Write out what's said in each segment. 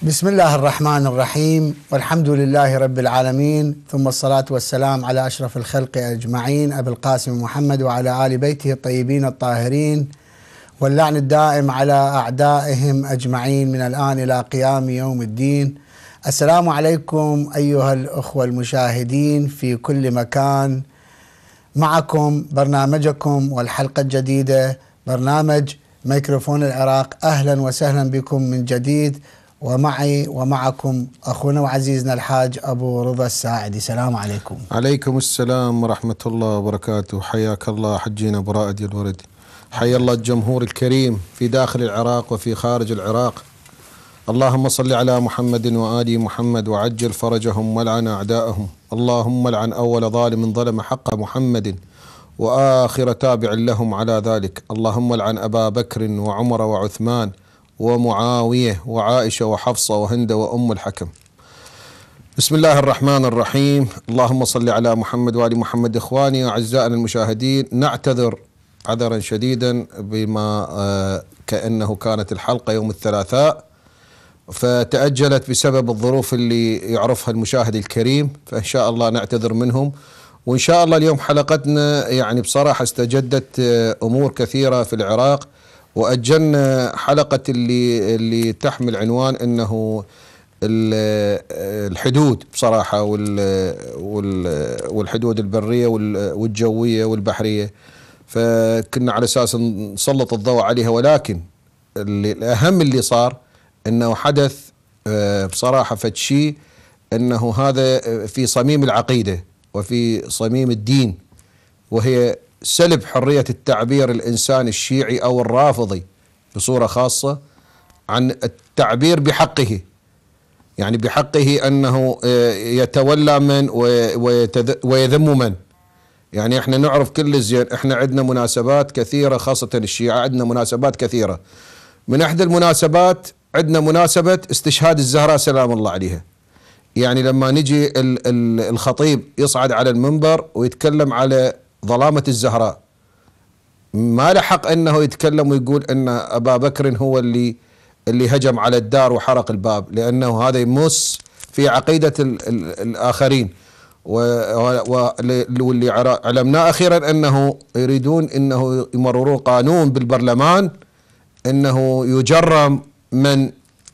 بسم الله الرحمن الرحيم، والحمد لله رب العالمين، ثم الصلاة والسلام على أشرف الخلق أجمعين أبي القاسم محمد وعلى آل بيته الطيبين الطاهرين، واللعن الدائم على أعدائهم أجمعين من الآن إلى قيام يوم الدين. السلام عليكم أيها الأخوة المشاهدين في كل مكان. معكم برنامجكم والحلقة الجديدة، برنامج ميكروفون العراق. أهلا وسهلا بكم من جديد، ومعي ومعكم أخونا وعزيزنا الحاج أبو رضا الساعدي. السلام عليكم. عليكم السلام ورحمة الله وبركاته. حياك الله حجينا أبو رائد يا الورد. حيا الله الجمهور الكريم في داخل العراق وفي خارج العراق. اللهم صل على محمد وآل محمد وعجل فرجهم والعن أعداءهم. اللهم لعن أول ظالم ظلم حق محمد وآخر تابع لهم على ذلك. اللهم لعن أبا بكر وعمر وعثمان ومعاوية وعائشة وحفصة وهند وأم الحكم. بسم الله الرحمن الرحيم. اللهم صل على محمد وآل محمد. إخواني أعزائنا المشاهدين، نعتذر عذرا شديدا بما كأنه كانت الحلقة يوم الثلاثاء فتأجلت بسبب الظروف اللي يعرفها المشاهد الكريم، فإن شاء الله نعتذر منهم. وإن شاء الله اليوم حلقتنا يعني بصراحة استجدت أمور كثيرة في العراق، وأجلنا حلقة اللي تحمل عنوان أنه الحدود بصراحة والحدود البرية والجوية والبحرية، فكنا على أساس نسلط الضوء عليها. ولكن الأهم اللي صار أنه حدث بصراحة فتشي أنه هذا في صميم العقيدة وفي صميم الدين، وهي سلب حرية التعبير الإنسان الشيعي أو الرافضي بصورة خاصة عن التعبير بحقه، يعني بحقه أنه يتولى من ويذم من. يعني احنا نعرف كل زين، احنا عندنا مناسبات كثيرة، خاصة الشيعة عندنا مناسبات كثيرة. من احدى المناسبات عندنا مناسبة استشهاد الزهراء سلام الله عليها. يعني لما نجي الخطيب يصعد على المنبر ويتكلم على ظلامة الزهراء، ما له حق انه يتكلم ويقول ان ابا بكر هو اللي هجم على الدار وحرق الباب، لانه هذا يمس في عقيدة الاخرين. واللي علمناه اخيرا انه يريدون انه يمررون قانون بالبرلمان انه يجرم من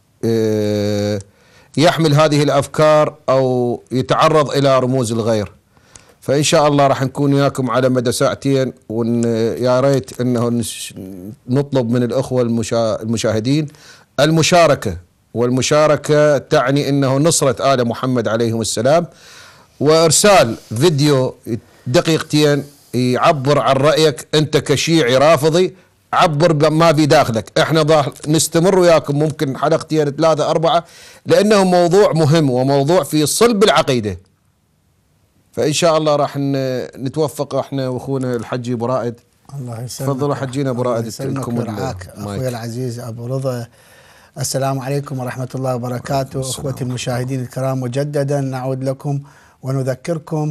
يحمل هذه الافكار او يتعرض الى رموز الغير. فإن شاء الله راح نكون وياكم على مدى ساعتين، ويا ريت أنه نطلب من الأخوة المشاهدين المشاركة، والمشاركة تعني أنه نصرة آل محمد عليهم السلام، وإرسال فيديو دقيقتين يعبر عن رأيك أنت كشيعي رافضي، عبر ما في داخلك. احنا نستمر وياكم ممكن حلقتين 3 4، لأنه موضوع مهم وموضوع في صلب العقيدة. فإن شاء الله راح نتوفق احنا واخونا الحجي ابو رائد. الله يسلمك. تفضلوا حجينا ابو رائد. لكم اخوي العزيز ابو رضا. السلام عليكم ورحمة الله وبركاته. اخوتي المشاهدين الكرام، مجددا نعود لكم ونذكركم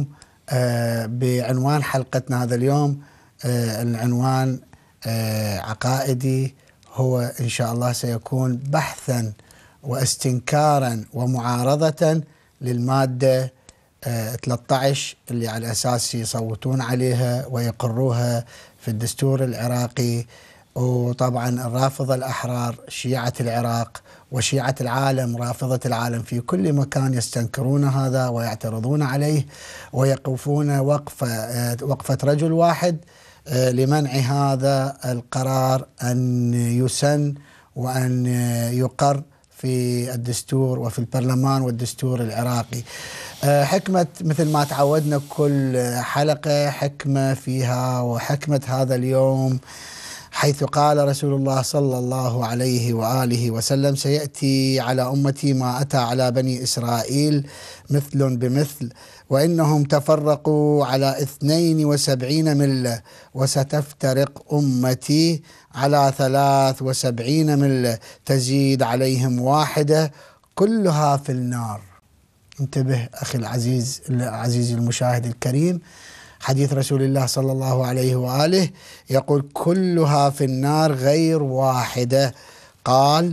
بعنوان حلقتنا هذا اليوم. العنوان عقائدي، هو إن شاء الله سيكون بحثا واستنكارا ومعارضة للمادة 13 اللي على أساس يصوتون عليها ويقروها في الدستور العراقي. وطبعا الرافضة الأحرار، شيعة العراق وشيعة العالم، رافضة العالم في كل مكان يستنكرون هذا ويعترضون عليه ويقفون وقفة رجل واحد لمنع هذا القرار أن يسن وأن يقر في الدستور وفي البرلمان والدستور العراقي. حكمة مثل ما تعودنا كل حلقة حكمة فيها، وحكمة هذا اليوم حيث قال رسول الله صلى الله عليه وآله وسلم: سيأتي على أمتي ما أتى على بني إسرائيل مثل بمثل، وإنهم تفرقوا على 72 ملة، وستفترق أمتي على 73 ملة، تزيد عليهم واحدة كلها في النار. انتبه أخي العزيز، عزيزي المشاهد الكريم، حديث رسول الله صلى الله عليه وآله يقول: كلها في النار غير واحدة. قال: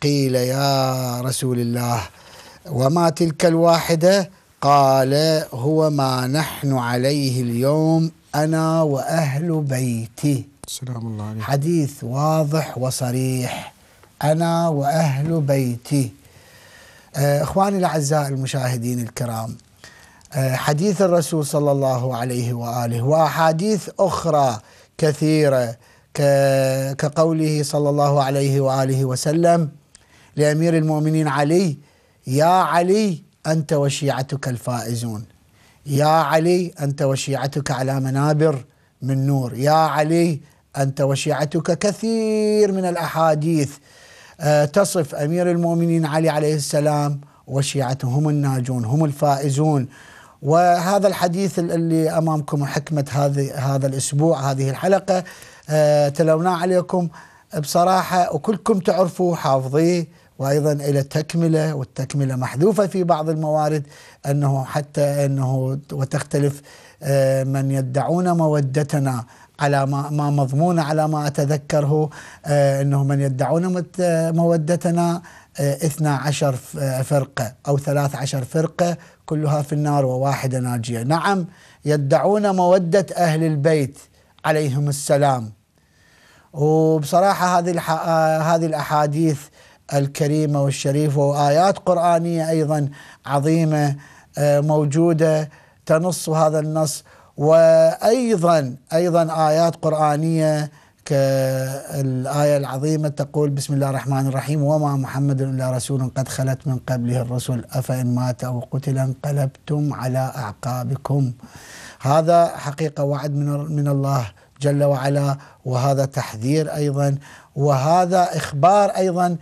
قيل يا رسول الله وما تلك الواحدة؟ قال هو ما نحن عليه اليوم أنا وأهل بيتي. سلام الله عليك. حديث واضح وصريح، أنا وأهل بيتي. إخواني الأعزاء المشاهدين الكرام، حديث الرسول صلى الله عليه وآله وأحاديث أخرى كثيرة كقوله صلى الله عليه وآله وسلم لأمير المؤمنين علي: يا علي أنت وشيعتك الفائزون، يا علي أنت وشيعتك على منابر من نور، يا علي أنت وشيعتك. كثير من الأحاديث تصف أمير المؤمنين علي عليه السلام وشيعته هم الناجون هم الفائزون. وهذا الحديث اللي أمامكم حكمة هذا الأسبوع، هذه الحلقة تلوناه عليكم بصراحة وكلكم تعرفوا حافظيه، وأيضا إلى تكملة، والتكملة محذوفة في بعض الموارد أنه حتى أنه وتختلف من يدعون مودتنا على ما مضمون على ما أتذكره أنه من يدعون مودتنا 12 فرقة أو 13 فرقة كلها في النار وواحدة ناجية. نعم، يدعون مودة أهل البيت عليهم السلام. وبصراحة هذه الأحاديث الكريمة والشريفة وآيات قرآنية أيضا عظيمة موجودة تنص هذا النص، وأيضا آيات قرآنية كالآية العظيمة تقول: بسم الله الرحمن الرحيم: وما محمد إلا رسول قد خلت من قبله الرسل أفإن مات أو قتل انقلبتم على أعقابكم. هذا حقيقة وعد من الله جل وعلا، وهذا تحذير أيضا، وهذا إخبار أيضا.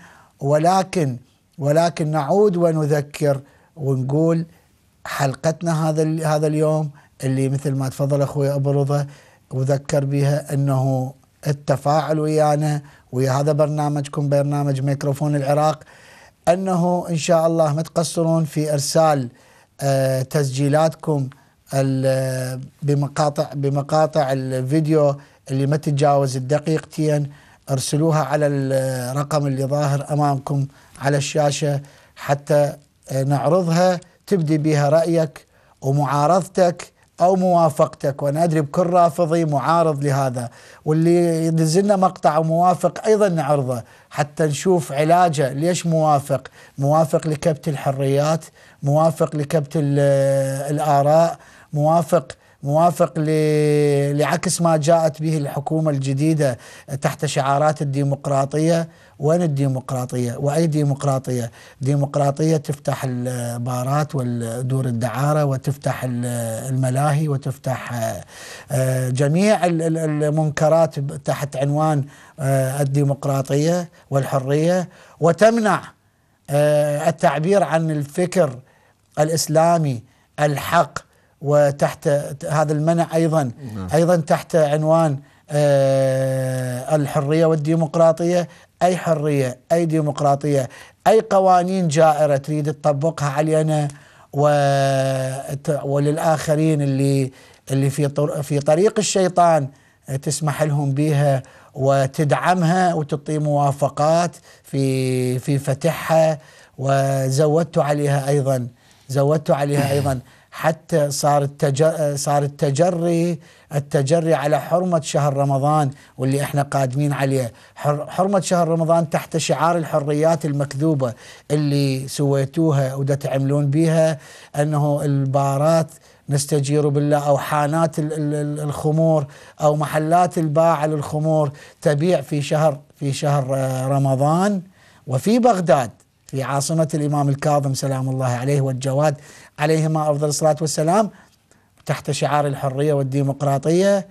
ولكن نعود ونذكر ونقول حلقتنا هذا اليوم اللي مثل ما تفضل أخوي أبو رضا وذكر بها أنه التفاعل ويانا ويا هذا برنامجكم، برنامج ميكروفون العراق، أنه إن شاء الله ما تقصرون في إرسال تسجيلاتكم بمقاطع الفيديو اللي ما تتجاوز الدقيقتين. ارسلوها على الرقم اللي ظاهر أمامكم على الشاشة حتى نعرضها، تبدي بها رأيك ومعارضتك أو موافقتك. وأنا أدري بكل رافضي معارض لهذا، واللي ينزلنا مقطع وموافق أيضا نعرضه حتى نشوف علاجه. ليش موافق لكبت الحريات، موافق لكبت الآراء، موافق لعكس ما جاءت به الحكومة الجديدة تحت شعارات الديمقراطية. وين الديمقراطية؟ وأي ديمقراطية؟ ديمقراطية تفتح البارات والدور الدعارة وتفتح الملاهي وتفتح جميع المنكرات تحت عنوان الديمقراطية والحرية، وتمنع التعبير عن الفكر الإسلامي الحق. وتحت هذا المنع أيضا تحت عنوان الحرية والديمقراطية، أي حرية أي ديمقراطية أي قوانين جائرة تريد تطبقها علينا وللآخرين اللي في طريق الشيطان تسمح لهم بها وتدعمها وتعطي موافقات في فتحها. وزودت عليها أيضا حتى صار التجري على حرمة شهر رمضان واللي احنا قادمين عليه. حرمة شهر رمضان تحت شعار الحريات المكذوبة اللي سويتوها ودا تعملون بيها، انه البارات نستجير بالله او حانات الخمور او محلات الباعة للخمور تبيع في شهر رمضان. وفي بغداد في عاصمة الإمام الكاظم سلام الله عليه والجواد عليهما أفضل الصلاة والسلام تحت شعار الحرية والديمقراطية،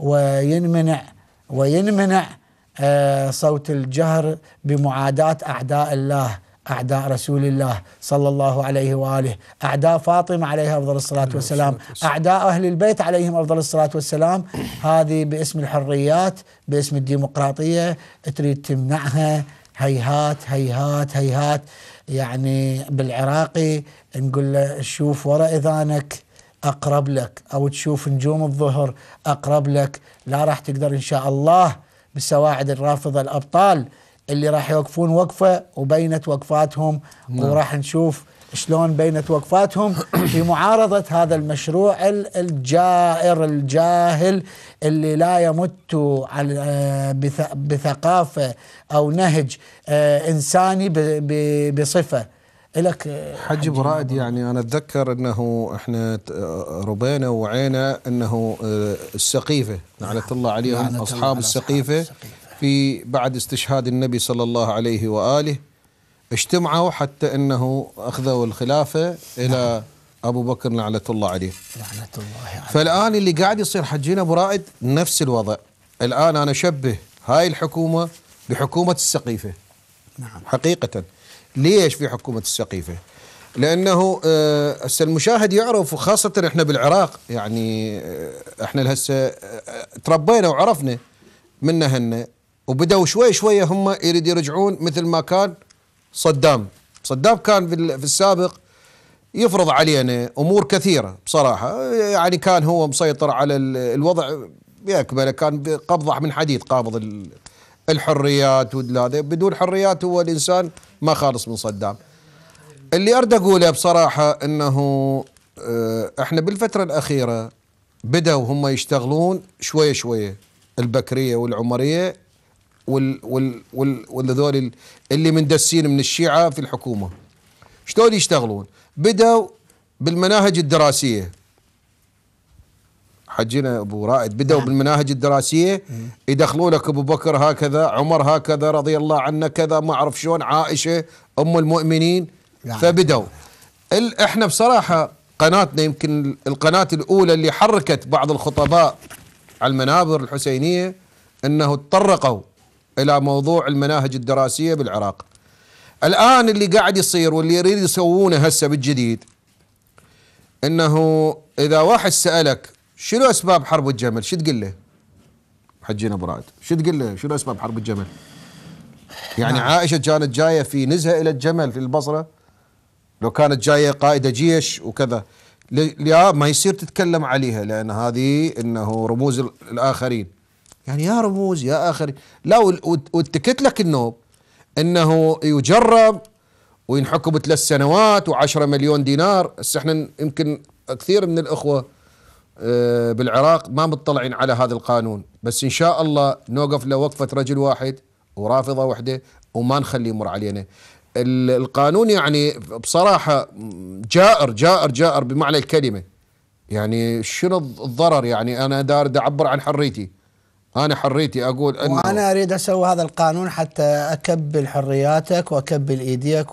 وينمنع صوت الجهر بمعاداة أعداء الله، أعداء رسول الله صلى الله عليه وآله، أعداء فاطمة عليها أفضل الصلاة والسلام، أعداء أهل البيت عليهم أفضل الصلاة والسلام. هذه باسم الحريات باسم الديمقراطية تريد تمنعها. هيهات هيهات هيهات. يعني بالعراقي نقول له شوف ورا إذانك أقرب لك، أو تشوف نجوم الظهر أقرب لك. لا راح تقدر إن شاء الله بالسواعد الرافضة الأبطال اللي راح يوقفون وقفة، وبينت وقفاتهم وراح نشوف شلون بينت وقفاتهم في معارضة هذا المشروع الجائر الجاهل اللي لا يمت بثقافة أو نهج إنساني بصفة. لك حج ابو رائد، يعني انا اتذكر انه احنا ربينا ووعينا انه السقيفه لعنة الله عليهم اصحاب السقيفه في بعد استشهاد النبي صلى الله عليه واله اجتمعوا حتى انه اخذوا الخلافه الى ابو بكر لعنة الله عليه. لعنة الله عليه. فالان اللي قاعد يصير حجينا ابو رائد نفس الوضع. الان انا اشبه هاي الحكومه بحكومه السقيفه. نعم. حقيقه. ليش في حكومة السقيفة؟ لأنه هسه المشاهد يعرف، وخاصة احنا بالعراق، يعني احنا هسه تربينا وعرفنا منهن، وبدأوا شوي شوي هم يريد يرجعون مثل ما كان صدام كان في السابق يفرض علينا أمور كثيرة بصراحة. يعني كان هو مسيطر على الوضع بأكمله، كان قبضة من حديد قابض الحريات وهذا. بدون حريات هو الإنسان ما خالص من صدام. اللي أريد أقوله بصراحة أنه احنا بالفترة الأخيرة بدأوا هم يشتغلون شوية شوية، البكرية والعمرية والذول اللي مندسين من الشيعة في الحكومة. شلون يشتغلون؟ بدأوا بالمناهج الدراسية. حجينا ابو رائد بدأوا بالمناهج الدراسية، يدخلوا لك ابو بكر هكذا، عمر هكذا رضي الله عنه كذا، ما اعرف شلون، عائشة ام المؤمنين. فبدأوا احنا بصراحة قناتنا يمكن القناة الاولى اللي حركت بعض الخطباء على المنابر الحسينية انه تطرقوا الى موضوع المناهج الدراسية بالعراق. الان اللي قاعد يصير واللي يريد يسوونه هسه بالجديد، انه اذا واحد سألك شنو اسباب حرب الجمل، شو تقول له؟ حجينا ابو رائد شو تقول له؟ شنو اسباب حرب الجمل؟ يعني عائشة كانت جاية في نزهة الى الجمل في البصرة، لو كانت جاية قائدة جيش وكذا لا ما يصير تتكلم عليها، لان هذه انه رموز الاخرين. يعني يا رموز يا اخرين، لا واتكت لك النوب انه يجرب وينحكم 3 سنوات و10 مليون دينار. هسه احنا يمكن كثير من الاخوة بالعراق ما مطلعين على هذا القانون، بس ان شاء الله نوقف لوقفة رجل واحد ورافضة وحدة وما نخليه يمر علينا. القانون يعني بصراحة جائر جائر جائر بمعنى الكلمة. يعني شنو الضرر؟ يعني انا دارد اعبر عن حريتي، انا حريتي اقول انه وانا اريد اسوي هذا القانون حتى اكبل حرياتك واكبل ايديك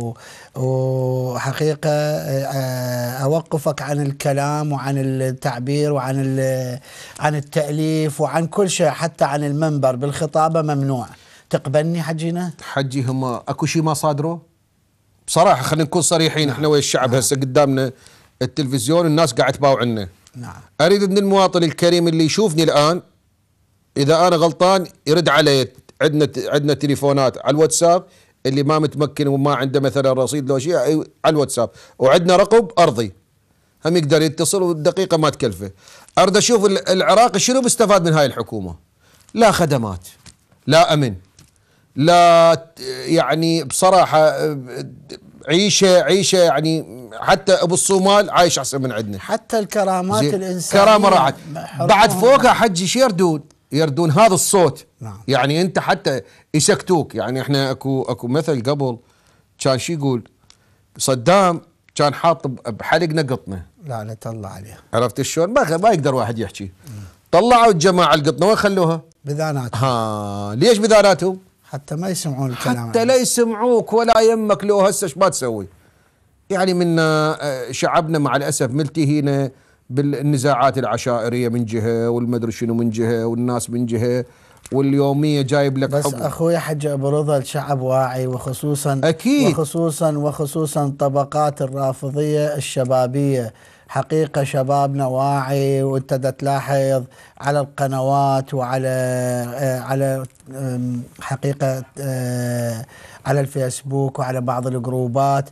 وحقيقه اوقفك عن الكلام وعن التعبير وعن عن التاليف وعن كل شيء، حتى عن المنبر بالخطابه ممنوع. تقبلني حجينا؟ حجي هم اكو شيء ما صادروا بصراحه، خلينا نكون صريحين. احنا ويا الشعب هسه قدامنا التلفزيون والناس قاعد تباوع عنا. نعم. اريد من المواطن الكريم اللي يشوفني الان اذا انا غلطان يرد علي. عندنا تليفونات على الواتساب، اللي ما متمكن وما عنده مثلا رصيد لو شيء على الواتساب، وعندنا رقم ارضي هم يقدر يتصل والدقيقه ما تكلفه. اريد اشوف العراق شنو بيستفاد من هاي الحكومه. لا خدمات، لا امن، لا يعني بصراحه عيشه يعني حتى ابو الصومال عايش احسن من عندنا. حتى الكرامات الانسانيه كرامه راحت بعد فوقها. حجي شو يردون هذا الصوت. نعم. يعني انت حتى يسكتوك. يعني احنا اكو مثل قبل كان شو يقول صدام، كان حاط بحلقنا قطنه. لعنة الله عليه. عرفت شلون؟ ما يقدر واحد يحكي. طلعوا الجماعه القطنه وين خلوها؟ بذاناتهم. ليش بذاناتهم؟ حتى ما يسمعون الكلام، حتى لا يسمعوك ولا يمك. لو هسه ايش ما تسوي؟ يعني منا شعبنا مع الاسف ملتهينا بالنزاعات العشائريه من جهه والمدري شنو من جهه والناس من جهه، واليوميه جايب لك بس حب. اخوي حج ابو رضا الشعب واعي، وخصوصا اكيد وخصوصا طبقات الرافضيه الشبابيه. حقيقه شبابنا واعي، وانت تلاحظ على القنوات على حقيقه على الفيسبوك وعلى بعض الجروبات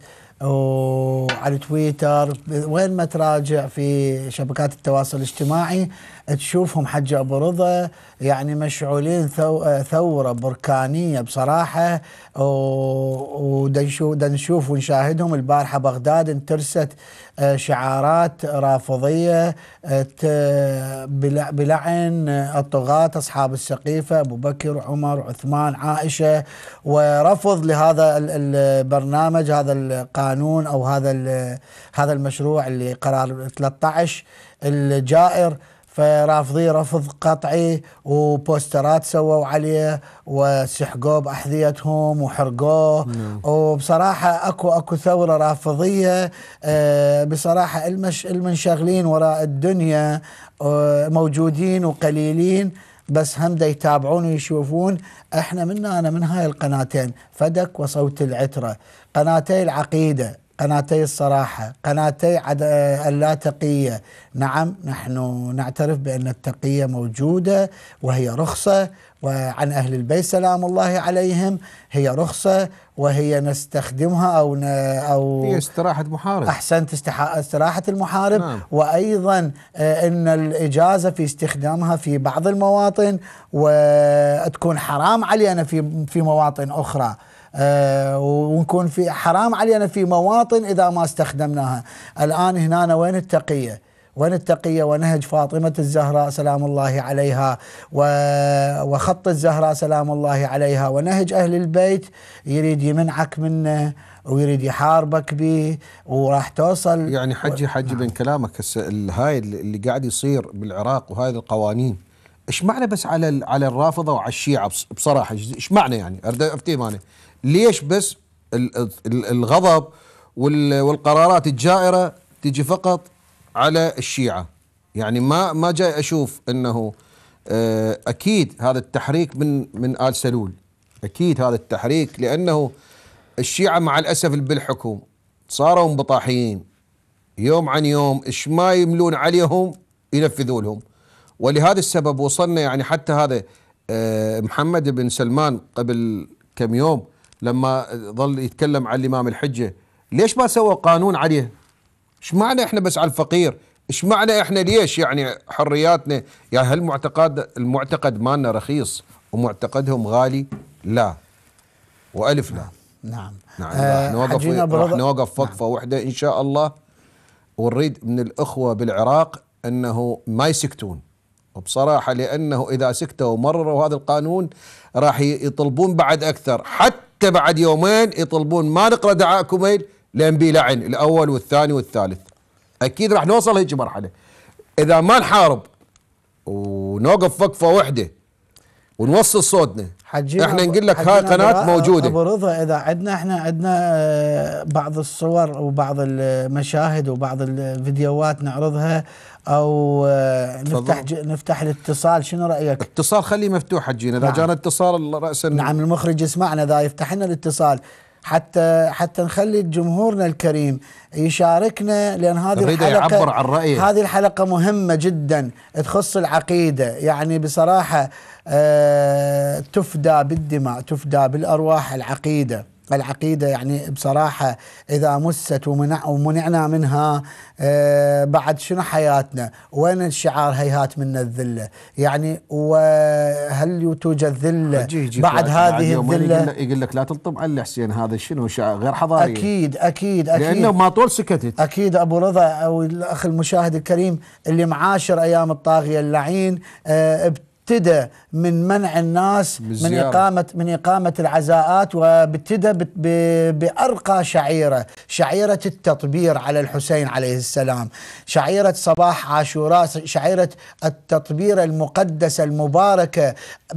وعلى تويتر، وين ما تراجع في شبكات التواصل الاجتماعي تشوفهم حج أبو رضا يعني مشعولين ثورة بركانية بصراحة. ونشوف ونشاهدهم البارحة بغداد انترست شعارات رافضية بلعن الطغاة أصحاب السقيفة أبو بكر عمر عثمان عائشة، ورفض لهذا البرنامج، هذا القانون أو هذا المشروع اللي قرار 13 الجائر، فرافضيه رفض قطعي، وبوسترات سووا عليه وسحقوه بأحذيتهم وحرقوه. وبصراحة اكو ثورة رافضية بصراحة. المنشغلين وراء الدنيا موجودين وقليلين، بس هم دا يتابعون ويشوفون. احنا أنا من هاي القناتين، فدك وصوت العترة، قناتي العقيدة، قناتي الصراحة، قناتي اللا تقية. نعم نحن نعترف بأن التقية موجودة وهي رخصة، وعن أهل البيت سلام الله عليهم هي رخصة وهي نستخدمها أو هي استراحة محارب. أحسنت، استراحة المحارب. نعم. وأيضا أن الإجازة في استخدامها في بعض المواطن وتكون حرام علينا في مواطن أخرى، ونكون في حرام علينا في مواطن إذا ما استخدمناها. الآن هنا وين التقية؟ وين التقية ونهج فاطمة الزهراء سلام الله عليها وخط الزهراء سلام الله عليها ونهج أهل البيت؟ يريد يمنعك منه ويريد يحاربك به، وراح توصل يعني حجي من كلامك هاي اللي قاعد يصير بالعراق وهاي القوانين، ايش معنى بس على الرافضة وعلى الشيعة؟ بصراحة ايش معنى يعني؟ افتهم انا ليش بس الغضب والقرارات الجائرة تجي فقط على الشيعة؟ يعني ما جاي اشوف انه اكيد هذا التحريك من آل سلول، اكيد هذا التحريك، لانه الشيعة مع الاسف بالحكم صاروا انبطاحيين يوم عن يوم، ايش ما يملون عليهم ينفذوا لهم. ولهذا السبب وصلنا يعني حتى هذا محمد بن سلمان قبل كم يوم لما ظل يتكلم عن الإمام الحجة، ليش ما سوى قانون عليه؟ ايش معنى احنا بس على الفقير؟ ايش معنى احنا ليش يعني حرياتنا؟ يعني هل المعتقد مالنا رخيص ومعتقدهم غالي؟ لا وألف لا. نعم راح نوقف وقفة واحدة إن شاء الله، ونريد من الأخوة بالعراق أنه ما يسكتون، وبصراحة لأنه إذا سكتوا ومرروا هذا القانون راح يطلبون بعد أكثر، حتى بعد يومين يطلبون ما نقرأ دعاء كميل لأن بيلعن الأول والثاني والثالث. أكيد راح نوصل هيك مرحلة إذا ما نحارب ونوقف وقفة واحدة ونوصل صوتنا. احنا نقول لك هاي قناة موجودة أبو رضا، إذا عندنا بعض الصور وبعض المشاهد وبعض الفيديوهات نعرضها، أو نفتح الاتصال، شنو رأيك؟ اتصال خليه مفتوح حجينا إذا جانا اتصال رأسا. نعم المخرج يسمعنا إذا يفتح لنا الاتصال حتى نخلي جمهورنا الكريم يشاركنا، لأن هذه الحلقة يعبر عن رأيه. هذه الحلقة مهمة جدا تخص العقيدة، يعني بصراحة تفدى بالدماء، تفدى بالأرواح. العقيدة يعني بصراحة إذا مست ومنعنا منها بعد شنو حياتنا؟ وين الشعار هيهات منا الذلة؟ يعني وهل توجد ذلة بعد هذه الذلة؟ يقول لك لا تلطم على حسين، هذا شنو غير حضاري. أكيد لأنه ما طول سكتت. أكيد أبو رضا أو الأخ المشاهد الكريم اللي معاشر أيام الطاغية اللعين، ابتدى من منع الناس من إقامة العزاءات، وابتدى بأرقى شعيرة التطبير على الحسين عليه السلام، شعيرة صباح عاشوراء، شعيرة التطبير المقدسة المباركة،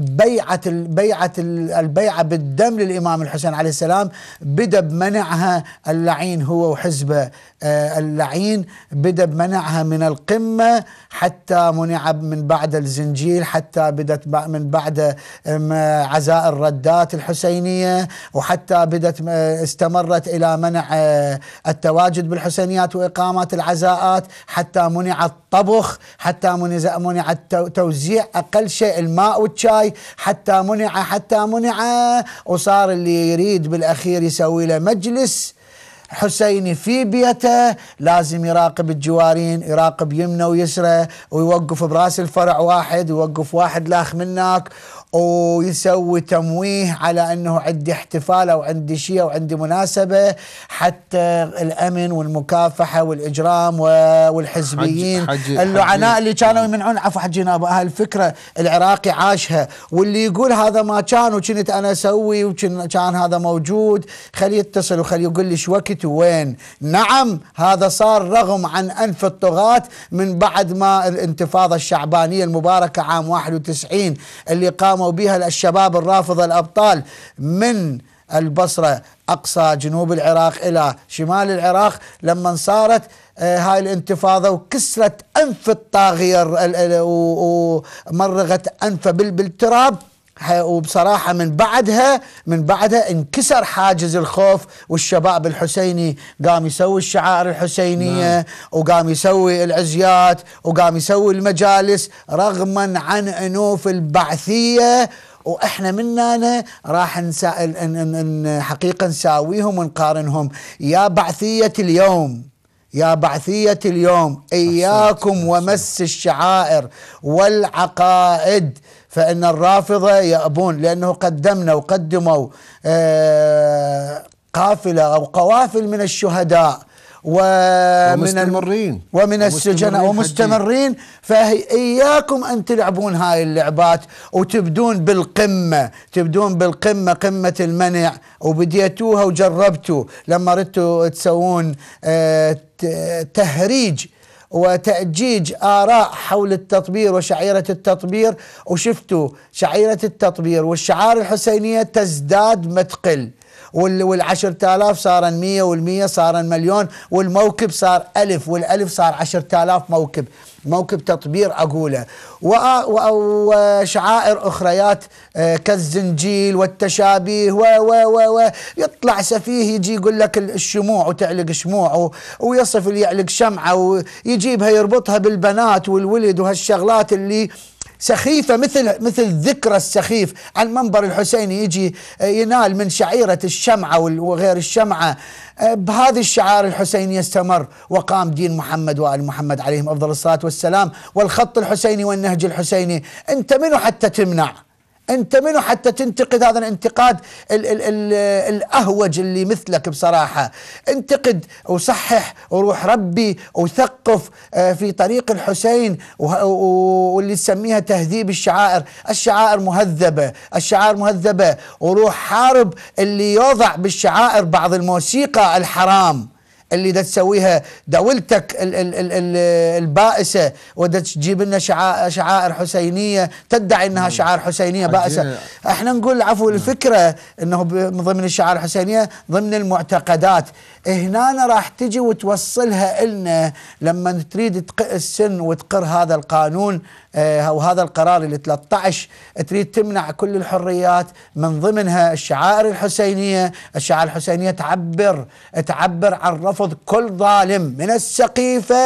البيعة بالدم للإمام الحسين عليه السلام. بدأ بمنعها اللعين هو وحزبه اللعين، بدأ بمنعها من القمة حتى منع من بعد الزنجيل، حتى بدت من بعد عزاء الردات الحسينية، وحتى استمرت إلى منع التواجد بالحسينيات وإقامات العزاءات، حتى منع الطبخ، حتى منع توزيع أقل شيء الماء والشاي، حتى منع وصار اللي يريد بالأخير يسوي له مجلس حسيني في بيته لازم يراقب الجوارين، يراقب يمنه ويسره، ويوقف براس الفرع واحد، ويوقف واحد لاخ منك، ويسوي تمويه على انه عندي احتفال او عندي شيء او عندي مناسبه، حتى الامن والمكافحه والاجرام والحزبيين اللعناء اللي كانوا يمنعون. عفوا حجينا هالفكره العراقي عاشها، واللي يقول هذا ما كان وكنت انا اسوي وكان هذا موجود، خليه يتصل وخليه يقول لي شو وقت وين. نعم هذا صار رغم عن انف الطغاة من بعد ما الانتفاضه الشعبانيه المباركه عام 91 اللي قاموا بها الشباب الرافضه الابطال من البصره اقصى جنوب العراق الى شمال العراق، لما صارت هاي الانتفاضه وكسرت انف الطاغيه ومرغت انفه بالتراب. وبصراحة من بعدها انكسر حاجز الخوف، والشباب الحسيني قام يسوي الشعائر الحسينية وقام يسوي العزيات وقام يسوي المجالس رغما عن أنوف البعثية. واحنا مننا راح حقيقة نساويهم ونقارنهم. يا بعثية اليوم، يا بعثية اليوم، إياكم ومس الشعائر والعقائد، فإن الرافضة يأبون، لأنه قدمنا وقدموا قافلة أو قوافل من الشهداء ومن السجناء ومستمرين. فإياكم أن تلعبون هاي اللعبات وتبدون بالقمة، تبدون بالقمة، قمة المنع، وبديتوها وجربتوا لما ردتوا تسوون تهريج وتأجيج آراء حول التطبير وشعيرة التطبير، وشفتوا شعيرة التطبير والشعائر الحسينية تزداد ما تقل، وال10,000 صار 100، وال100 صار مليون، والموكب صار 1000، والألف صار 10,000 موكب، موكب تطبير أقوله. وشعائر أخريات كالزنجيل والتشابيه يطلع سفيه يجي يقول لك الشموع وتعلق شموع، ويصف اللي يعلق شمعة ويجيبها يربطها بالبنات والولد وهالشغلات اللي سخيفة، مثل ذكرى السخيف عن منبر الحسيني يجي ينال من شعيرة الشمعة وغير الشمعة. بهذه الشعائر الحسينية استمر وقام دين محمد وآل محمد عليهم أفضل الصلاة والسلام، والخط الحسيني والنهج الحسيني. أنت منو حتى تمنع؟ أنت منو حتى تنتقد هذا الانتقاد الأهوج اللي مثلك؟ بصراحة انتقد وصحح وروح ربي وثقف في طريق الحسين، واللي تسميها تهذيب الشعائر. الشعائر مهذبة، الشعائر مهذبة، وروح حارب اللي يوضع بالشعائر بعض الموسيقى الحرام اللي دا تسويها دولتك البائسة، ودا تجيب لنا شعائر حسينية تدعي انها شعائر حسينية بائسة. احنا نقول عفوا الفكرة انه ضمن الشعائر الحسينية ضمن المعتقدات. هنا راح تجي وتوصلها لنا لما تريد تقر السن وتقر هذا القانون او هذا القرار اللي 13 تريد تمنع كل الحريات، من ضمنها الشعائر الحسينية. الشعائر الحسينية تعبر عن رفض كل ظالم من السقيفة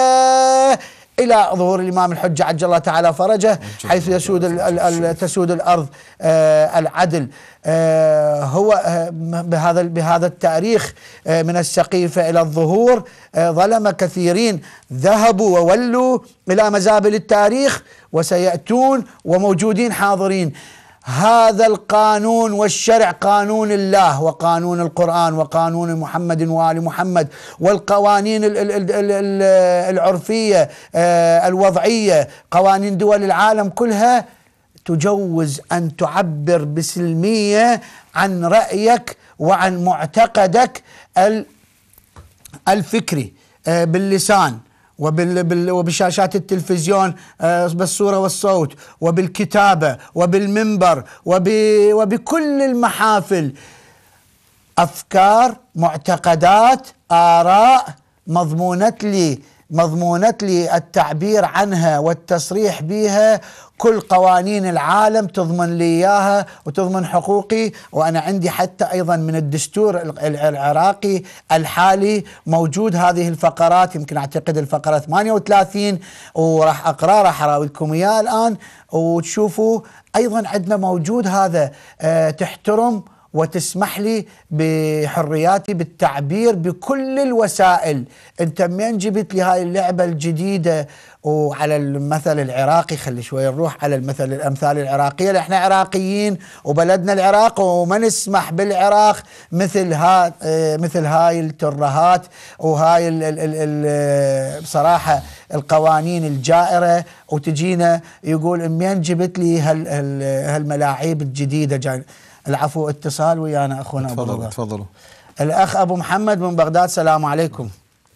إلى ظهور الإمام الحجة عجل الله تعالى فرجه، حيث تسود الأرض العدل. هو بهذا التاريخ من السقيفة إلى الظهور ظلم كثيرين، ذهبوا وولوا إلى مزابل التاريخ وسيأتون وموجودين حاضرين. هذا القانون والشرع قانون الله وقانون القرآن وقانون محمد وآل محمد، والقوانين العرفية الوضعية، قوانين دول العالم كلها تجوز أن تعبر بسلمية عن رأيك وعن معتقدك الفكري باللسان وبشاشات التلفزيون بالصورة والصوت وبالكتابة وبالمنبر وبكل المحافل. أفكار، معتقدات، آراء مضمونة لي التعبير عنها والتصريح بها. كل قوانين العالم تضمن لي إياها وتضمن حقوقي. وأنا عندي حتى أيضا من الدستور العراقي الحالي موجود هذه الفقرات، يمكن أعتقد الفقرة 38 وراح أقرأ، راح أراودكم إياه الآن وتشوفوا. أيضا عندنا موجود هذا تحترم وتسمح لي بحرياتي بالتعبير بكل الوسائل. انت من جبت لي هاي اللعبة الجديدة وعلى المثل العراقي، خلي شوي نروح على الأمثال العراقية، لأن احنا عراقيين وبلدنا العراق وما نسمح بالعراق مثل هاي الترهات وهاي بصراحة القوانين الجائرة، وتجينا يقول من جبت لي هالملاعيب الجديدة. العفو، اتصال ويانا أخونا أبو رضا. تفضلوا. الأخ أبو محمد من بغداد، السلام عليكم.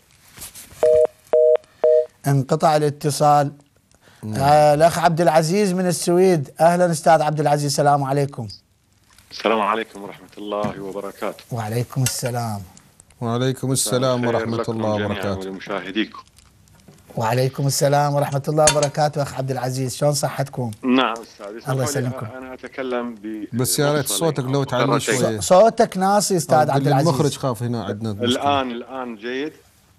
انقطع الاتصال. الأخ عبد العزيز من السويد، أهلا أستاذ عبد العزيز، السلام عليكم. السلام عليكم ورحمة الله وبركاته. وعليكم السلام. وعليكم السلام ورحمة الله وبركاته. ولمشاهديكم. وعليكم السلام ورحمة الله وبركاته. أخ عبد العزيز، شلون صحتكم؟ نعم أستاذ، الله يسلمكم. أنا أتكلم بس يا ريت صوتك لو تعلي شوي. صوتك ناصي أستاذ عبد العزيز. المخرج خاف هنا عندنا. الآن جيد؟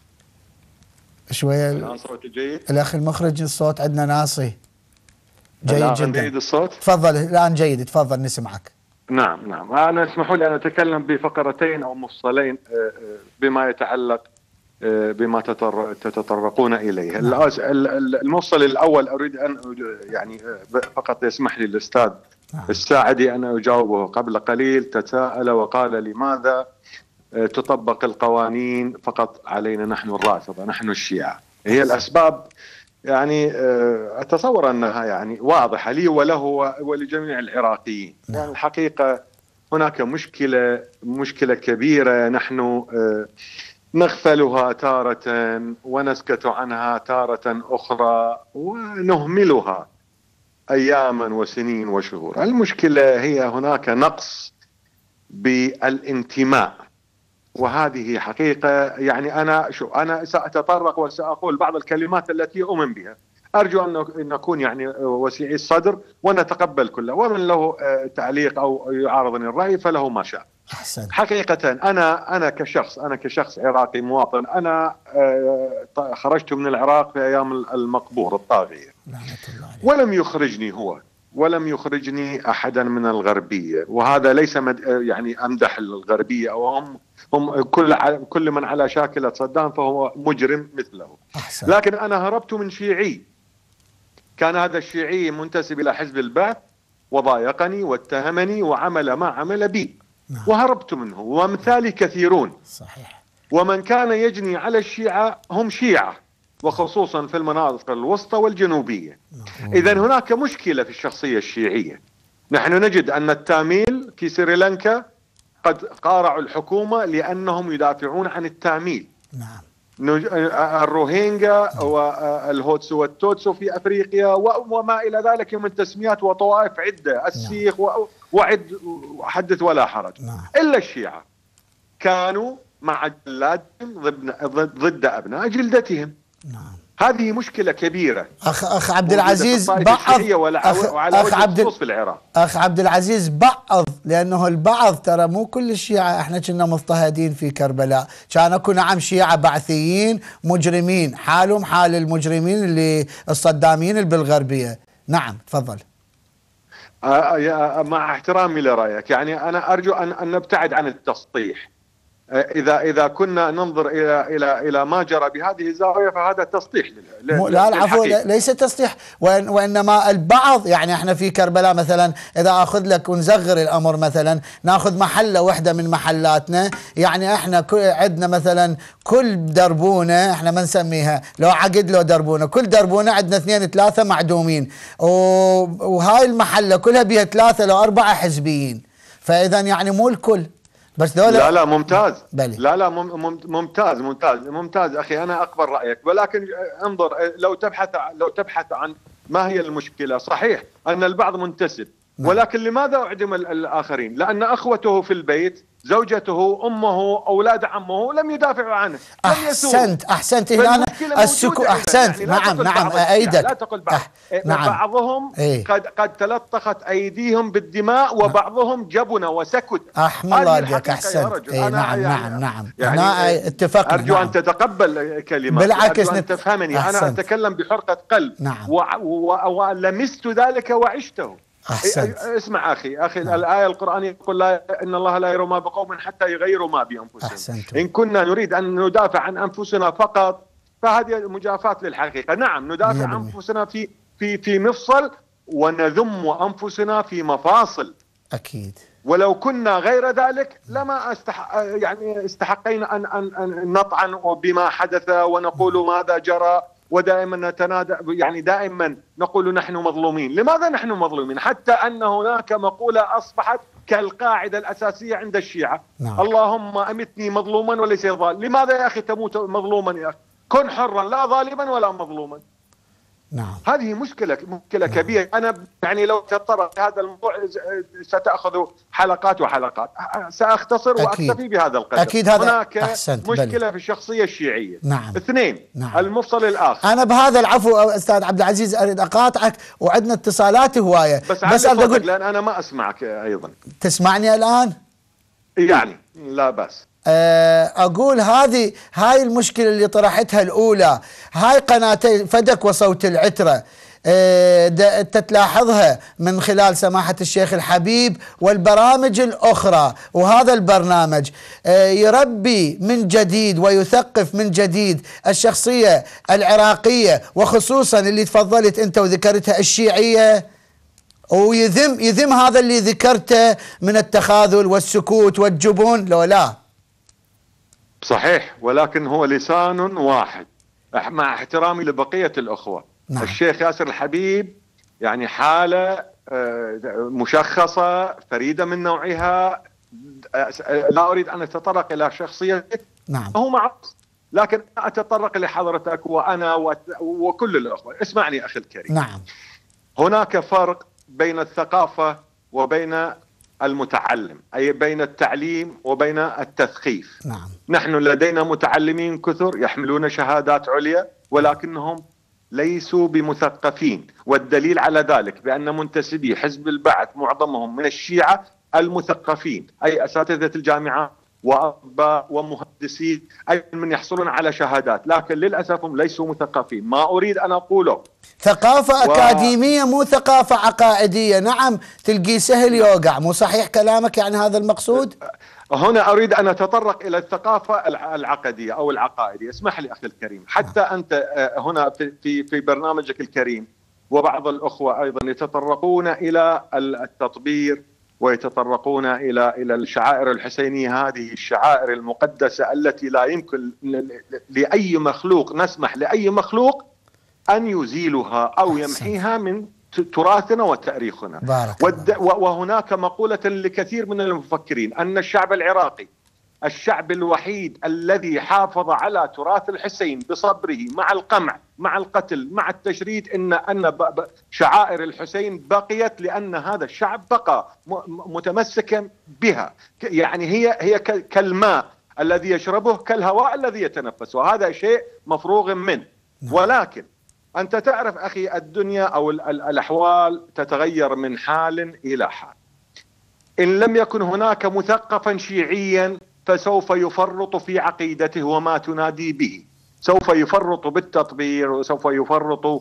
شوية الآن صوتي جيد؟ الأخ المخرج الصوت عندنا ناصي. جيد جدا. جيد الصوت؟ تفضل، الآن جيد، تفضل نسمعك. نعم. أنا اسمحوا لي أن أتكلم بفقرتين أو مفصلين بما يتعلق بما تتطرقون إليه. المفصل الأول أريد أن يعني فقط يسمح لي الأستاذ الساعدي أن أجاوبه. قبل قليل تساءل وقال لماذا تطبق القوانين فقط علينا نحن الرافضة، نحن الشيعة. هي الأسباب يعني أتصور أنها يعني واضحة لي وله ولجميع العراقيين. يعني الحقيقة هناك مشكلة كبيرة نحن نغفلها تارة ونسكت عنها تارة أخرى ونهملها أياما وسنين وشهور. المشكلة هي هناك نقص بالانتماء، وهذه حقيقة. يعني أنا سأتطرق وسأقول بعض الكلمات التي أؤمن بها. أرجو أن نكون يعني وسيعي الصدر ونتقبل كله، ومن له تعليق أو يعارضني الرأي فله ما شاء. حقيقة أنا كشخص عراقي مواطن، أنا خرجت من العراق في أيام المقبور الطاغية، ولم يخرجني أحدا من الغربية. وهذا ليس يعني أمدح الغربية، أو هم كل من على شاكلة صدام فهو مجرم مثله. لكن أنا هربت من شيعي، كان هذا الشيعي منتسب إلى حزب البعث وضايقني واتهمني وعمل ما عمل بي، وهربت منه. وامثالي كثيرون. صحيح. ومن كان يجني على الشيعة هم شيعة، وخصوصا في المناطق الوسطى والجنوبية. إذن هناك مشكلة في الشخصية الشيعية. نحن نجد أن التاميل في سريلانكا قد قارعوا الحكومة لأنهم يدافعون عن التاميل. الروهينجا والهوتسو والتوتسو في أفريقيا وما إلى ذلك من تسميات وطوائف عدة، السيخ وعد حدث ولا حرج. إلا الشيعة كانوا مع جلادهم ضد أبناء جلدتهم. هذه مشكلة كبيرة. أخ عبد العزيز، أخ عبد العزيز، بعض، لأنه البعض ترى مو كل الشيعة. احنا كنا مضطهدين في كربلاء، كان اكو نعم شيعة بعثيين مجرمين، حالهم حال المجرمين اللي الصداميين اللي بالغربية. نعم تفضل. مع احترامي لرأيك، يعني أنا أرجو أن نبتعد عن التسطيح. إذا كنا ننظر إلى ما جرى بهذه الزاوية فهذا تسطيح. لا العفو، ليس تسطيح، وإنما البعض. يعني احنا في كربلاء مثلا، إذا أخذ لك ونصغر الأمر، مثلا ناخذ محلة واحدة من محلاتنا، يعني احنا عندنا مثلا كل دربونة، احنا ما نسميها لو عقد لو دربونة، كل دربونة عندنا 2 3 معدومين، وهاي المحلة كلها بها 3 أو 4 حزبيين. فإذا يعني مو الكل بس دولة. لا ممتاز. بلي. لا ممتاز أخي، أنا أقبل رأيك، ولكن انظر، لو تبحث عن ما هي المشكلة. صحيح أن البعض منتسب، ولكن لماذا أعدم الآخرين؟ لأن أخوته في البيت، زوجته، أمه، أولاد عمه لم يدافعوا عنه. أحسنت هنا أحسنت. يعني نعم أيدك. لا تقل بعض. بعضهم قد تلطخت أيديهم بالدماء، وبعضهم جبن وسكت. أحمد الله يهديك. أحسنت. نعم هنا اتفقنا. أرجو أن تتقبل كلمات، بالعكس أن تفهمني. أنا أتكلم بحرقة قلب. ولمست ذلك وعشته. أحسنت. اسمع أخي الآية القرآنية تقول إن الله لا يغير ما بقوم حتى يغيروا ما بأنفسهم. أحسنت. إن كنا نريد أن ندافع عن أنفسنا فقط فهذه مجافاة للحقيقة. نعم ندافع عن أنفسنا في مفصل ونذم أنفسنا في مفاصل. أكيد. ولو كنا غير ذلك لما استحقينا أن نطعن بما حدث ونقول ماذا جرى، ودائما نتنادى، يعني دائما نقول نحن مظلومين. لماذا نحن مظلومين؟ حتى أن هناك مقولة أصبحت كالقاعدة الأساسية عند الشيعة. نعم. اللهم أمتني مظلوما وليس ظالما. لماذا يا أخي تموت مظلوما يا أخي؟ كن حرا لا ظالما ولا مظلوما. نعم. هذه مشكلة كبيرة. أنا يعني لو تطرق هذا الموضوع ستأخذ حلقات وحلقات، سأختصر وأكتفي بهذا القدر. أكيد. هذا هناك مشكلة في الشخصية الشيعية. نعم. اثنين. نعم. المفصل الآخر. أنا بهذا العفو أستاذ عبد العزيز أريد أقاطعك، وعندنا اتصالات هواية، بس أقول لأن أنا ما أسمعك أيضا. تسمعني الآن؟ يعني لا بأس. أقول هاي المشكلة اللي طرحتها الأولى، هاي قناتي فدك وصوت العترة تتلاحظها من خلال سماحة الشيخ الحبيب والبرامج الأخرى، وهذا البرنامج يربي من جديد ويثقف من جديد الشخصية العراقية، وخصوصا اللي تفضلت أنت وذكرتها الشيعية، ويذم هذا اللي ذكرته من التخاذل والسكوت والجبن. لو لا صحيح، ولكن هو لسان واحد مع احترامي لبقية الأخوة. نعم. الشيخ ياسر الحبيب يعني حالة مشخصة فريدة من نوعها، لا أريد أن أتطرق إلى شخصيتك. نعم. هو معروف، لكن أتطرق لحضرتك وأنا وكل الأخوة. اسمعني أخي الكريم. نعم. هناك فرق بين الثقافة وبين المتعلم، أي بين التعليم وبين التثقيف. نعم. نحن لدينا متعلمين كثر يحملون شهادات عليا ولكنهم ليسوا بمثقفين، والدليل على ذلك بأن منتسبي حزب البعث معظمهم من الشيعة المثقفين، أي أساتذة الجامعات وأطباء ومهندسين، أي من يحصلون على شهادات، لكن للأسف هم ليسوا مثقفين. ما أريد أن أقوله ثقافة أكاديمية مو ثقافة عقائدية. نعم، تلقي سهل يوقع، مو صحيح كلامك؟ يعني هذا المقصود. هنا أريد أن أتطرق إلى الثقافة العقدية أو العقائدية. اسمح لي أخي الكريم، حتى أنت هنا في برنامجك الكريم وبعض الأخوة أيضا يتطرقون إلى التطبير ويتطرقون إلى الشعائر الحسينية، هذه الشعائر المقدسة التي لا يمكن لأي مخلوق، نسمح لأي مخلوق أن يزيلها أو يمحيها من تراثنا وتاريخنا. وهناك مقولة لكثير من المفكرين أن الشعب العراقي الشعب الوحيد الذي حافظ على تراث الحسين بصبره مع القمع مع القتل مع التشريد، أن شعائر الحسين بقيت لأن هذا الشعب بقى متمسكا بها. يعني هي كالماء الذي يشربه، كالهواء الذي يتنفسه، وهذا شيء مفروغ منه. ولكن أنت تعرف أخي، الدنيا أو الأحوال تتغير من حال إلى حال. إن لم يكن هناك مثقفا شيعيا فسوف يفرط في عقيدته وما تنادي به، سوف يفرط بالتطبير، وسوف يفرط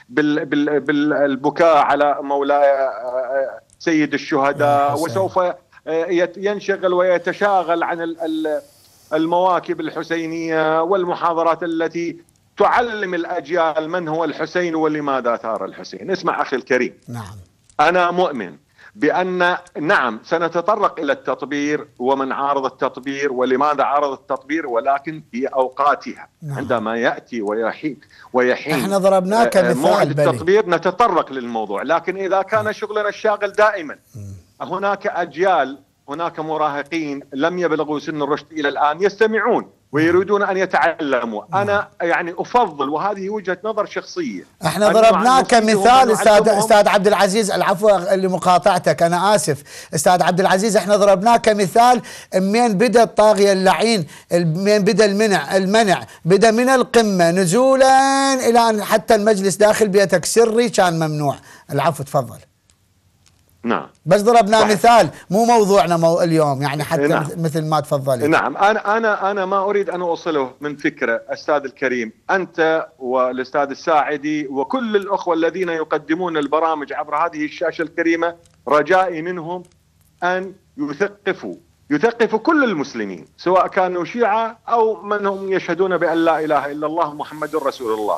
بالبكاء على مولاي سيد الشهداء، وسوف ينشغل ويتشاغل عن المواكب الحسينية والمحاضرات التي تعلم الأجيال من هو الحسين ولماذا ثار الحسين. اسمع أخي الكريم. نعم. أنا مؤمن بأن نعم سنتطرق إلى التطبير ومن عارض التطبير ولماذا عارض التطبير، ولكن في أوقاتها. نعم. عندما يأتي ويحين احنا ضربناه كمثال التطبير نتطرق للموضوع، لكن إذا كان شغلنا الشاغل دائما هناك أجيال، هناك مراهقين لم يبلغوا سن الرشد إلى الآن يستمعون ويريدون أن يتعلموا. أنا يعني أفضل، وهذه وجهة نظر شخصية، احنا ضربناه كمثال أستاذ عبد العزيز، العفو لمقاطعتك أنا آسف أستاذ عبد العزيز، احنا ضربناه كمثال من بدأ الطاغية اللعين، من بدأ المنع بدأ من القمة نزولا إلى أن حتى المجلس داخل بيتك سري كان ممنوع. العفو تفضل. نعم. بس ضربنا صحيح. مثال، مو موضوعنا اليوم يعني، حتى نعم. مثل ما تفضلت. نعم. أنا ما أريد أن أوصله من فكرة أستاذ الكريم، أنت والأستاذ الساعدي وكل الأخوة الذين يقدمون البرامج عبر هذه الشاشة الكريمة، رجائي منهم أن يثقفوا كل المسلمين، سواء كانوا شيعة أو من هم يشهدون بأن لا إله إلا الله محمد رسول الله،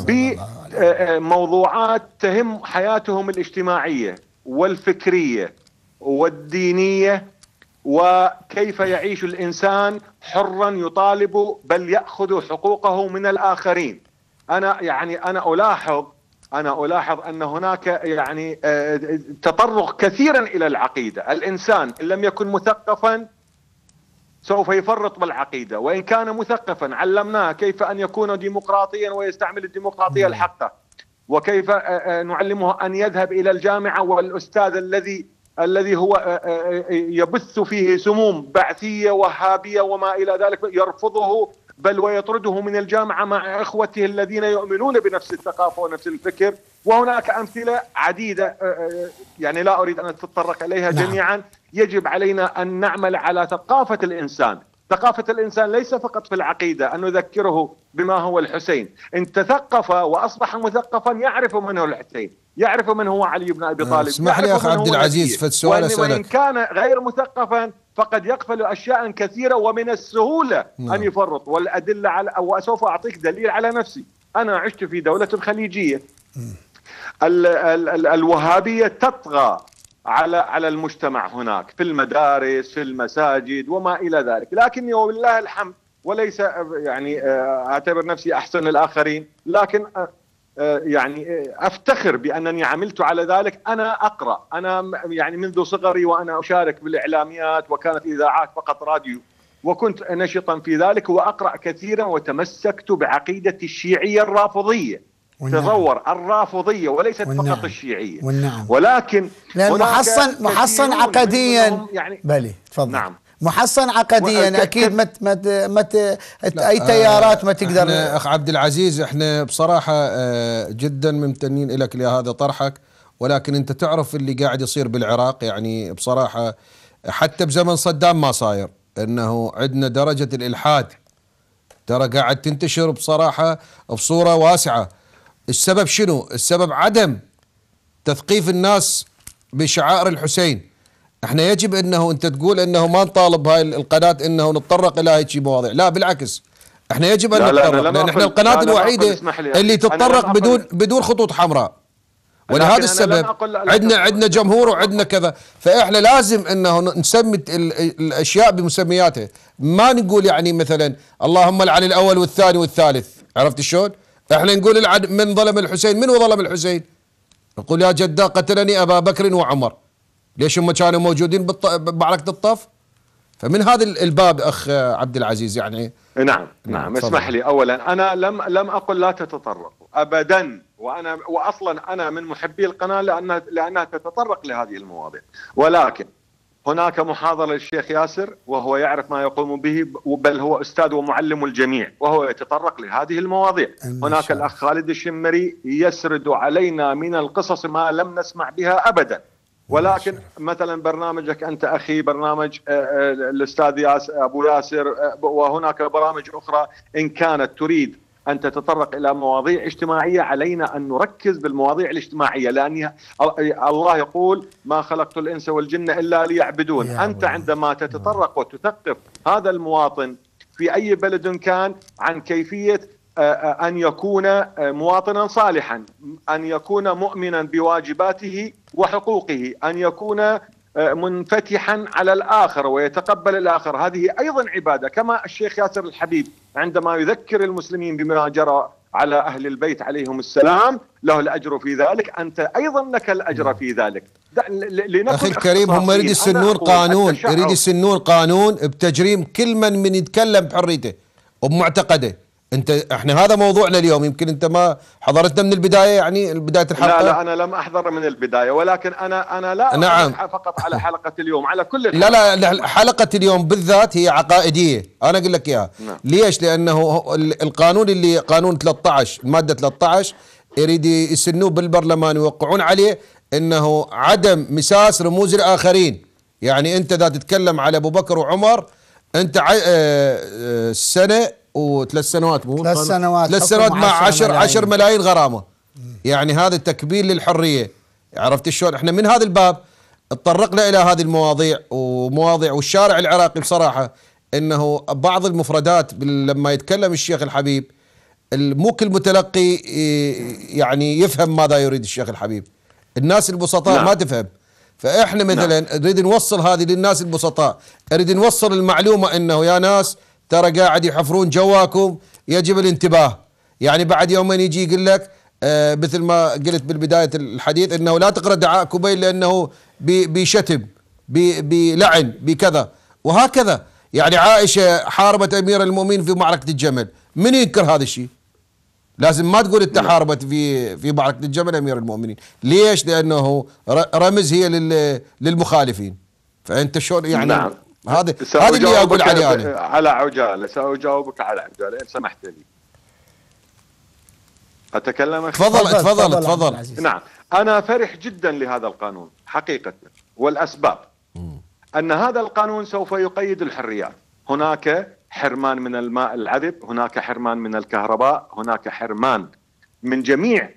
بموضوعات تهم حياتهم الاجتماعية والفكرية والدينية، وكيف يعيش الإنسان حرا يطالب بل يأخذ حقوقه من الآخرين. أنا ألاحظ أن هناك يعني تطرق كثيرا إلى العقيدة. الإنسان إن لم يكن مثقفا سوف يفرط بالعقيدة، وإن كان مثقفا علمناه كيف أن يكون ديمقراطيا ويستعمل الديمقراطية الحقة، وكيف نعلمه أن يذهب إلى الجامعة والأستاذ الذي هو يبث فيه سموم بعثية وهابية وما إلى ذلك يرفضه بل ويطرده من الجامعة مع إخوته الذين يؤمنون بنفس الثقافة ونفس الفكر. وهناك أمثلة عديدة يعني لا أريد أن أتطرق إليها جميعا. يجب علينا أن نعمل على ثقافة الإنسان. ثقافة الإنسان ليس فقط في العقيدة، أن نذكره بما هو الحسين. إن تثقف وأصبح مثقفا يعرف من هو الحسين، يعرف من هو علي بن أبي طالب. اسمح لي أخ عبد العزيز في السؤال أسألك، وإن كان غير مثقفا فقد يقبل أشياء كثيرة ومن السهولة أن يفرط. والأدلة على، وسوف أعطيك دليل على نفسي. أنا عشت في دولة خليجية، الوهابية تطغى على المجتمع هناك، في المدارس في المساجد وما إلى ذلك، لكني ولله الحمد، وليس يعني أعتبر نفسي أحسن الآخرين، لكن يعني أفتخر بأنني عملت على ذلك. أنا أقرأ، أنا يعني منذ صغري وأنا أشارك بالإعلاميات، وكانت إذاعات فقط راديو، وكنت نشطا في ذلك وأقرأ كثيرا، وتمسكت بعقيدة الشيعية الرافضية. تطور الرافضية وليست فقط الشيعية. ولكن محصن عقديا يعني. بلي تفضل. نعم. محصن عقديا اكيد اي تيارات ما تقدر. اخ عبد العزيز، احنا بصراحه جدا ممتنين لك لهذا طرحك، ولكن انت تعرف اللي قاعد يصير بالعراق، يعني بصراحه حتى بزمن صدام ما صاير، انه عندنا درجه الالحاد ترى قاعد تنتشر بصراحه بصوره واسعه. السبب شنو؟ السبب عدم تثقيف الناس بشعائر الحسين. احنا يجب انه انت تقول انه ما نطالب هاي القناة انه نتطرق الى هيك مواضيع، لا بالعكس، احنا يجب ان نتطرق، لان احنا القناة الوحيدة اللي تتطرق بدون خطوط حمراء. ولهذا السبب عندنا جمهور وعندنا كذا، فاحنا لازم انه نسمي الاشياء بمسمياتها، ما نقول يعني مثلا اللهم لعن الاول والثاني والثالث، عرفت شلون؟ احنا نقول من ظلم الحسين. من هو ظلم الحسين؟ نقول يا جدا قتلني ابا بكر وعمر. ليش هم كانوا موجودين بمعركة الطف؟ فمن هذا الباب اخ عبد العزيز يعني. نعم اسمح لي، اولا انا لم اقل لا تتطرقوا ابدا، واصلا انا من محبي القناة لانها تتطرق لهذه المواضيع، ولكن هناك محاضرة للشيخ ياسر وهو يعرف ما يقوم به، بل هو أستاذ ومعلم الجميع، وهو يتطرق لهذه المواضيع. هناك الأخ خالد الشمري يسرد علينا من القصص ما لم نسمع بها أبدا. ولكن مثلا برنامجك أنت أخي، برنامج الأستاذ أبو ياسر، وهناك برامج أخرى إن كانت تريد أن تتطرق إلى مواضيع اجتماعية، علينا أن نركز بالمواضيع الاجتماعية، لأن الله يقول ما خلقت الإنس والجن إلا ليعبدون. أنت عندما تتطرق وتثقف هذا المواطن في أي بلد كان عن كيفية أن يكون مواطنا صالحا، أن يكون مؤمنا بواجباته وحقوقه، أن يكون منفتحا على الآخر ويتقبل الآخر، هذه أيضا عبادة. كما الشيخ ياسر الحبيب عندما يذكر المسلمين بما جرى على أهل البيت عليهم السلام له الأجر في ذلك، أنت أيضا لك الأجر في ذلك. أخي الكريم، هم يريد يسنون قانون، يريد يسنون قانون بتجريم كل من يتكلم بحريته وبمعتقده. احنا هذا موضوعنا اليوم، يمكن انت ما حضرتنا من البدايه، يعني بدايه الحلقه. لا انا لم احضر من البدايه، ولكن انا لا نعم. فقط على حلقه اليوم، على كل الحلقة. لا حلقه اليوم بالذات هي عقائديه، انا اقول لك اياها. نعم. ليش؟ لانه القانون اللي قانون 13 الماده 13 يريد يسنوه بالبرلمان ويوقعون عليه انه عدم مساس رموز الاخرين. يعني انت اذا تتكلم على ابو بكر وعمر، انت سنه وثلاث سنوات، مو 3 سنوات مع 10 ملايين غرامه. يعني هذا تكبير للحريه. عرفت شلون؟ احنا من هذا الباب تطرقنا الى هذه المواضيع ومواضيع، والشارع العراقي بصراحه انه بعض المفردات لما يتكلم الشيخ الحبيب مو كل متلقي يعني يفهم ماذا يريد الشيخ الحبيب. الناس البسطاء ما تفهم. فاحنا مثلا نريد نوصل هذه للناس البسطاء، نريد نوصل المعلومه انه يا ناس ترى قاعد يحفرون جواكم، يجب الانتباه. يعني بعد يومين يجي يقول لك مثل ما قلت بالبدايه الحديث انه لا تقرا دعاء كبيل لانه بشتم، بلعن، بكذا وهكذا. يعني عائشه حاربت امير المؤمنين في معركه الجمل، من ينكر هذا الشيء؟ لازم ما تقول انت حاربت في معركه الجمل امير المؤمنين. ليش؟ لانه رمز هي للمخالفين. فانت شلون يعني؟ هذا اللي اقول عليه انا. على عجاله ساجاوبك على عجاله ان سمحت لي. اتكلم. تفضل. نعم، انا فرح جدا لهذا القانون حقيقه، والاسباب ان هذا القانون سوف يقيد الحريات. هناك حرمان من الماء العذب، هناك حرمان من الكهرباء، هناك حرمان من جميع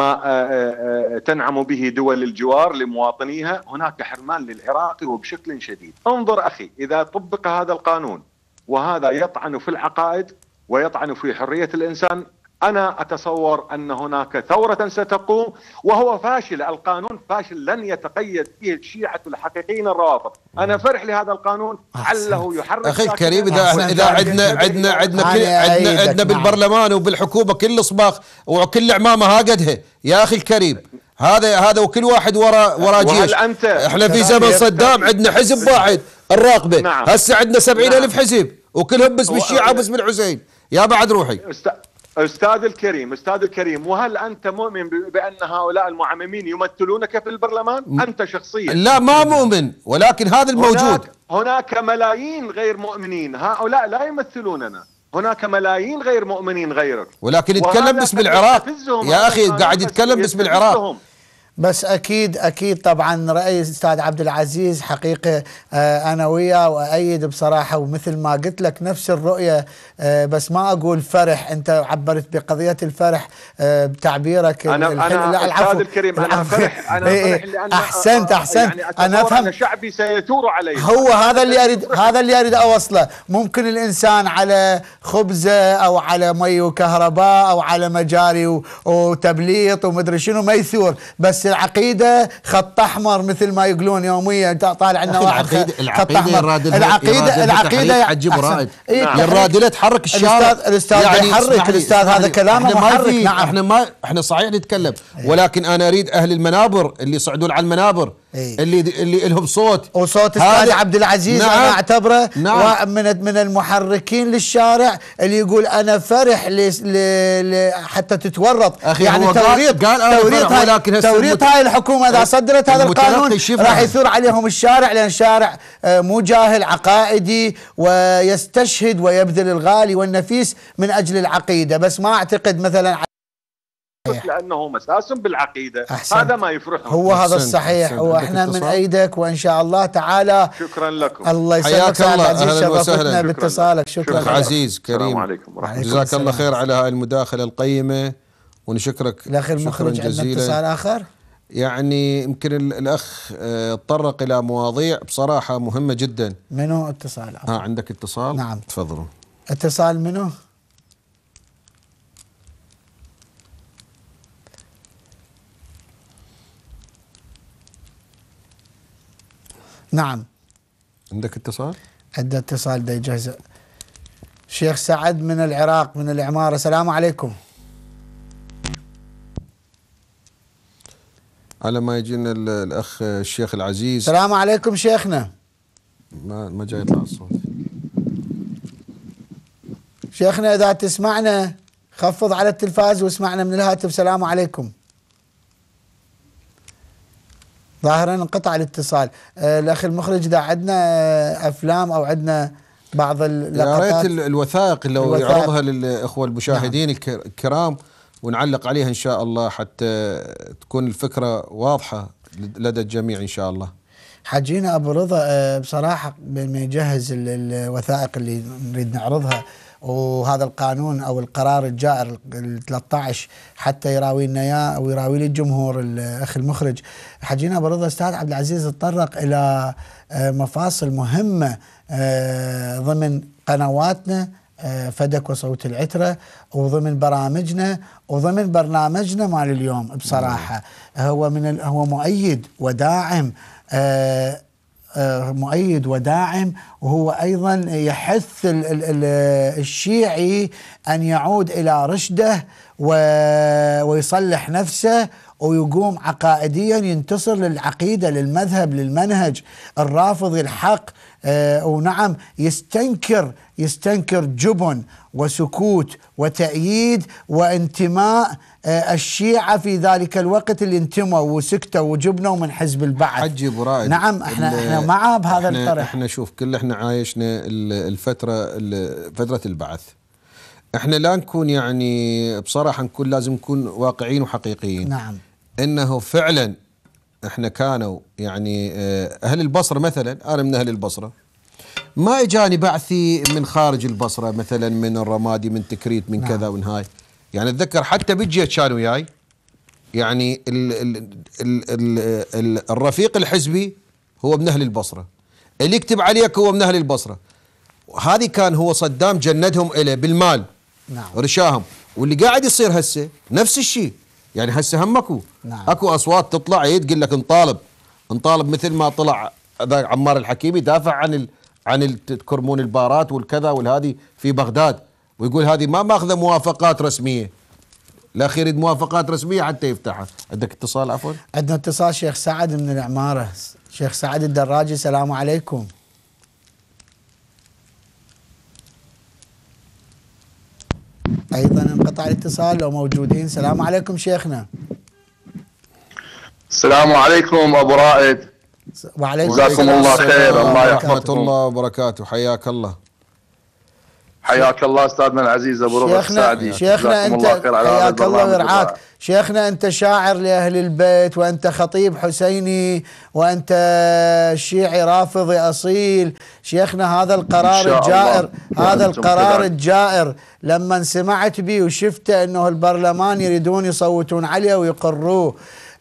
ما تنعم به دول الجوار لمواطنيها، هناك حرمان للعراق وبشكل شديد. انظر أخي، إذا طبق هذا القانون وهذا يطعن في العقائد ويطعن في حرية الإنسان، أنا أتصور أن هناك ثورة ستقوم، وهو فاشل. القانون فاشل، لن يتقيد به الشيعة الحقيقيين الروافض. أنا فرح لهذا القانون، عله يحرك. أخي الكريم، إذا عندنا بالبرلمان وبالحكومة كل صباخ وكل عمامة هاقدها يا أخي الكريم. هذا وكل واحد ورا جيش. احنا في زمن صدام عندنا حزب واحد الراقبة. نعم. هسه عندنا 70,000 حزب وكلهم باسم الشيعة وباسم الحسين. يا بعد روحي أستاذ الكريم، وهل أنت مؤمن بأن هؤلاء المعممين يمثلونك في البرلمان؟ أنت شخصيا؟ لا، ما مؤمن، ولكن هذا الموجود. هناك ملايين غير مؤمنين، هؤلاء لا يمثلوننا. هناك ملايين غير مؤمنين غيرك، ولكن يتكلم باسم العراق يا أخي، قاعد يتكلم باسم العراق. بس اكيد طبعا راي الاستاذ عبد العزيز حقيقه انا وياه وايد بصراحه، ومثل ما قلت لك نفس الرؤيه. بس ما اقول فرح، انت عبرت بقضيه الفرح بتعبيرك. انا استاذ الكريم، انا فرح لأن احسنت يعني انا افهم. شعبي سيثور عليه. هو هذا اللي اريد اوصله. ممكن الانسان على خبزه او على مي وكهرباء او على مجاري وتبليط ومدري شنو ما يثور، بس العقيده خط احمر مثل ما يقولون يوميا. طالع لنا واحد خط احمر. العقيده حجب رائد الرادله تحرك الشارع. الاستاذ يعني يحرك. الاستاذ هذا كلامه محرك. نعم. احنا صحيح نتكلم، ولكن انا اريد اهل المنابر اللي يصعدون على المنابر، اللي لهم صوت، وصوت الاستاذ عبد العزيز. نعم. انا اعتبره من المحركين للشارع، اللي يقول انا فرح حتى تتورط. يعني توريط هاي الحكومه اذا صدرت هذا القانون راح يثور عليهم الشارع، لان الشارع مو جاهل، عقائدي، ويستشهد ويبذل الغالي والنفيس من اجل العقيده. بس ما اعتقد مثلا لانه مساس بالعقيده. هذا ما يفرحهم. هو هذا الصحيح. واحنا من ايدك وان شاء الله تعالى. شكرا لكم. الله يسلمك سعد عزيز، شرفتنا باتصالك. شكرا عزيز كريم. السلام عليكم ورحمه الله. جزاك الله خير على هاي المداخله القيمه، ونشكرك. الاخ المخرج عندنا اتصال اخر. يعني يمكن الاخ تطرق الى مواضيع بصراحه مهمه جدا. منو اتصال؟ عندك اتصال؟ نعم تفضلوا. اتصال منو؟ نعم عندك اتصال؟ عنده اتصال دا يجهز. شيخ سعد من العراق من العمارة. السلام عليكم. على ما يجينا الأخ الشيخ العزيز. السلام عليكم شيخنا. ما جاي يطلع الصوت. شيخنا إذا تسمعنا خفض على التلفاز واسمعنا من الهاتف. السلام عليكم. ظاهرا انقطع الاتصال. الأخ المخرج إذا عندنا أفلام أو عندنا بعض اللقطات، يا ريت الوثائق لو يعرضها للإخوة المشاهدين. نعم. الكرام، ونعلق عليها إن شاء الله حتى تكون الفكرة واضحة لدى الجميع إن شاء الله. حجينا أبو رضا، بصراحة بما يجهز الوثائق اللي نريد نعرضها وهذا القانون أو القرار الجائر 13 حتى يراوي لنا إياه ويراوي لي الجمهور الأخ المخرج. حجينا أبو رضا، أستاذ عبد العزيز تطرق إلى مفاصل مهمة ضمن قنواتنا فدك وصوت العترة، وضمن برامجنا وضمن برنامجنا مال اليوم. بصراحة هو مؤيد وداعم، مؤيد وداعم، وهو أيضا يحث الشيعي أن يعود إلى رشده ويصلح نفسه ويقوم عقائديا ينتصر للعقيدة، للمذهب، للمنهج الرافضي الحق. ونعم يستنكر جبن وسكوت وتأييد وانتماء الشيعة في ذلك الوقت اللي انتموا وسكتوا وجبنوا من حزب البعث. حجي ابو رائد، نعم احنا معه بهذا الطرح. احنا شوف احنا عايشنا فترة البعث. احنا لا نكون يعني بصراحة لازم نكون واقعيين وحقيقيين. نعم. انه فعلا احنا كانوا يعني اهل البصرة مثلا، انا من اهل البصرة، ما اجاني بعثي من خارج البصرة مثلا من الرمادي من تكريت من كذا ومن هاي. يعني اتذكر حتى بالجيش كانوا وياي، يعني الرفيق الحزبي هو من اهل البصرة، اللي يكتب عليك هو من اهل البصرة. وهذه كان هو صدام جندهم إليه بالمال. نعم. ورشاهم. واللي قاعد يصير هسه نفس الشيء. يعني هسه هم اكو اصوات تطلع تقول لك نطالب مثل ما طلع عمار الحكيمي دافع عن الكرمون البارات والكذا والهذي في بغداد، ويقول هذه ما ماخذه موافقات رسميه. الاخير يريد موافقات رسميه حتى يفتحها. عندك اتصال؟ عفوا، عندنا اتصال شيخ سعد من العماره. شيخ سعد الدراجي، السلام عليكم. ايضا انقطع الاتصال. لو موجودين، السلام عليكم شيخنا. السلام عليكم ابو رائد. وعليكم جزاكم الله خير. الله ورحمة الله وبركاته. حياك الله. حياك الله استاذنا العزيز ابو رضا السعدي. شيخنا انت حياك الله ويرعاك. شيخنا انت شاعر لاهل البيت، وانت خطيب حسيني، وانت شيعي رافضي اصيل. شيخنا هذا القرار الجائر، هذا القرار الجائر لما سمعت به وشفته انه البرلمان يريدون يصوتون عليه ويقروه،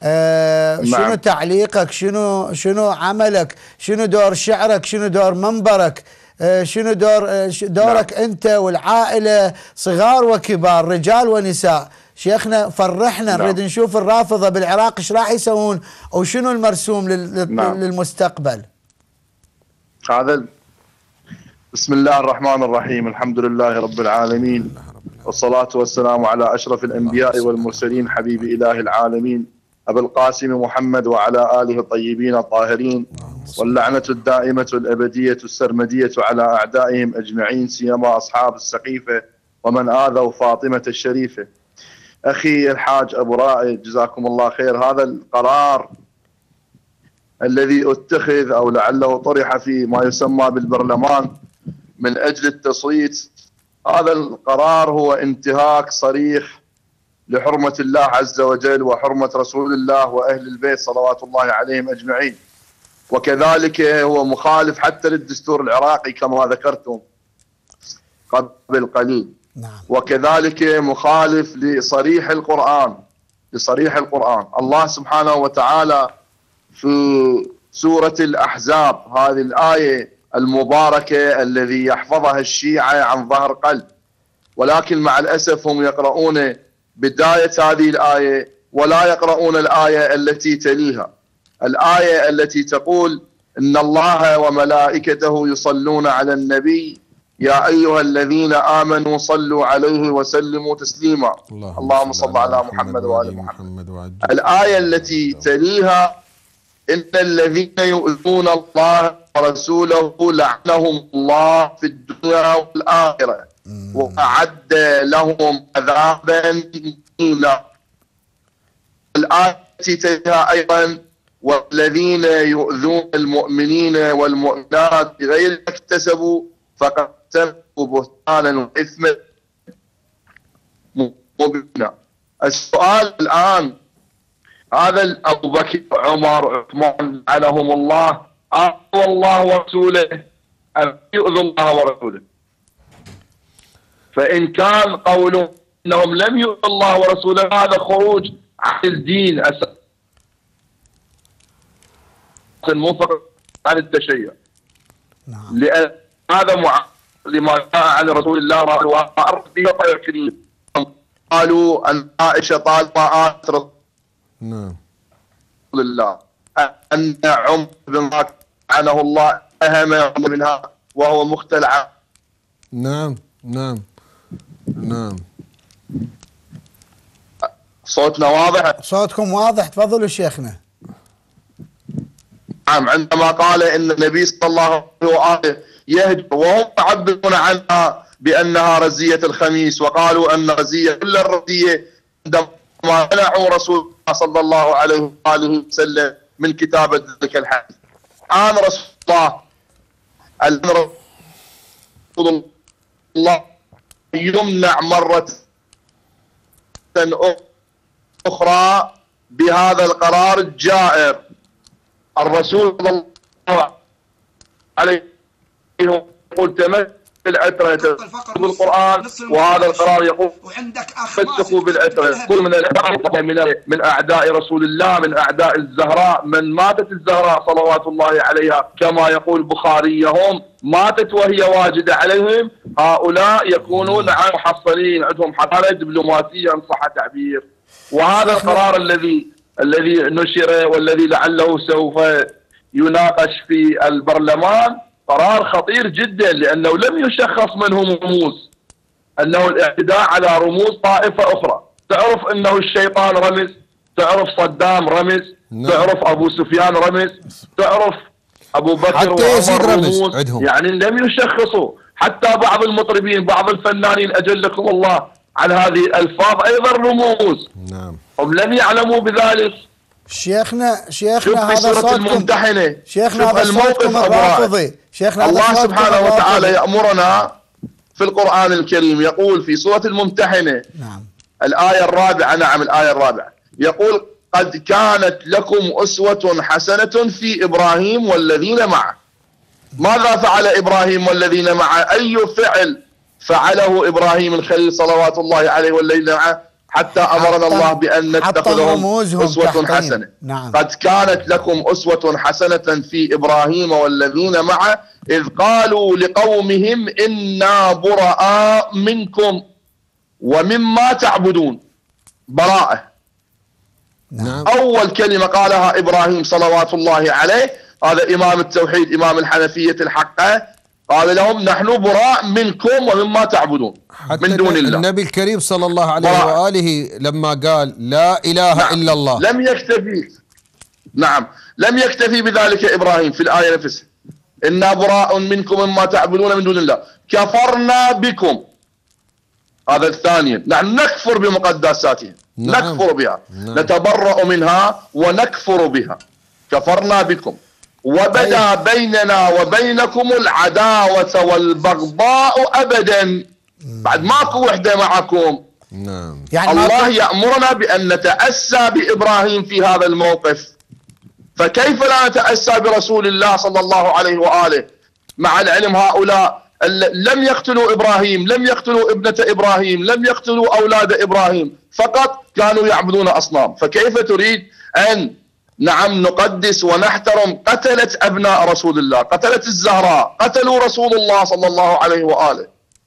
شنو تعليقك؟ شنو عملك؟ شنو دور شعرك؟ شنو دور منبرك؟ شنو دورك أنت والعائلة، صغار وكبار، رجال ونساء؟ شيخنا فرحنا. نريد نشوف الرافضة بالعراق ايش راح يسوون وشنو المرسوم للمستقبل. هذا بسم الله الرحمن الرحيم. الحمد لله رب العالمين، والصلاة والسلام على أشرف الأنبياء والمرسلين، حبيب إله العالمين أبي القاسم محمد وعلى آله الطيبين الطاهرين، واللعنة الدائمة الأبدية السرمدية على أعدائهم أجمعين، سيما أصحاب السقيفة ومن آذوا فاطمة الشريفة. أخي الحاج أبو رائد جزاكم الله خير، هذا القرار الذي اتخذ أو لعله طرح في ما يسمى بالبرلمان من أجل التصويت، هذا القرار هو انتهاك صريح لحرمة الله عز وجل وحرمة رسول الله وأهل البيت صلوات الله عليهم أجمعين، وكذلك هو مخالف حتى للدستور العراقي كما ذكرتم قبل قليل. نعم. وكذلك مخالف لصريح القرآن، الله سبحانه وتعالى في سورة الأحزاب هذه الآية المباركة الذي يحفظها الشيعة عن ظهر قلب، ولكن مع الأسف هم يقرؤون بداية هذه الآية ولا يقرؤون الآية التي تليها، الآية التي تقول إن الله وملائكته يصلون على النبي يا أيها الذين آمنوا صلوا عليه وسلموا تسليما، اللهم صل على محمد وآل محمد. الآية التي تليها إن الذين يؤذون الله ورسوله لعنهم الله في الدنيا والآخرة وأعد لهم عذابا مهينا. الآية التي تليها أيضا والذين يؤذون المؤمنين والمؤمنات بغير ما اكتسبوا فقد احتملوا بهتانا وإثما مبينا. السؤال الآن هذا أبو بكر عمر عثمان لعنهم الله أطاعوا الله ورسوله أم يؤذوا الله ورسوله. فإن كان قولهم أنهم لم يؤذوا الله ورسوله هذا خروج عن الدين أساسا مو فقط عن التشيع. نعم. لأن هذا لما جاء عن رسول الله قالوا أن عائشة طالبات رسول الله أن عمر بن الخطاب لعنه الله أهم منها وهو مختلع. نعم نعم نعم. صوتنا واضح؟ صوتكم واضح، تفضلوا شيخنا. نعم. عندما قال ان النبي صلى الله عليه واله يهجر وهم يعبرون عنها بانها رزيه الخميس، وقالوا ان رزيه كل الرزيه عندما منعوا رسول الله صلى الله عليه واله وسلم من كتابه ذلك الحديث. الان رسول الله يمنع مره اخرى بهذا القرار الجائر. الرسول صلى الله عليه يقول تمثل العترة بالقرآن، وهذا القرار يقول تمسكوا بالعترة. كل من أعداء رسول الله، من أعداء الزهراء، من ماتت الزهراء صلوات الله عليها كما يقول البخاري هم ماتت وهي واجدة عليهم، هؤلاء يكونون محصلين عندهم حصانة دبلوماسية إن صح التعبير. وهذا القرار الذي نشر والذي لعله سوف يناقش في البرلمان قرار خطير جدا، لأنه لم يشخص منه رموز، أنه الاعتداء على رموز طائفة أخرى. تعرف أنه الشيطان رمز، تعرف صدام رمز، تعرف أبو سفيان رمز، تعرف أبو بكر وعمر رموز، يعني لم يشخصوا. حتى بعض المطربين بعض الفنانين أجلكم الله عن هذه الألفاظ أيضا رموز. نعم. هم لم يعلموا بذلك. شيخنا هذا صوتكم الممتحنة. شيخنا هذا الموقف الرافضي. شيخنا الله سبحانه وتعالى يأمرنا في القرآن الكريم، يقول في سورة الممتحنة نعم الآية الرابعة، نعم الآية الرابعة، يقول قد كانت لكم أسوة حسنة في إبراهيم والذين معه. ماذا فعل إبراهيم والذين معه؟ أي فعل فعله إبراهيم الخليل صلوات الله عليه والذين معه حتى أمرنا الله بأن نتخذهم أسوة حسنة. نعم. قد كانت لكم أسوة حسنة في إبراهيم والذين معه إذ قالوا لقومهم إنا براء منكم ومما تعبدون. براءة. نعم. أول كلمة قالها إبراهيم صلوات الله عليه، هذا إمام التوحيد إمام الحنفية الحقة، قال لهم نحن براء منكم ومما تعبدون من دون الله. النبي الكريم صلى الله عليه وآله لما قال لا إله نعم. إلا الله لم يكتفي. نعم لم يكتفي بذلك إبراهيم في الآية نفسها، إنا براء منكم مما تعبدون من دون الله كفرنا بكم. هذا الثاني، نحن نكفر بمقدساتهم. نعم. نكفر بها. نعم. نتبرأ منها ونكفر بها. كفرنا بكم وبدا بيننا وبينكم العداوة والبغضاء أبدا. بعد ماكو وحدة معكم. نعم. يعني الله يأمرنا بأن نتأسى بإبراهيم في هذا الموقف، فكيف لا نتأسى برسول الله صلى الله عليه وآله؟ مع العلم هؤلاء لم يقتلوا إبراهيم، لم يقتلوا ابنة إبراهيم، لم يقتلوا أولاد إبراهيم، فقط كانوا يعبدون أصنام. فكيف تريد أن نعم نقدس ونحترم قتلت أبناء رسول الله، قتلت الزهراء، قتلوا رسول الله صلى الله عليه وآله.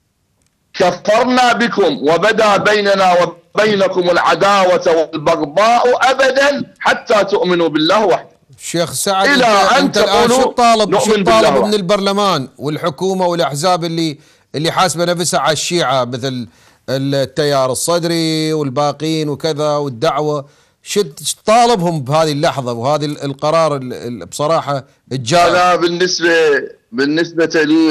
كفرنا بكم وبدا بيننا وبينكم العداوة والبغضاء أبدا حتى تؤمنوا بالله وحده. شيخ سعد إلى أنت الآن شو طالب من وحده. البرلمان والحكومة والأحزاب اللي حاسبة نفسها على الشيعة مثل التيار الصدري والباقين وكذا والدعوة، شو طالبهم بهذه اللحظة وهذه القرار بصراحة الجائر؟ أنا بالنسبة لي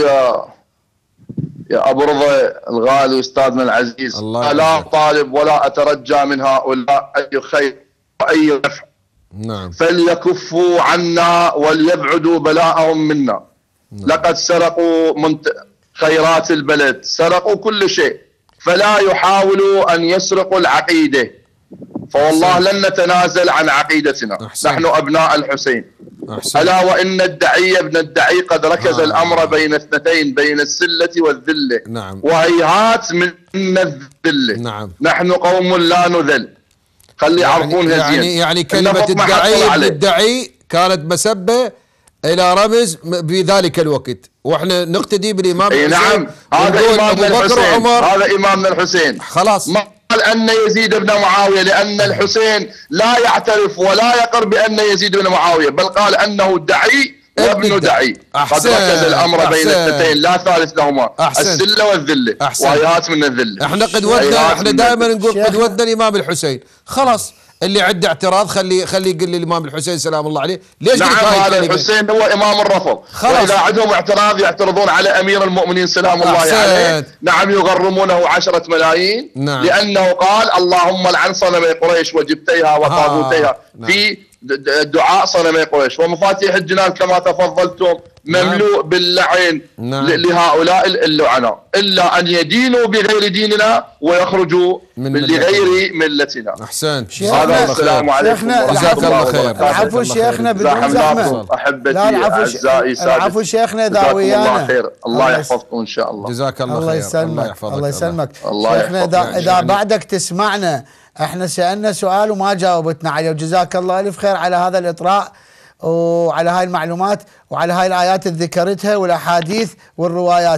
يا أبو رضا الغالي أستاذنا العزيز، لا طالب ولا أترجى من هؤلاء أي خير وأي نفع. نعم. فليكفوا عنا وليبعدوا بلاءهم منا. نعم. لقد سرقوا خيرات البلد، سرقوا كل شيء، فلا يحاولوا أن يسرقوا العقيدة. فوالله لن نتنازل عن عقيدتنا. نحن أبناء الحسين. ألا وإن الدعي ابن الدعي قد ركز الأمر بين اثنتين، بين السلة والذلة. نعم. وهيهات من الذلة. نعم. نحن قوم لا نذل. خلي يعرفونها زين. يعني كلمة الدعي ابن الدعي كانت مسبة إلى رمز بذلك الوقت، واحنا نقتدي بالإمام الحسين. نعم، هذا إمامنا الحسين، هذا إمامنا الحسين. خلاص. ما قال أن يزيد بن معاوية، لأن الحسين لا يعترف ولا يقر بأن يزيد بن معاوية، بل قال أنه دعي وابن دعي. قد ركز الأمر بين الاثنتين لا ثالث لهما، السلة والذلة، وهيهات من الذلة. احنا قدوتنا، احنا دائما نقول قدوتنا الإمام الحسين. خلاص، اللي عنده اعتراض خلي يقول للإمام الحسين سلام الله عليه. ليش؟ نعم، هذا الحسين هو إمام الرفض. وإذا عندهم اعتراض يعترضون على أمير المؤمنين سلام الله عليه. نعم، يغرمونه 10 ملايين. نعم. لأنه قال اللهم لعن صنمي قريش وجبتيها وطاغوتيها. في دعاء صنمي قريش. ومفاتيح الجنان كما تفضلتم مملوء باللعن لهؤلاء اللعناء، إلا أن يدينوا بغير ديننا ويخرجوا لغير ملتنا. أحسنت. هذا السلام عليكم ورحمة الله خير. العفو شيخنا بدون زحمة. أحبتي أعزائي سادتي. العفو شيخنا إذا ويانا. الله يحفظكم إن شاء الله. جزاك الله خير. الله يحفظك. الله يسلمك. شيخنا إذا بعدك تسمعنا، احنا سألنا سؤال وما جاوبتنا عليه، وجزاك الله ألف خير على هذا الإطراء وعلى هاي المعلومات وعلى هاي الآيات اللي ذكرتها والأحاديث والروايات.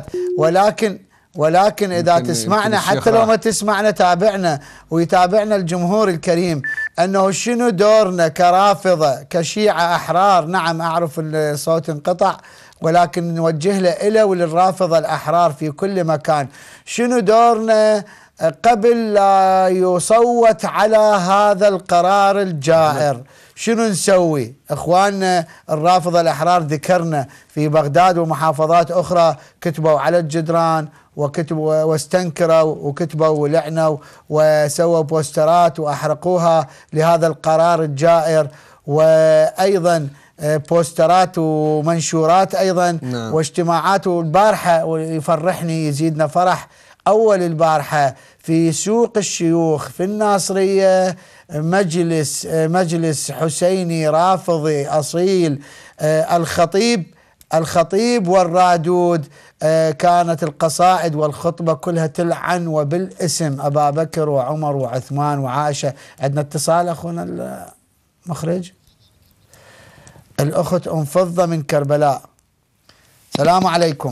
ولكن إذا تسمعنا، حتى لو ما تسمعنا تابعنا ويتابعنا الجمهور الكريم، أنه شنو دورنا كرافضة كشيعة أحرار. نعم أعرف الصوت انقطع، ولكن نوجه له إلى وللرافضة الأحرار في كل مكان. شنو دورنا قبل لا يصوت على هذا القرار الجائر؟ شنو نسوي؟ اخواننا الرافضة الاحرار ذكرنا في بغداد ومحافظات اخرى كتبوا على الجدران وكتبوا واستنكروا وكتبوا ولعنوا وسووا بوسترات واحرقوها لهذا القرار الجائر، وايضا بوسترات ومنشورات ايضا. نعم. واجتماعات. والبارحة ويفرحني يزيدنا فرح، أول البارحة في سوق الشيوخ في الناصرية مجلس حسيني رافضي أصيل، الخطيب والرادود. كانت القصائد والخطبة كلها تلعن وبالاسم أبا بكر وعمر وعثمان وعائشة. عندنا اتصال أخونا المخرج، الأخت أم فضة من كربلاء. السلام عليكم.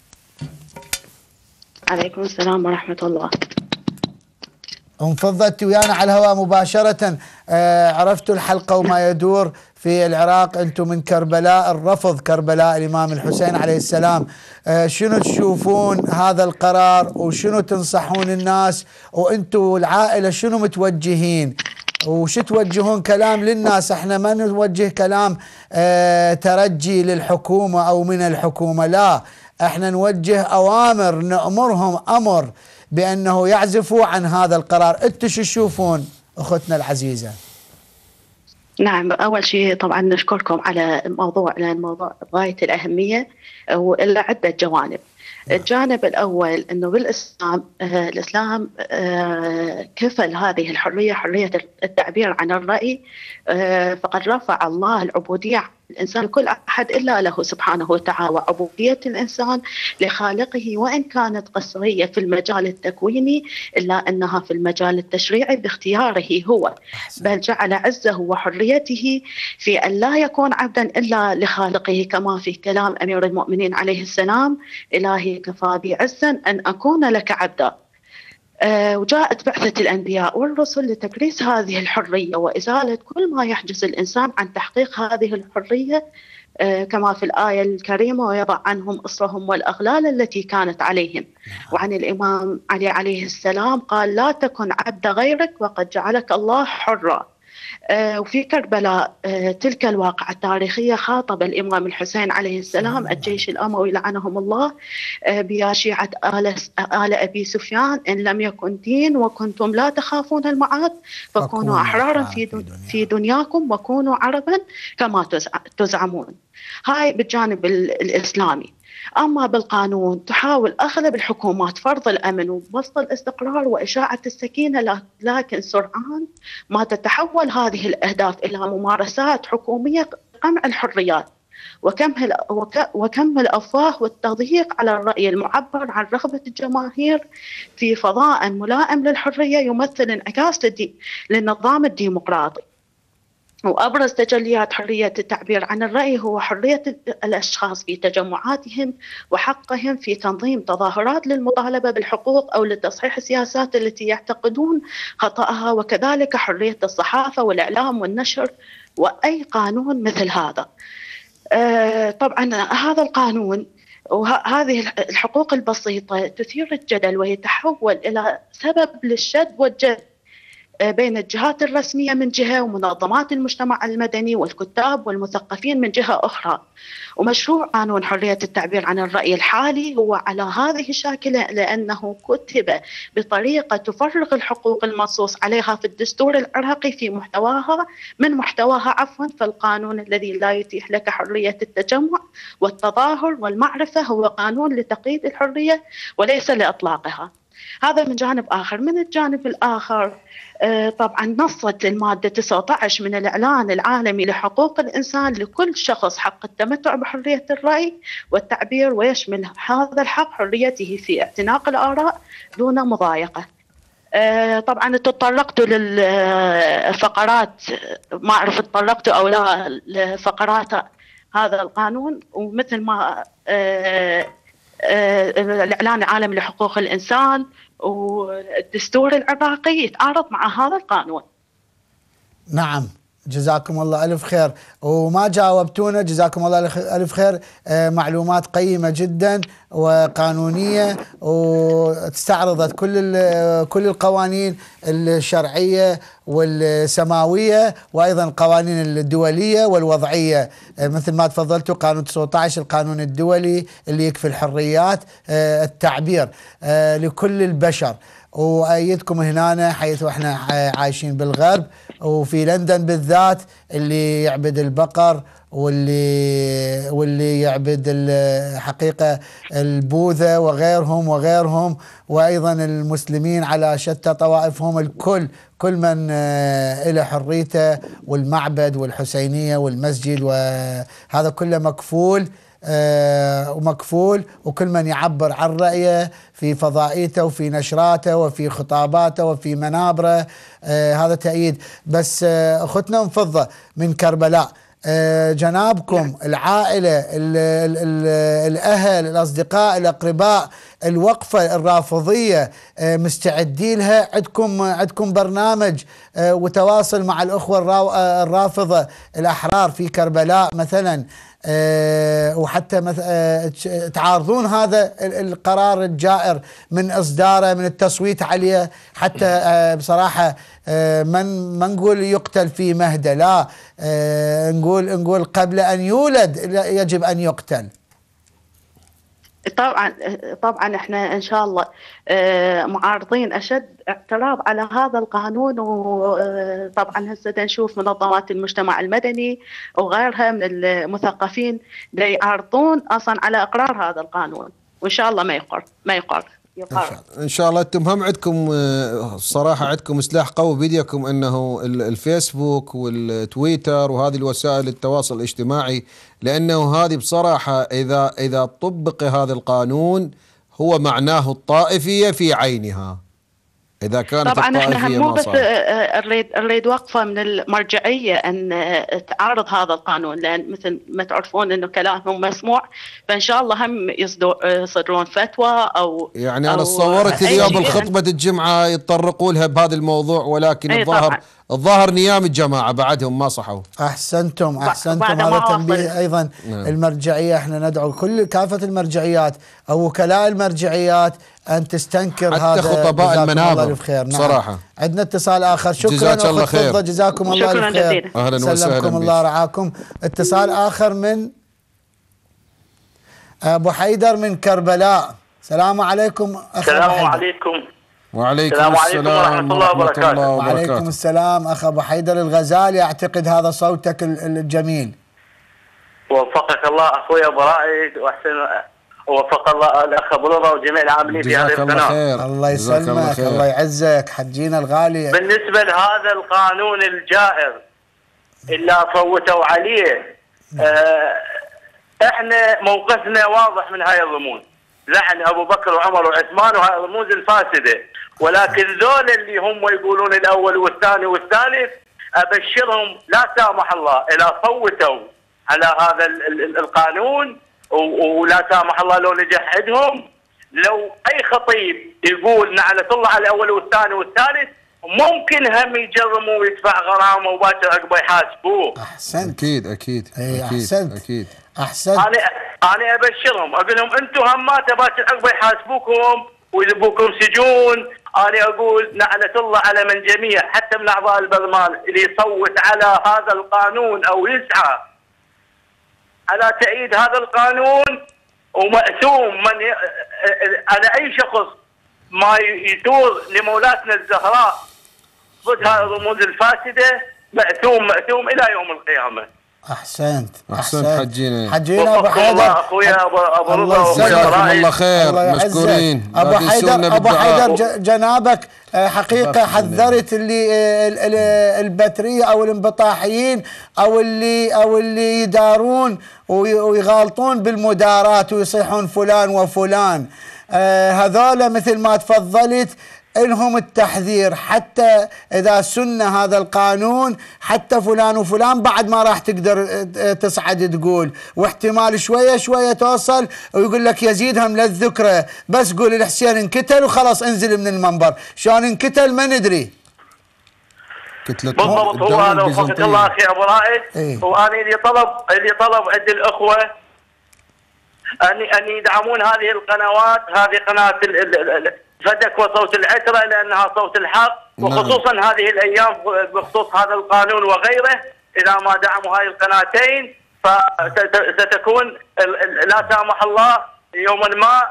عليكم السلام ورحمة الله. أم فضة أنت ويانا على الهواء مباشرة. عرفتوا الحلقة وما يدور في العراق. أنتم من كربلاء، الرفض كربلاء الإمام الحسين عليه السلام. شنو تشوفون هذا القرار وشنو تنصحون الناس؟ وأنتم العائلة شنو متوجهين وش توجهون كلام للناس؟ احنا ما نوجه كلام ترجي للحكومة أو من الحكومة، لا، احنا نوجه أوامر، نأمرهم أمر بأنه يعزفوا عن هذا القرار. انتوا شو تشوفون أختنا العزيزة؟ نعم، أول شيء طبعا نشكركم على الموضوع، لأن الموضوع غاية الأهمية وإلا عدة جوانب. الجانب الأول أنه بالإسلام الإسلام كفل هذه الحرية، حرية التعبير عن الرأي. فقد رفع الله العبودية عن الإنسان كل أحد إلا له سبحانه وتعالى، وعبودية الإنسان لخالقه وإن كانت قصرية في المجال التكويني إلا أنها في المجال التشريعي باختياره هو، بل جعل عزه وحريته في أن لا يكون عبدا إلا لخالقه، كما في كلام أمير المؤمنين عليه السلام: إلهي كفى بي عزا أن أكون لك عبدا. وجاءت بعثة الأنبياء والرسل لتكريس هذه الحرية وإزالة كل ما يحجز الإنسان عن تحقيق هذه الحرية، كما في الآية الكريمة: ويضع عنهم إصرهم والأغلال التي كانت عليهم. وعن الإمام علي عليه السلام قال: لا تكن عبد غيرك وقد جعلك الله حرا. وفي كربلاء تلك الواقعة التاريخية خاطب الإمام الحسين عليه السلام الجيش الأموي لعنهم الله: بيا شيعة آل أبي سفيان، إن لم يكن دين وكنتم لا تخافون المعاد فكونوا أحرارا في دنياكم وكونوا عربا كما تزعمون. هاي بالجانب الإسلامي. أما بالقانون تحاول أغلب الحكومات فرض الأمن وبسط الاستقرار وإشاعة السكينة، لكن سرعان ما تتحول هذه الأهداف إلى ممارسات حكومية قمع الحريات وكم الأفواه والتضييق على الرأي المعبر عن رغبة الجماهير في فضاء ملائم للحرية يمثل انعكاس للنظام الديمقراطي. وأبرز تجليات حرية التعبير عن الرأي هو حرية الأشخاص في تجمعاتهم وحقهم في تنظيم تظاهرات للمطالبة بالحقوق أو لتصحيح السياسات التي يعتقدون خطأها، وكذلك حرية الصحافة والإعلام والنشر وأي قانون مثل هذا. طبعا هذا القانون وهذه الحقوق البسيطة تثير الجدل ويتحول إلى سبب للشد والجذب بين الجهات الرسمية من جهة ومنظمات المجتمع المدني والكتاب والمثقفين من جهة أخرى. ومشروع قانون حرية التعبير عن الرأي الحالي هو على هذه الشاكلة لأنه كتب بطريقة تفرغ الحقوق المنصوص عليها في الدستور العراقي من محتواها فالقانون الذي لا يتيح لك حرية التجمع والتظاهر والمعرفة هو قانون لتقييد الحرية وليس لإطلاقها. هذا من جانب آخر. من الجانب الآخر طبعا نصت المادة 19 من الإعلان العالمي لحقوق الإنسان لكل شخص حق التمتع بحرية الرأي والتعبير، ويشمل هذا الحق حريته في اعتناق الآراء دون مضايقة. طبعا تطرقت للفقرات، ما أعرف تطرقت أو لا لفقرات هذا القانون، ومثل ما الإعلان العالمي لحقوق الإنسان والدستور العراقي يتعارض مع هذا القانون. نعم، جزاكم الله ألف خير. وما جاوبتونا، جزاكم الله ألف خير. معلومات قيمة جدا وقانونية، واستعرضت كل القوانين الشرعية والسماوية وأيضا القوانين الدولية والوضعية، مثل ما تفضلتوا قانون 19 القانون الدولي اللي يكفي الحريات التعبير لكل البشر. وأيدكم هنا حيث احنا عايشين بالغرب وفي لندن بالذات اللي يعبد البقر واللي يعبد الحقيقة البوذا وغيرهم وأيضا المسلمين على شتى طوائفهم، كل من له حريته، والمعبد والحسينية والمسجد وهذا كله مكفول وكل من يعبر عن رأيه في فضائيته وفي نشراته وفي خطاباته وفي منابره هذا تأييد. بس أختنا من فضة من كربلاء، جنابكم العائلة الأهل الأصدقاء الأقرباء الوقفة الرافضية مستعدين لها؟ عندكم برنامج وتواصل مع الأخوة الرافضة الأحرار في كربلاء مثلا، وحتى تعارضون هذا القرار الجائر من إصداره، من التصويت عليه، حتى بصراحة ما نقول يقتل في مهده، لا نقول قبل أن يولد يجب أن يقتل. طبعا احنا ان شاء الله معارضين اشد اعتراض على هذا القانون، وطبعا هسه نشوف منظمات المجتمع المدني وغيرها من المثقفين يعارضون اصلا على اقرار هذا القانون، وان شاء الله ما يقر. ان شاء الله. انتم هم عندكم صراحه عندكم سلاح قوي بيديكم، انه الفيسبوك والتويتر وهذه الوسائل التواصل الاجتماعي، لانه هذه بصراحه اذا طبق هذا القانون هو معناه الطائفيه في عينها. إذا كانت طبعا احنا مو بس نريد وقفه من المرجعيه ان تعارض هذا القانون، لان مثل ما تعرفون انه كلامهم مسموع، فان شاء الله هم يصدرون فتوى او يعني انا تصورت اليوم الخطبه الجمعه يتطرقوا لها بهذا الموضوع، ولكن الظاهر نيام الجماعه بعدهم ما صحوا. احسنتم هذا تنبيه ايضا. المرجعيه احنا ندعو كافه المرجعيات او وكلاء المرجعيات ان تستنكر حتى خطباء المنابر بصراحه. نعم. عندنا اتصال اخر. شكرا الله خير. جزاكم الله الف خير. اهلا وسهلا. سلمكم الله رعاكم. اتصال اخر من ابو حيدر من كربلاء. السلام عليكم. السلام عليكم. وعليكم السلام ورحمة الله وبركاته. وعليكم السلام أخ أبو حيدر الغزالي، أعتقد هذا صوتك الجميل. وفقك الله أخوي أبو رائد، ووفق الله الاخ ابو رضا وجميع العاملين في هذه القناه. الله يسلمك، الله يعزك حجينا الغالي. بالنسبه لهذا القانون الجائر اللي صوتوا عليه، احنا موقفنا واضح من هاي الرموز، لعن ابو بكر وعمر وعثمان وهاي الرموز الفاسده، ولكن ذول اللي هم يقولون الاول والثاني والثالث ابشرهم لا سامح الله اذا صوتوا على هذا القانون ولا سامح الله لو نجح عندهم، لو اي خطيب يقول نعلة الله على الاول والثاني والثالث ممكن هم يجرموا ويدفع غرامه وباكر عقبه يحاسبوه. احسنت. اكيد اكيد احسنت اكيد احسنت. انا ابشرهم اقول لهم انتم همات باكر عقبه يحاسبوكم ويذبوكم سجون. انا اقول نعلة الله على من جميع حتى من اعضاء البرلمان اللي يصوت على هذا القانون او يسعى على تأييد هذا القانون، ومأثوم من على اي شخص ما يثور لمولاتنا الزهراء ضد هذه الرموز الفاسده، مأثوم الى يوم القيامه. احسنت حجينا ابو حيدر. اخويا ابو رضا جزاكم الله خير، مشكورين. ابو حيدر جنابك حقيقه حذرت اللي البتريه او الانبطاحيين او اللي يدارون ويغالطون بالمدارات ويصيحون فلان وفلان، هذول مثل ما تفضلت إلهم التحذير، حتى إذا سن هذا القانون حتى فلان وفلان بعد ما راح تقدر تصعد تقول، واحتمال شوية شوية توصل ويقول لك يزيدهم للذكرى، بس قول الحسين انقتل وخلاص انزل من المنبر، شلون انقتل ما ندري. بالضبط، هو هذا. وفقك الله أخي أبو رائد. وأنا اللي طلب عند الأخوة أن يدعمون هذه القنوات، هذه قناة فدك وصوت العترة لأنها صوت الحق، وخصوصا هذه الأيام بخصوص هذا القانون وغيره، إذا ما دعموا هذه القناتين فستكون لا سامح الله يوما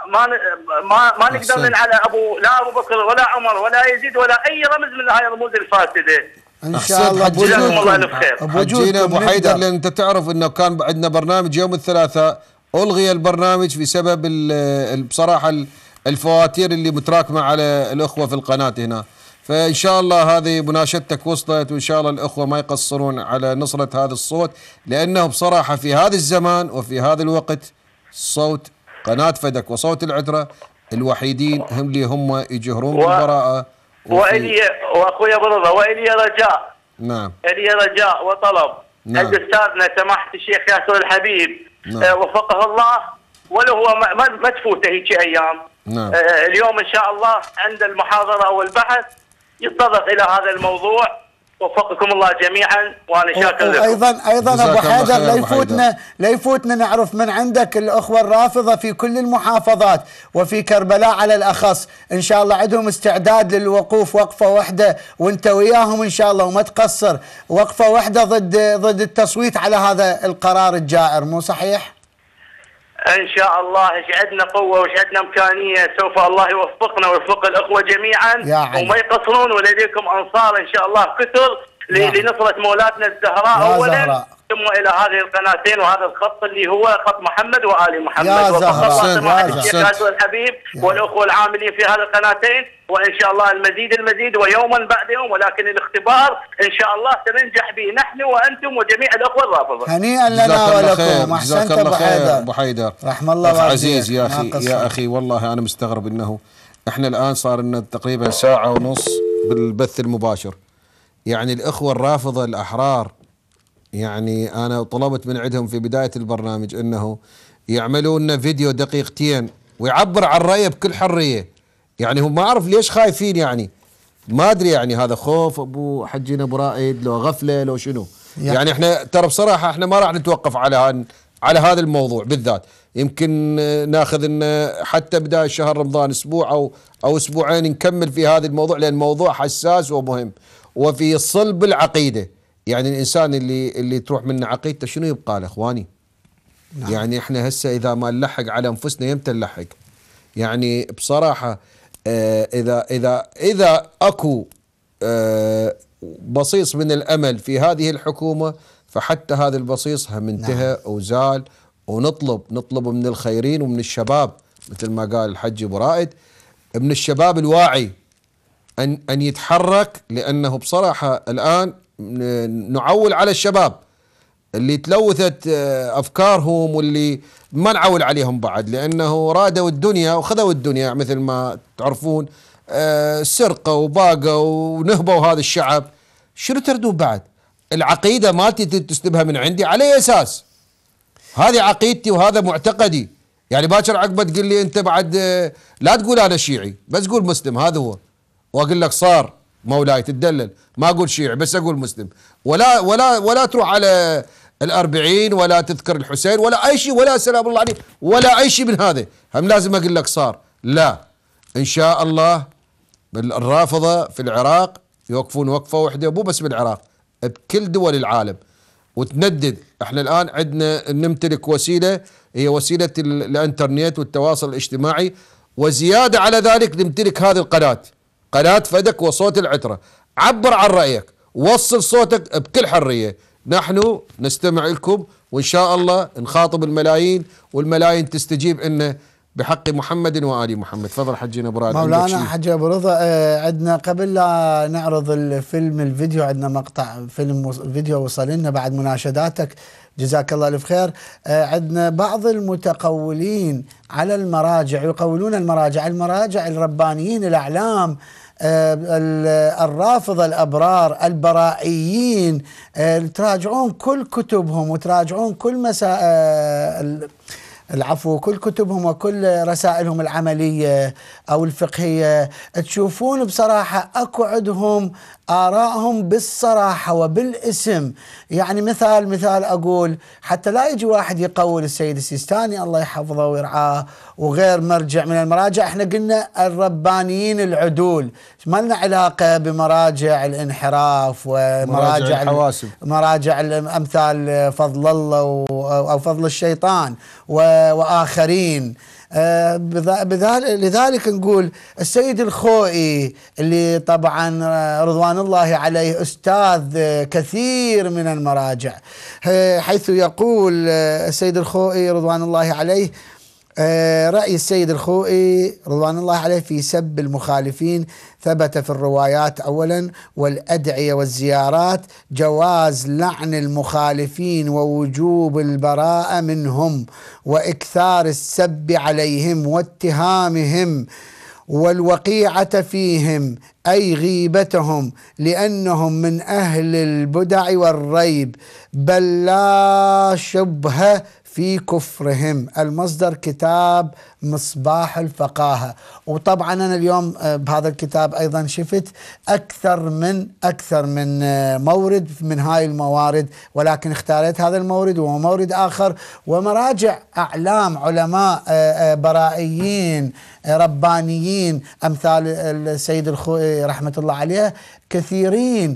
ما نقدر ننعلى لا أبو بكر ولا عمر ولا يزيد ولا أي رمز من هاي الرموز الفاسدة. ان شاء الله. جزاكم الله الف خير. حجينا ابو حيدر، لان انت تعرف انه كان عندنا برنامج يوم الثلاثاء الغي البرنامج بسبب بصراحه الفواتير اللي متراكمه على الاخوه في القناه هنا، فان شاء الله هذه مناشدتك وصلت، وان شاء الله الاخوه ما يقصرون على نصره هذا الصوت، لانه بصراحه في هذا الزمان وفي هذا الوقت صوت قناه فدك وصوت العترة الوحيدين هم اللي هم يجهرون بالبراءه. واخويا ابو رضا والي رجاء. نعم. الي رجاء وطلب عند استاذنا سماحه الشيخ ياسر الحبيب. نعم. وفقه الله، ولو هو ما تفوته هيك ايام. نعم. اليوم ان شاء الله عند المحاضره او البحث يتطرق الى هذا الموضوع. وفقكم الله جميعا وانا شاكر لكم. ايضا ابو حيدر لا يفوتنا نعرف من عندك الاخوه الرافضه في كل المحافظات وفي كربلاء على الاخص، ان شاء الله عندهم استعداد للوقوف وقفه واحده وانت وياهم ان شاء الله، وما تقصر، وقفه واحده ضد التصويت على هذا القرار الجائر، مو صحيح؟ ان شاء الله ايش عندنا قوه وايش عندنا امكانيه، سوف الله يوفقنا ويوفق الاخوه جميعا وما يقصرون، ولديكم انصار ان شاء الله كثر لنصره مولاتنا الزهراء اولا، ثم الى هذه القناتين وهذا الخط اللي هو خط محمد وال محمد. وفق الله سماحه الشيخ ياسر الحبيب والاخوه العاملين في هذه القناتين، وان شاء الله المزيد ويوما بعد يوم، ولكن الاختبار ان شاء الله سننجح به نحن وانتم وجميع الاخوه الرافضه. هنيئا لنا ولكم. احسنت ابو حيدر. رحم الله والديك. عزيز يا اخي والله انا مستغرب انه احنا الان صار لنا تقريبا ساعه ونص بالبث المباشر، يعني الاخوه الرافضه الاحرار، يعني أنا طلبت من عندهم في بداية البرنامج أنه يعملوا لنا فيديو دقيقتين ويعبر عن رأيه بكل حرية، يعني هم ما أعرف ليش خايفين، يعني ما أدري، يعني هذا خوف أبو حجينا أبو رائد لو غفلة لو شنو، يعني إحنا ترى بصراحة إحنا ما راح نتوقف على هذا الموضوع بالذات، يمكن ناخذ إن حتى بداية شهر رمضان أسبوع أو أسبوعين نكمل في هذا الموضوع، لأن الموضوع حساس ومهم وفي صلب العقيدة. يعني الانسان اللي تروح منه عقيدته شنو يبقى له اخواني؟ نعم. يعني احنا هسه اذا ما نلحق على انفسنا يمتى نلحق؟ يعني بصراحه اذا اكو بصيص من الامل في هذه الحكومه، فحتى هذا البصيص هم انتهى. نعم. وزال نطلب من الخيرين ومن الشباب مثل ما قال الحج ابو رائد، من الشباب الواعي ان يتحرك، لانه بصراحه الان نعول على الشباب اللي تلوثت افكارهم واللي ما نعول عليهم بعد، لانه رادوا الدنيا وخذوا الدنيا مثل ما تعرفون، سرقه وباقه ونهبوا هذا الشعب. شنو تردون بعد؟ العقيده مالتي تسلبها من عندي على اي اساس؟ هذه عقيدتي وهذا معتقدي. يعني باكر عقبه تقول لي انت بعد لا تقول انا شيعي، بس قول مسلم، هذا هو. واقول لك صار مولاي تدلل، ما اقول شيعي بس اقول مسلم، ولا تروح على ال40 ولا تذكر الحسين ولا اي شيء ولا سلام الله عليه ولا اي شيء من هذا، هم لازم اقول لك صار. لا، ان شاء الله الرافضه في العراق يوقفون وقفه واحده، مو بس بالعراق، بكل دول العالم، وتندد. احنا الان عندنا نمتلك وسيله هي وسيله الانترنت والتواصل الاجتماعي، وزياده على ذلك نمتلك هذه القناه، قناه فدك وصوت العتره. عبر عن رايك، وصل صوتك بكل حريه، نحن نستمع لكم، وان شاء الله نخاطب الملايين والملايين تستجيب انه بحق محمد وآل محمد. تفضل حجنا ابو رائد. مولانا حج ابو رضا، عندنا قبل لا نعرض الفيلم الفيديو، عندنا مقطع فيلم فيديو وصل لنا بعد مناشداتك، جزاك الله الف خير. عندنا بعض المتقولين على المراجع يقولون المراجع الربانيين الأعلام، الرافضة الأبرار البرائيين، تراجعون كل كتبهم وتراجعون كل كل كتبهم وكل رسائلهم العملية أو الفقهية، تشوفون بصراحة أكو عندهم آرائهم بالصراحة وبالاسم. يعني مثال أقول، حتى لا يجي واحد يقول السيد السيستاني الله يحفظه ويرعاه وغير مرجع من المراجع، احنا قلنا الربانيين العدول، ما لنا علاقة بمراجع الانحراف ومراجع مراجع أمثال فضل الله أو فضل الشيطان وآخرين. لذلك نقول السيد الخوئي اللي طبعا رضوان الله عليه أستاذ كثير من المراجع، حيث يقول السيد الخوئي رضوان الله عليه، رأي السيد الخوئي رضوان الله عليه في سب المخالفين ثبت في الروايات أولا والأدعية والزيارات جواز لعن المخالفين ووجوب البراءة منهم وإكثار السب عليهم واتهامهم والوقيعة فيهم أي غيبتهم، لأنهم من أهل البدع والريب، بل لا شبهة في كفرهم. المصدر كتاب مصباح الفقاهة. وطبعا أنا اليوم بهذا الكتاب أيضا شفت أكثر من مورد من هاي الموارد، ولكن اختاريت هذا المورد ومورد آخر، ومراجع أعلام علماء برائيين ربانيين أمثال السيد الخوئي رحمة الله عليه كثيرين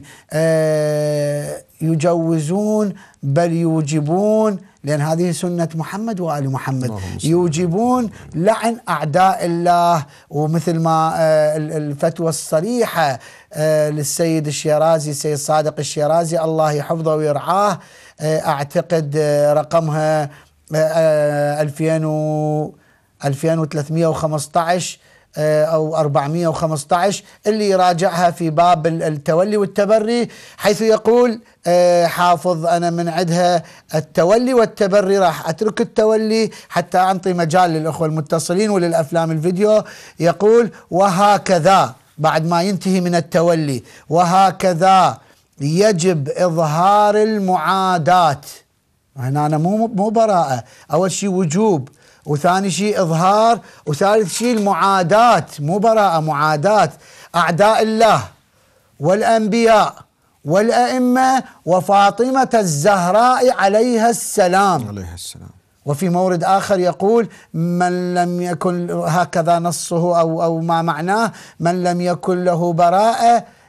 يجوزون بل يوجبون، لأن هذه سنة محمد وآل محمد، يوجبون لعن أعداء الله. ومثل ما الفتوى الصريحة للسيد الشيرازي، السيد صادق الشيرازي الله يحفظه ويرعاه، أعتقد رقمها 2315 أو 415، اللي يراجعها في باب التولي والتبري، حيث يقول حافظ أنا من عدها التولي والتبري، راح أترك التولي حتى أعطي مجال للأخوة المتصلين وللأفلام الفيديو. يقول وهكذا بعد ما ينتهي من التولي، وهكذا يجب إظهار المعاداة. هنا أنا مو براءة، أول شيء وجوب، وثاني شيء إظهار، وثالث شيء المعاداة، مو براءة، معاداة أعداء الله والأنبياء والأئمة وفاطمة الزهراء عليها السلام. وفي مورد آخر يقول من لم يكن، هكذا نصه أو ما معناه، من لم يكن له براءة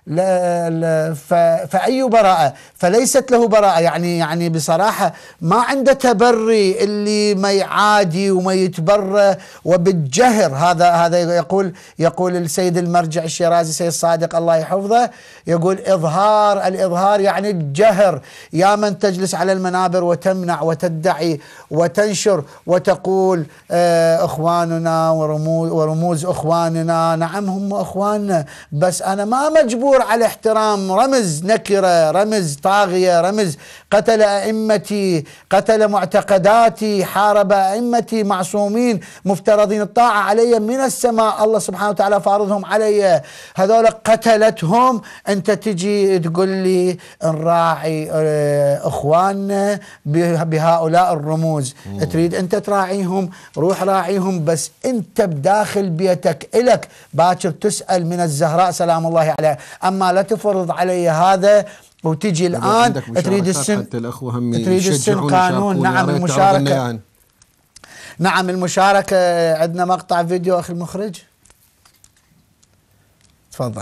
فأي براءة؟ فليست له براءة. يعني بصراحة ما عنده تبري اللي ما يعادي وما يتبرى وبالجهر. هذا يقول السيد المرجع الشيرازي سيد صادق الله يحفظه، يقول الإظهار يعني الجهر. يا من تجلس على المنابر وتمنع وتدعي وتنشر وتقول إخواننا ورموز إخواننا، نعم هم إخواننا، بس أنا ما مجبور على احترام رمز نكرة، رمز طاغية، رمز قتل أئمتي، قتل معتقداتي، حارب أئمتي معصومين مفترضين الطاعة علي من السماء، الله سبحانه وتعالى فارضهم علي، هذول قتلتهم. أنت تجي تقول لي نراعي إخواننا بهؤلاء الرموز. تريد أنت تراعيهم، روح راعيهم، بس أنت بداخل بيتك إلك باكر تسأل من الزهراء سلام الله عليها. أما لا تفرض علي هذا وتجي الآن تريد السن، تريد السن قانون. نعم المشاركة، نعم المشاركة. عندنا مقطع فيديو أخي المخرج، تفضل.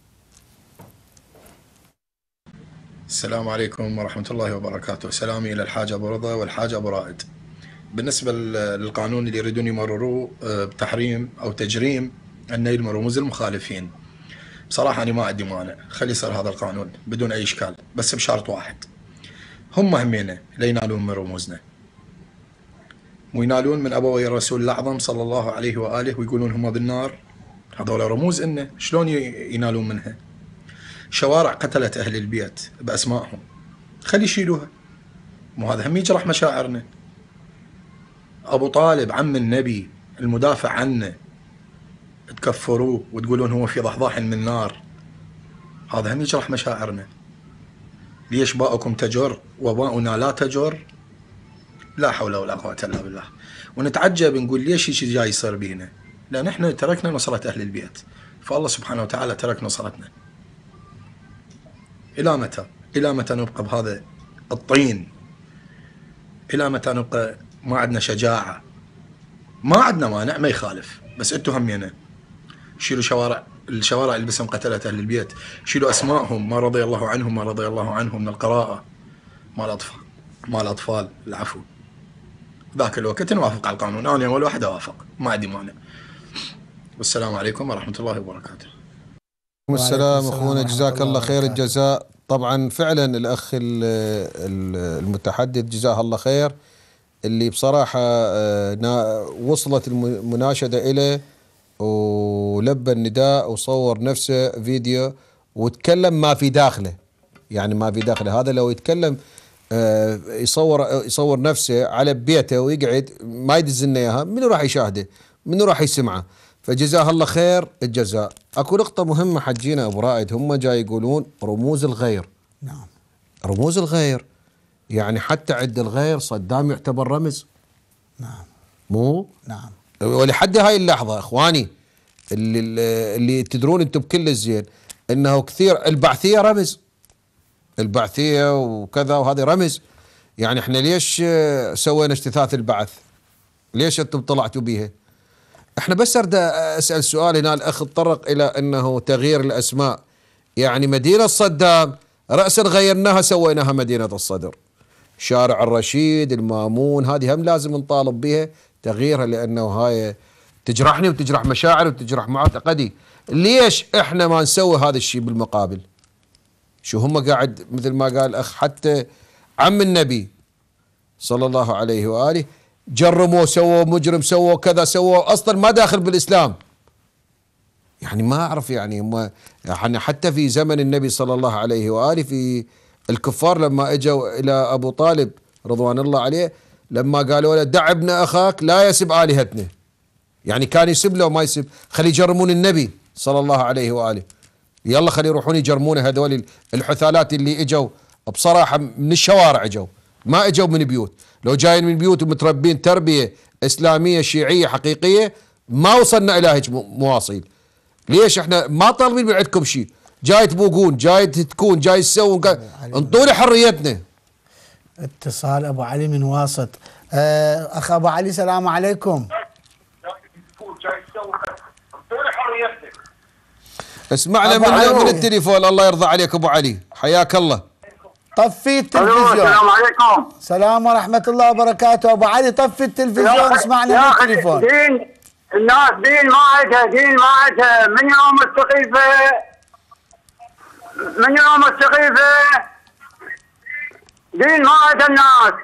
السلام عليكم ورحمة الله وبركاته. سلامي إلى الحاج أبو رضا والحاج أبو رائد. بالنسبة للقانون اللي يريدون يمرروه بتحريم أو تجريم النيل من رموز المخالفين، بصراحة أنا ما عندي مانع، خلي يصير هذا القانون بدون أي إشكال، بس بشرط واحد، هم همينا لينالون من رموزنا وينالون من أبوي الرسول الأعظم صلى الله عليه وآله ويقولون هم بالنار، هذول رموز إنه شلون ينالون منها؟ شوارع قتلت أهل البيت بأسمائهم، خلي يشيلوها، مو هذا هم يجرح مشاعرنا. أبو طالب عم النبي المدافع عنه تكفروه وتقولون هو في ضحضاح من نار، هذا هم يجرح مشاعرنا. ليش باؤكم تجر وباؤنا لا تجر؟ لا حول ولا قوة إلا بالله. ونتعجب نقول ليش هيك جاي يصير بينا؟ لأن احنا تركنا نصرة أهل البيت، فالله سبحانه وتعالى ترك نصرتنا. إلى متى؟ إلى متى نبقى بهذا الطين؟ إلى متى نبقى ما عندنا شجاعة؟ ما عندنا مانع، ما يخالف، بس انتم همينا شيلوا الشوارع اللي باسم قتلة أهل البيت، شيلوا أسمائهم، ما رضي الله عنهم ما رضي الله عنهم من القراءة مال الأطفال العفو. ذاك الوقت نوافق على القانون، أنا أول واحد أوافق، ما عندي مانع. والسلام عليكم ورحمة الله وبركاته. السلام أخونا، جزاك الله خير الجزاء. طبعا فعلا الأخ المتحدث جزاه الله خير، اللي بصراحة وصلت المناشدة إليه ولبى النداء وصور نفسه فيديو وتكلم ما في داخله، يعني ما في داخله. هذا لو يتكلم يصور نفسه على بيته ويقعد ما يدز لنا اياها، منو راح يشاهده؟ منو راح يسمعه؟ فجزاه الله خير الجزاء. اكو نقطة مهمة حجينا ابو رائد، هم جاي يقولون رموز الغير. نعم رموز الغير، يعني حتى عند الغير صدام يعتبر رمز. نعم مو؟ نعم. ولحد هاي اللحظة اخواني اللي تدرون انتم بكل الزين انه كثير البعثية رمز، البعثية وكذا وهذه رمز. يعني احنا ليش سوينا اجتثاث البعث؟ ليش انتم طلعتوا بيها؟ احنا بس اريد اسال سؤال هنا. الاخ تطرق الى انه تغيير الاسماء، يعني مدينة صدام رأسا غيرناها سويناها مدينة الصدر، شارع الرشيد، المامون، هذه هم لازم نطالب بها تغييرها، لانه هاي تجرحني وتجرح مشاعري وتجرح معتقدي. ليش احنا ما نسوي هذا الشيء بالمقابل؟ شو هم قاعد مثل ما قال الاخ، حتى عم النبي صلى الله عليه واله جرموا، سووا مجرم، سووا كذا، سووا اصلا ما داخل بالاسلام. يعني ما اعرف، يعني هم يعني حتى في زمن النبي صلى الله عليه واله في الكفار لما اجوا الى ابو طالب رضوان الله عليه، لما قالوا له دع ابن اخاك لا يسب الهتنا، يعني كان يسب له وما يسب، خلي يجرمون النبي صلى الله عليه واله، يلا خلي يروحون يجرمون هذول الحثالات اللي اجوا بصراحه من الشوارع، اجوا ما اجوا من بيوت. لو جايين من بيوت ومتربين تربيه اسلاميه شيعيه حقيقيه ما وصلنا الى هيك مواصيل. ليش احنا ما طالبين من عندكم شيء؟ جاي تبوقون، جاي تتكون، جاي تسوون، انطونا حريتنا. اتصال ابو علي من واسط. اخ ابو علي السلام عليكم. اسمعنا من التليفون. الله يرضى عليك ابو علي، حياك الله. طفي التلفزيون. السلام عليكم. السلام ورحمة الله وبركاته. ابو علي طفي التلفزيون، اسمعنا من التليفون. دين الناس دين ما عندها، دين ما عندها. من يوم السقيفة دين ما عندها الناس.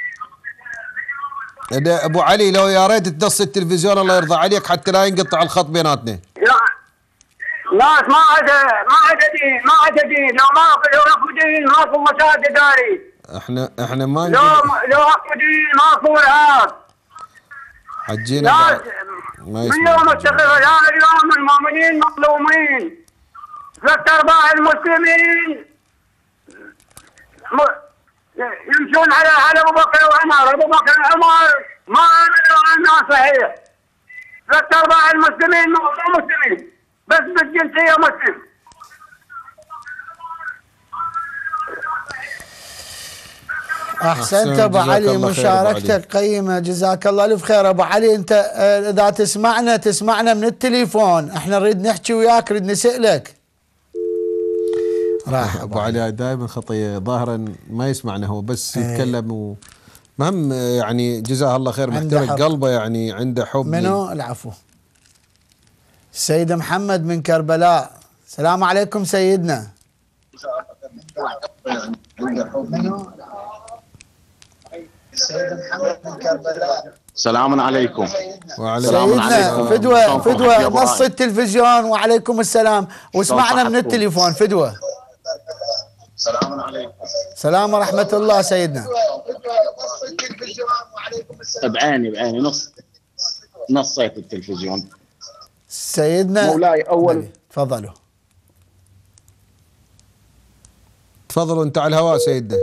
ابو علي لو يا ريت تدص التلفزيون الله يرضى عليك حتى لا ينقطع الخط بيناتنا. ناس ما عندها دين، ما عندها دين. لو اكو دين ماكو مساجد داري. احنا ما لو اكو دين ماكو ارهاب. حجينا ناس من يوم السقيفة اليوم المؤمنين مظلومين. 3/4 المسلمين يمشون على ابو بكر وعمر. ابو بكر وعمر ما امنوا عنها صحيح. 3/4 المسلمين مو مسلمين، بس بالجنسيه مسلم. احسنت ابو علي، مشاركتك قيمه، جزاك الله الف خير. ابو علي انت اذا تسمعنا من التليفون، احنا نريد نحكي وياك، نريد نسالك. راح ابو علي دائما خطيه، ظاهرا ما يسمعنا هو بس يتكلم مهم يعني جزاه الله خير، محترق قلبه يعني عنده حب. منو؟ العفو. السيد محمد من كربلاء. السلام عليكم سيدنا. السيد محمد من كربلاء. السلام عليكم. سيدنا فدوة نص التلفزيون. وعليكم السلام، واسمعنا من التليفون فدوة. السلام عليكم. السلام ورحمة الله سيدنا. بعيني نصيت التلفزيون سيدنا. مولاي أول تفضلوا انت على الهواء سيدنا.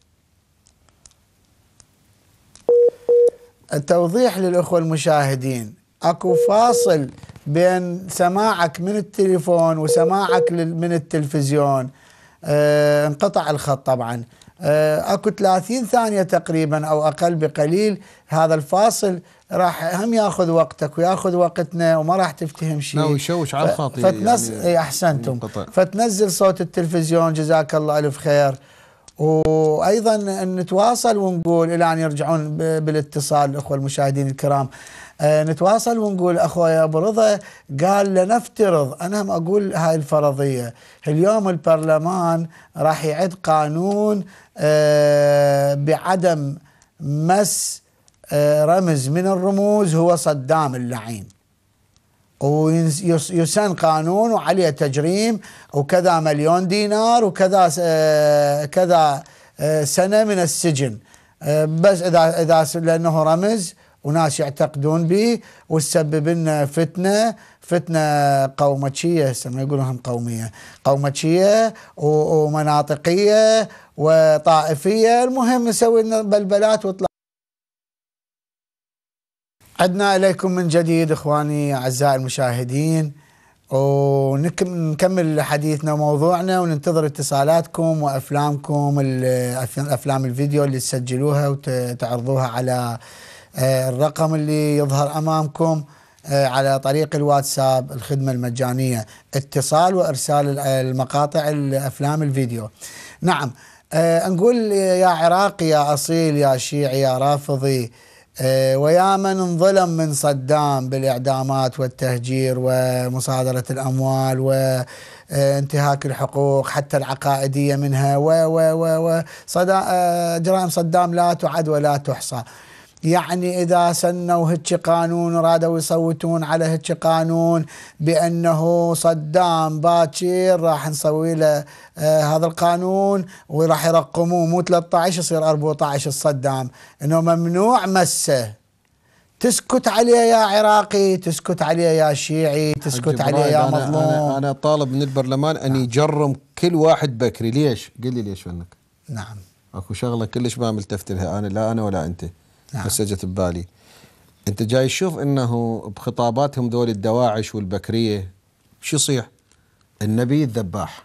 التوضيح للأخوة المشاهدين، اكو فاصل بين سماعك من التليفون وسماعك من التلفزيون. انقطع الخط طبعا. اكو 30 ثانية تقريبا او اقل بقليل. هذا الفاصل راح هم ياخذ وقتك وياخذ وقتنا وما راح تفتهم شيء. ويشوش على الخاطي. يعني احسنتم. فتنزل صوت التلفزيون، جزاك الله الف خير. وايضا نتواصل ونقول الى ان يرجعون بالاتصال الاخوه المشاهدين الكرام. نتواصل ونقول اخويا ابو رضا قال لنفترض، انا هم اقول هاي الفرضيه، اليوم البرلمان راح يعد قانون بعدم مس رمز من الرموز هو صدام اللعين، ويسن قانون وعليه تجريم وكذا مليون دينار وكذا كذا سنة من السجن، بس إذا لأنه رمز وناس يعتقدون به وتسبب لنا فتنة قومتشية، ما يقولون هم قومتشية ومناطقية وطائفية. المهم نسوي لنا بلبلات وطلع. عدنا إليكم من جديد إخواني أعزائي المشاهدين، ونكمل حديثنا وموضوعنا، وننتظر اتصالاتكم وأفلامكم، الأفلام الفيديو اللي تسجلوها وتعرضوها على الرقم اللي يظهر أمامكم على طريق الواتساب، الخدمة المجانية، اتصال وإرسال المقاطع الأفلام الفيديو. نعم، نقول يا عراقي يا أصيل يا شيعي يا رافضي، ويا من انظلم من صدام بالإعدامات والتهجير ومصادرة الأموال وانتهاك الحقوق حتى العقائدية منها جرائم صدام لا تعد ولا تحصى. يعني إذا سنوا هيك قانون ورادوا يصوتون على هيك قانون بأنه صدام باكر راح نسوي له هذا القانون وراح يرقموه مو 13 يصير 14 الصدام، إنه ممنوع مسه. تسكت عليه يا عراقي، تسكت عليه يا شيعي، تسكت عليه يا مظلوم. أنا طالب من البرلمان أن يجرم كل واحد بكري. ليش؟ قل لي ليش منك. نعم، اكو شغلة كلش ما ملتفت لها، أنا ولا أنت. نعم. بس اجت ببالي، انت جاي تشوف انه بخطاباتهم ذول الدواعش والبكريه شو يصيح؟ النبي الذباح.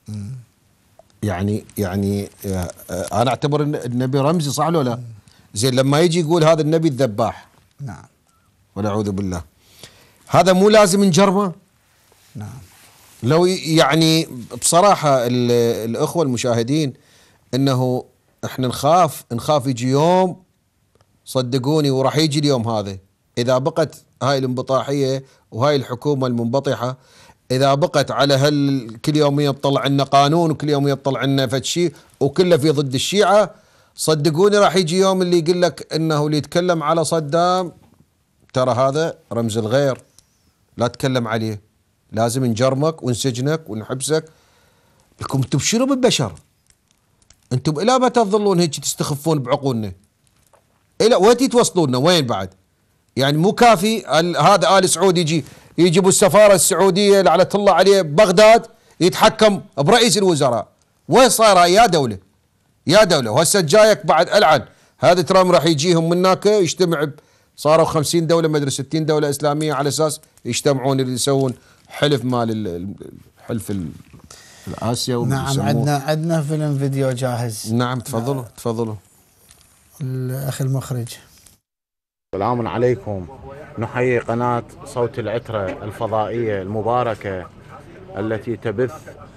يعني انا اعتبر ان النبي رمزي، صح ولا لا؟ زين لما يجي يقول هذا النبي الذباح، نعم، ولا اعوذ بالله، هذا مو لازم نجرمه؟ نعم. لو يعني بصراحة الأخوة المشاهدين أنه إحنا نخاف يجي يوم، صدقوني وراح يجي اليوم هذا إذا بقت هاي الانبطاحية وهاي الحكومة المنبطحة، إذا بقت على كل يوم يطلع لنا قانون وكل يوم يطلع لنا فد شيء وكله في ضد الشيعة، صدقوني راح يجي يوم اللي يقول لك أنه اللي يتكلم على صدام ترى هذا رمز الغير، لا تتكلم عليه، لازم نجرمك ونسجنك ونحبسك. لكم انتم شنو بالبشر؟ انتم الى متى تظلون هيك تستخفون بعقولنا؟ الى وين توصلونا؟ وين بعد؟ يعني مو كافي هذا آل سعود يجيبوا السفارة السعودية لعنة الله عليه ببغداد يتحكم برئيس الوزراء. وين صار يا دولة؟ يا دولة. وهسه جايك بعد ألعن هذا ترام راح يجيهم من هناك يجتمع، صاروا 50 دولة مدري 60 دولة إسلامية على أساس يجتمعون اللي يسوون حلف مال حلف الآسيا. نعم عندنا فيلم فيديو جاهز. نعم تفضلوا الأخ المخرج. السلام عليكم. نحيي قناة صوت العترة الفضائية المباركة التي تبث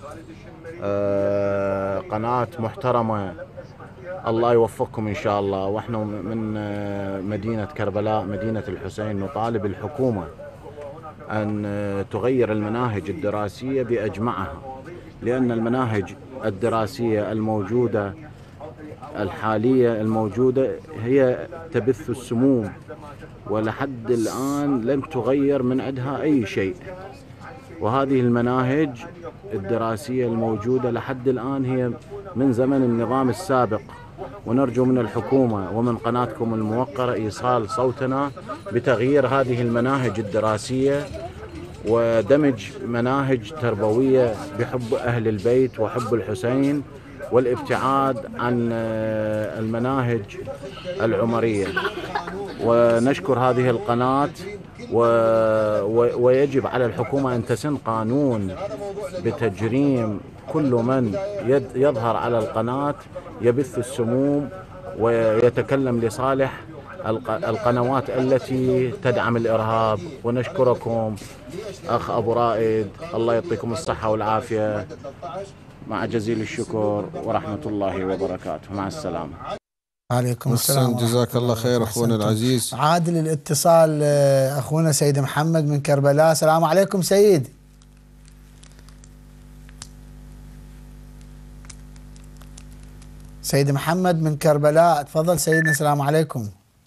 قناة محترمة، الله يوفقكم إن شاء الله. وإحنا من مدينة كربلاء مدينة الحسين نطالب الحكومة أن تغير المناهج الدراسية بأجمعها، لأن المناهج الدراسية الموجودة الحالية الموجودة هي تبث السموم، ولحد الآن لم تغير من عندها أي شيء. وهذه المناهج الدراسية الموجودة لحد الآن هي من زمن النظام السابق، ونرجو من الحكومة ومن قناتكم الموقرة إيصال صوتنا بتغيير هذه المناهج الدراسية ودمج مناهج تربوية بحب أهل البيت وحب الحسين، والابتعاد عن المناهج العمرية. ونشكر هذه القناة ويجب على الحكومة أن تسن قانون بتجريم كل من يظهر على القناة يبث السموم ويتكلم لصالح القنوات التي تدعم الإرهاب. ونشكركم أخ أبو رائد، الله يعطيكم الصحة والعافية، مع جزيل الشكر ورحمة الله وبركاته. مع السلامة. عليكم السلام. جزاك الله خير أخونا العزيز. عادل الاتصال أخونا سيد محمد من كربلاء. السلام عليكم سيد. سيد محمد من كربلاء، تفضل سيدنا. السلام عليكم.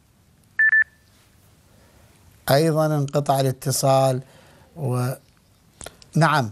أيضا انقطع الاتصال. نعم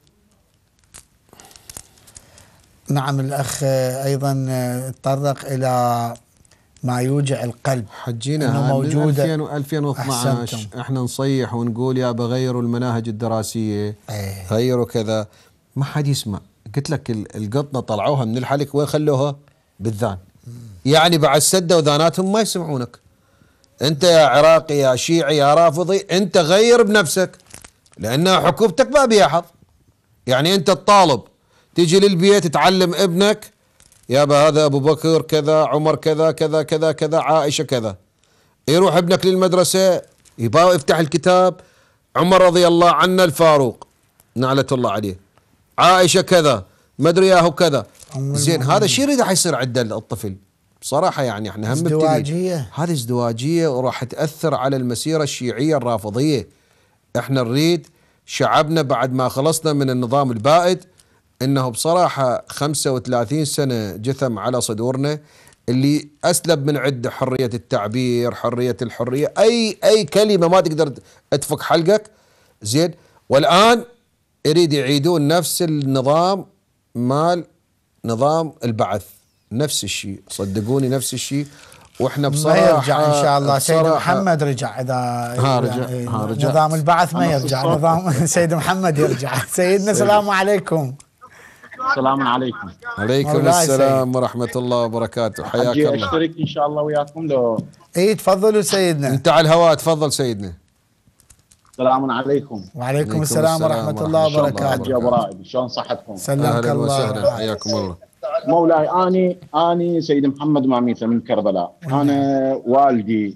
الأخ أيضا تطرق إلى ما يوجع القلب. حجينا موجودة 2012 احنا نصيح ونقول يا بغيروا المناهج الدراسية، غيروا كذا، ما حد يسمع. قلت لك القطنة طلعوها من الحلق، وين خلوها؟ بالذان. يعني بعد سدوا ذاناتهم ما يسمعونك. انت يا عراقي يا شيعي يا رافضي، انت غير بنفسك، لأن حكومتك ما بيها حظ. يعني انت الطالب تيجي للبيت تعلم ابنك يابا هذا ابو بكر كذا، عمر كذا كذا كذا كذا، عائشة كذا. يروح ابنك للمدرسة يبغى يفتح الكتاب، عمر رضي الله عنه الفاروق نعلة الله عليه، عائشة كذا، ما ادري ياهو كذا. زين هذا شيء يريد يصير عنده الطفل بصراحة. يعني احنا هم ازدواجية، هذه ازدواجية وراح تأثر على المسيرة الشيعية الرافضية. احنا نريد شعبنا بعد ما خلصنا من النظام البائد، انه بصراحة 35 سنة جثم على صدورنا، اللي اسلب من عده حرية التعبير، حرية الحرية، اي كلمة ما تقدر تفك حلقك. زين والان يريد يعيدون نفس النظام مال نظام البعث، نفس الشيء، صدقوني نفس الشيء. واحنا بصراحة ما يرجع ان شاء الله. سيد محمد رجع، اذا رجع نظام البعث ما يرجع، نظام سيد محمد يرجع. سيدنا السلام عليكم. السلام عليكم. عليكم السلام ورحمة الله وبركاته. حياك الله. اشترك ان شاء الله وياكم لو تفضلوا سيدنا. انت على الهواء، تفضل سيدنا. السلام عليكم. وعليكم السلام ورحمة الله وبركاته. حجي ابو رائد، شلون صحتكم؟ سلمك الله. وسهلا، حياكم الله. مولاي، اني سيد محمد ماميثة من كربلاء. انا والدي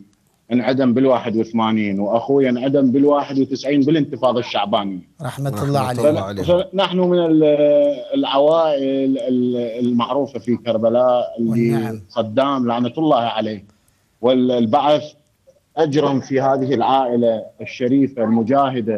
انعدم بال81 واخوي انعدم بال91 بالانتفاضه الشعبانيه رحمه الله عليه. فنحن من العوائل المعروفه في كربلاء اللي صدام لعنه الله عليه والبعث اجرم في هذه العائله الشريفه المجاهده.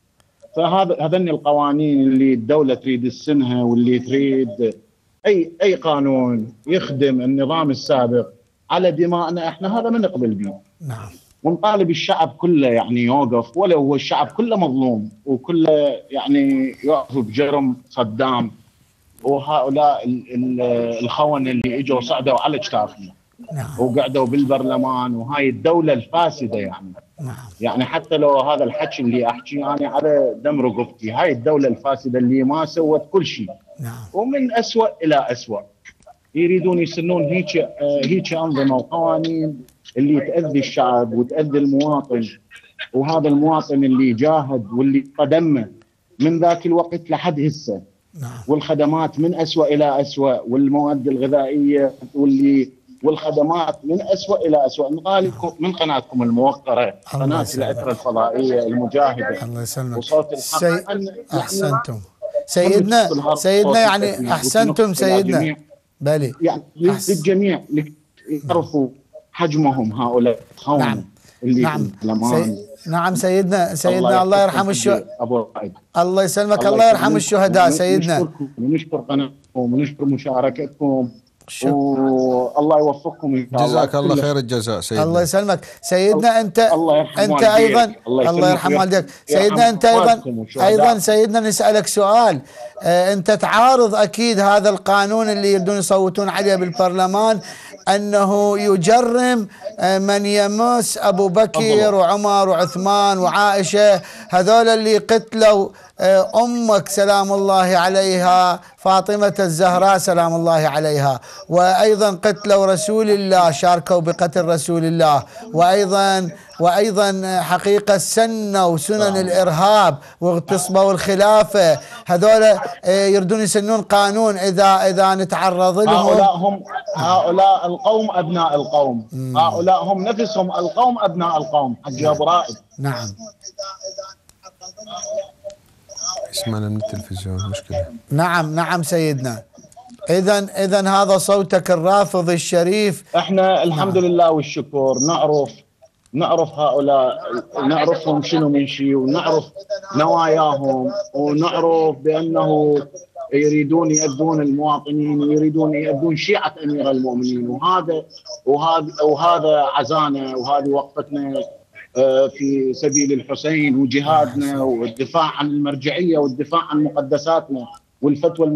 فهذني القوانين اللي الدوله تريد تسنها واللي تريد اي قانون يخدم النظام السابق على دمائنا احنا هذا ما نقبل به. نعم. ونطالب الشعب كله يعني يوقف، ولو هو الشعب كله مظلوم وكله يعني يقف بجرم صدام وهؤلاء الخونه اللي اجوا صعدوا على اجتافنا. نعم. وقعدوا بالبرلمان وهاي الدوله الفاسده يعني. نعم. يعني حتى لو هذا الحكي اللي احكيه انا على دم رقبتي، هاي الدوله الفاسده اللي ما سوت كل شيء. نعم. ومن اسوء الى اسوء يريدون يسنون هيك انظمه وقوانين اللي تاذي الشعب وتاذي المواطن، وهذا المواطن اللي جاهد واللي قدمه من ذاك الوقت لحد هسه. نعم. والخدمات من اسوء الى اسوء، والمواد الغذائيه والخدمات من اسوء الى اسوء. نطالبكم من قناتكم الموقره، قناه العتره الفضائيه المجاهده، الله يسلمك وصوت الحق. احسنتم سيدنا يعني احسنتم سيدنا. بلي يعني للجميع يعرفوا حجمهم هؤلاء الخونه. نعم. اللي نعم. نعم سيدنا الله يرحم الشهداء. الله يسلمك. الله يرحم الشهداء سيدنا. ونشكر قناتكم ونشكر مشاركتكم والله يوفقكم. جزاك الله خير الجزاء سيدنا. الله يسلمك سيدنا. انت ايضا الله يرحم والديك سيدنا. انت ايضا سيدنا نسالك سؤال. انت تعارض اكيد هذا القانون اللي يريدون يصوتون عليه بالبرلمان انه يجرم من يمس ابو بكر وعمر وعثمان وعائشه، هذول اللي قتلوا امك سلام الله عليها فاطمه الزهراء سلام الله عليها، وايضا قتلوا رسول الله، شاركوا بقتل رسول الله، وايضا حقيقه سنوا سنن الارهاب واغتصبوا الخلافه. هذول يريدون يسنون قانون اذا نتعرض لهم. هؤلاء القوم ابناء القوم. هؤلاء هم نفسهم القوم ابناء القوم. حج ابو رائد. نعم. اسمعنا من التلفزيون مشكله. نعم سيدنا. اذا هذا صوتك الرافض الشريف. احنا الحمد لله والشكر نعرف هؤلاء، نعرفهم شنو من شيء، ونعرف نواياهم، ونعرف بانه يريدون يؤذون المواطنين ويريدون يؤذون شيعة امير المؤمنين. وهذا عزانا وهذه وقفتنا في سبيل الحسين وجهادنا والدفاع عن المرجعيه والدفاع عن مقدساتنا. والفتوى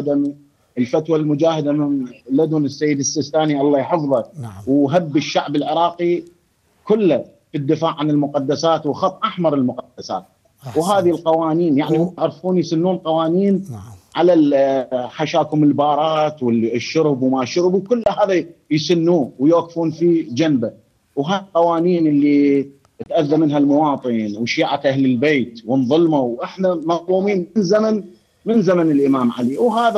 المجاهده من لدن السيد السيستاني الله يحفظه. وهب الشعب العراقي كله في الدفاع عن المقدسات وخط احمر المقدسات. وهذه القوانين يعني يعرفون يسنون قوانين على حشاكم البارات والشرب وما شرب وكل هذا يسنوه ويوقفون في جنبه. وهذه القوانين اللي تأذى منها المواطن وشيعة أهل البيت وانظلموا، وإحنا مظلومين من زمن الإمام علي. وهذا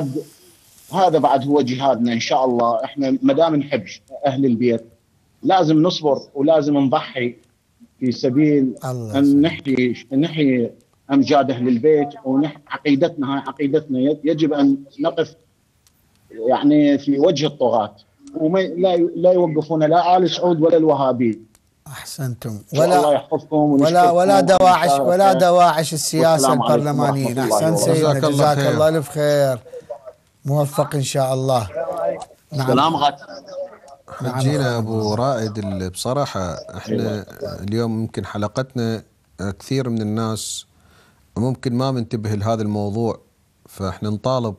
بعد هو جهادنا إن شاء الله. إحنا ما دام نحب أهل البيت لازم نصبر ولازم نضحي في سبيل أن نحيي أمجاد أهل البيت عقيدتنا. هاي عقيدتنا يجب أن نقف يعني في وجه الطغاة لا يوقفون لا آل سعود ولا الوهابي. احسنتم. الله يحفظكم ولا دواعش السياسه البرلمانيين. احسن سيدنا جزاك الله الف خير. موفق ان شاء الله. سلام غد. جينا ابو رائد. بصراحه احنا اليوم ممكن حلقتنا كثير من الناس ممكن ما منتبه لهذا الموضوع، فاحنا نطالب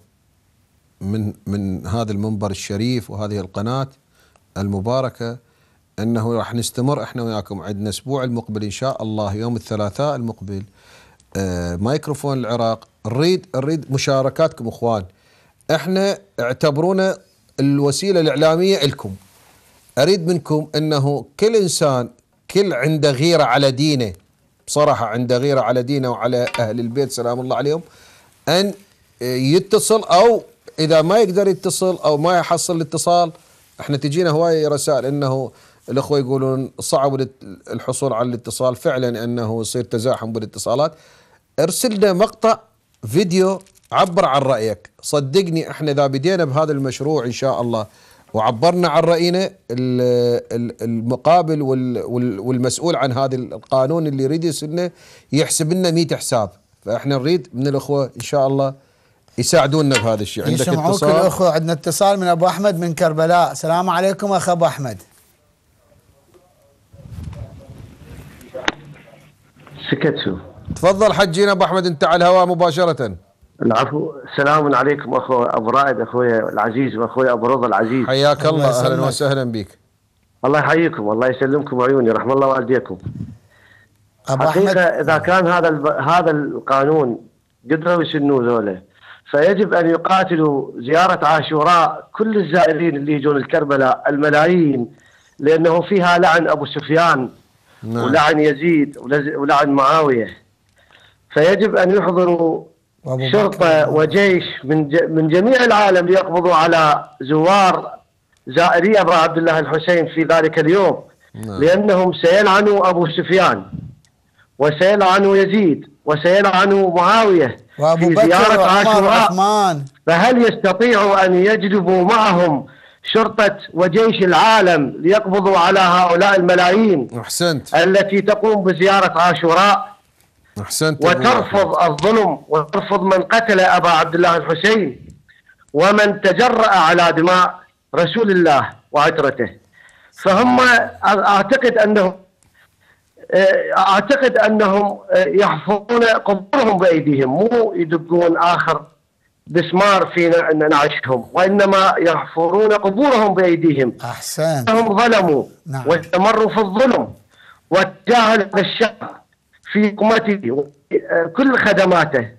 من هذا المنبر الشريف وهذه القناه المباركه انه راح نستمر احنا وياكم. عندنا اسبوع المقبل ان شاء الله يوم الثلاثاء المقبل مايكروفون العراق. نريد مشاركاتكم اخوان. احنا اعتبرونا الوسيله الاعلاميه لكم. اريد منكم انه كل انسان عنده غيره على دينه، بصراحه عنده غيره على دينه وعلى اهل البيت سلام الله عليهم، ان يتصل، او اذا ما يقدر يتصل او ما يحصل الاتصال، احنا تجينا هواي رسائل انه الأخوة يقولون صعب الحصول على الاتصال، فعلا أنه يصير تزاحم بالاتصالات. ارسلنا مقطع فيديو عبر عن رأيك. صدقني احنا إذا بدينا بهذا المشروع إن شاء الله وعبرنا عن رأينا، المقابل والمسؤول عن هذا القانون اللي يريد يسنه يحسب لنا 100 حساب. فاحنا نريد من الأخوة إن شاء الله يساعدونا بهذا الشيء. عندك اتصال؟ الأخوة عندنا اتصال من أبو أحمد من كربلاء. السلام عليكم أخ أبو أحمد. سكتوا. تفضل حجينا أبو أحمد، أنت على الهواء مباشرة. العفو. السلام عليكم أخو أبو رائد أخوي العزيز وأخوي أبو رضا العزيز. حياك الله، أهلا وسهلا بك. الله يحييكم، الله يسلمكم عيوني، رحم الله والديكم. حقيقة إذا كان هذا القانون قدروا يسنوه ذولا، فيجب أن يقاتلوا زيارة عاشوراء كل الزائرين اللي يجون الكربلاء الملايين، لأنه فيها لعن أبو سفيان ولعن يزيد ولعن معاوية. فيجب أن يحضروا شرطة وجيش من جميع العالم ليقبضوا على زوار زائري أبا عبد الله الحسين في ذلك اليوم، لأنهم سيلعنوا أبو سفيان وسيلعنوا يزيد وسيلعنوا معاوية في زيارة عاشوراء. فهل يستطيعوا أن يجلبوا معهم شرطة وجيش العالم ليقبضوا على هؤلاء الملايين التي تقوم بزيارة عاشوراء وترفض الظلم وترفض من قتل أبا عبد الله الحسين ومن تجرأ على دماء رسول الله وعترته؟ فهم أعتقد أنهم يحفرون قبورهم بأيديهم، مو يدقون آخر بسمار في نعشهم، وإنما يحفرون قبورهم بأيديهم. أحسن. هم ظلموا واستمروا في الظلم وتجاهلوا الشعب في حكومته كل خدماته،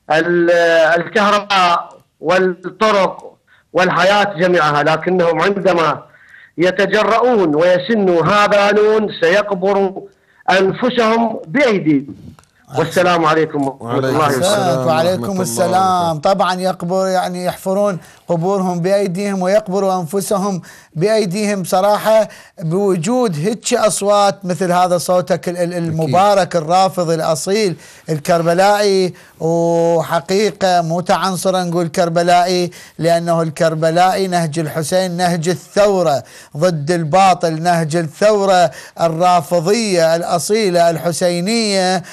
الكهرباء والطرق والحياة جميعها، لكنهم عندما يتجرؤون ويسنوا هذا قانون سيقبروا أنفسهم بأيديهم. والسلام عليكم ورحمة الله وبركاته. وعليكم السلام. طبعا يقبر يعني يحفرون قبورهم بأيديهم ويقبروا أنفسهم بأيديهم. بصراحة بوجود هيك أصوات مثل هذا صوتك المبارك الرافض الأصيل الكربلائي، وحقيقة متعنصرا نقول كربلائي، لأنه الكربلائي نهج الحسين، نهج الثورة ضد الباطل، نهج الثورة الرافضية الأصيلة الحسينية.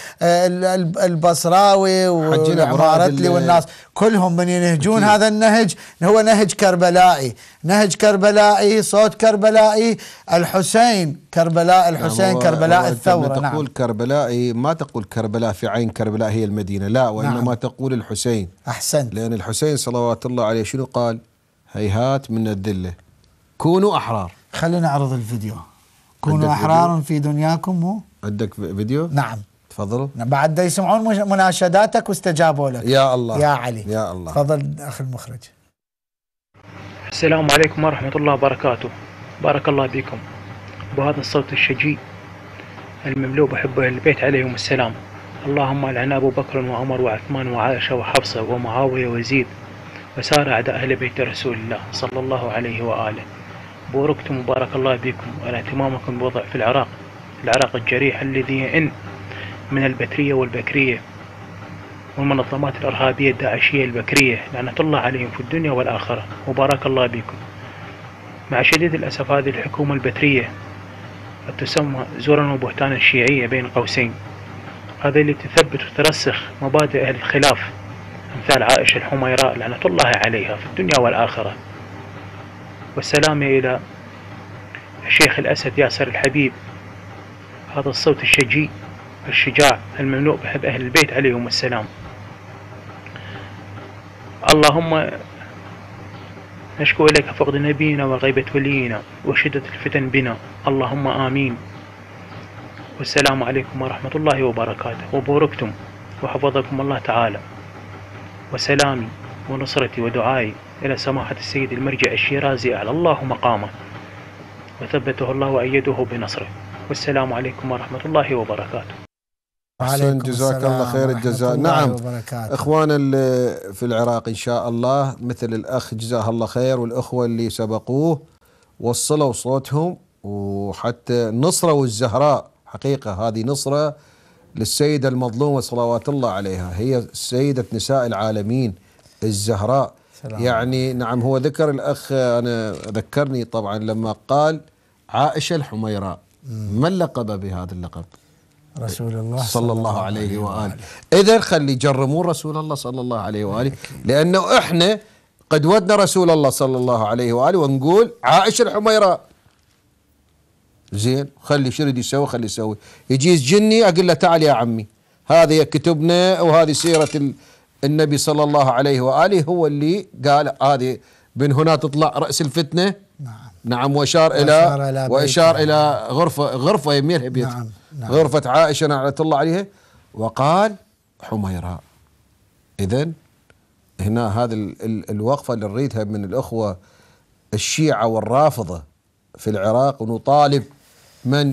البصراوي والعمارتلي والناس كلهم من ينهجون هذا النهج، هو نهج كربلائي، نهج كربلائي، صوت كربلائي. الحسين كربلاء، الحسين كربلاء الثورة. تقول كربلائي ما تقول كربلاء في عين كربلاء هي المدينة، لا، وإنما تقول الحسين. أحسن. لأن الحسين صلوات الله عليه شنو قال؟ هيهات من الذلة، كونوا أحرار. خلينا نعرض الفيديو. كونوا أحرارا في دنياكم. مو عندك فيديو؟ نعم تفضلوا. بعد دا يسمعون مناشداتك واستجابوا لك. يا الله يا علي، يا الله. تفضل أخي المخرج. السلام عليكم ورحمة الله وبركاته. بارك الله بكم. بهذا الصوت الشجي المملوء بحب أهل البيت عليهم السلام. اللهم لعن أبو بكر وعمر وعثمان وعائشة وحفصة ومعاوية ويزيد وسائر أعداء أهل بيت رسول الله صلى الله عليه وآله. بوركتم وبارك الله بكم على اهتمامكم بوضع في العراق الجريح الذي يئن من البترية والبكرية والمنظمات الإرهابية الداعشية البكرية، لعنة الله عليهم في الدنيا والآخرة. وبارك الله بكم. مع شديد الأسف هذه الحكومة البترية تسمى زورا وبهتانا الشيعية بين قوسين، هذه اللي تثبت وترسخ مبادئ أهل الخلاف أمثال عائشة الحميراء لعنة الله عليها في الدنيا والآخرة. والسلام إلى الشيخ الأسد ياسر الحبيب، هذا الصوت الشجي الشجاع المملوء بحب أهل البيت عليهم السلام. اللهم نشكو إليك فقد نبينا وغيبة ولينا وشدة الفتن بنا، اللهم آمين. والسلام عليكم ورحمة الله وبركاته. وبوركتم وحفظكم الله تعالى. وسلامي ونصرتي ودعائي إلى سماحة السيد المرجع الشيرازي أعلى الله مقامه وثبته الله وأيده بنصره. والسلام عليكم ورحمة الله وبركاته. أحسن، جزاك الله خير الجزاء. نعم إخوانا في العراق إن شاء الله مثل الأخ جزاه الله خير والأخوة اللي سبقوه وصلوا صوتهم وحتى نصرة والزهراء حقيقة هذه نصرة للسيدة المظلومة صلوات الله عليها، هي سيدة نساء العالمين الزهراء. سلام. يعني نعم هو ذكر الأخ، أنا ذكرني طبعا لما قال عائشة الحميراء، من لقب بهذا اللقب؟ رسول الله صلى الله عليه وآله. إذا خلي يجرمون رسول الله صلى الله عليه وآله، لأنه إحنا قدوتنا رسول الله صلى الله عليه وآله ونقول عائشة الحميراء. زين خلي شرد يسوي، خلي يسوي، يجي يسجني أقول له تعال يا عمي، هذه كتبنا وهذه سيرة النبي صلى الله عليه وآله، هو اللي قال هذه من هنا تطلع رأس الفتنة. نعم وأشار إلى غرفة يميلها بيت. نعم. غرفة عائشة رضي الله عليها، وقال حميراء. إذن هنا هذه الوقفة اللي نريدها من الأخوة الشيعة والرافضة في العراق، ونطالب من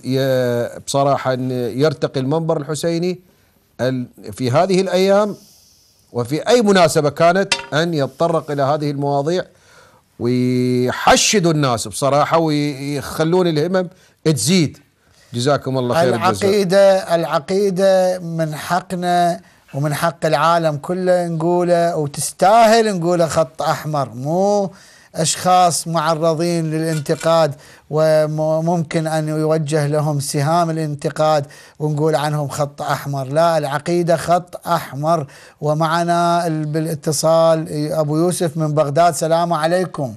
بصراحة أن يرتقي المنبر الحسيني في هذه الأيام وفي أي مناسبة كانت أن يتطرق إلى هذه المواضيع ويحشدوا الناس بصراحة ويخلون الهمم تزيد. جزاكم الله خير. العقيدة من حقنا ومن حق العالم كله نقوله، وتستاهل نقوله خط أحمر، مو أشخاص معرضين للانتقاد وممكن أن يوجه لهم سهام الانتقاد ونقول عنهم خط أحمر. لا، العقيدة خط أحمر. ومعنا بالاتصال أبو يوسف من بغداد. السلام عليكم.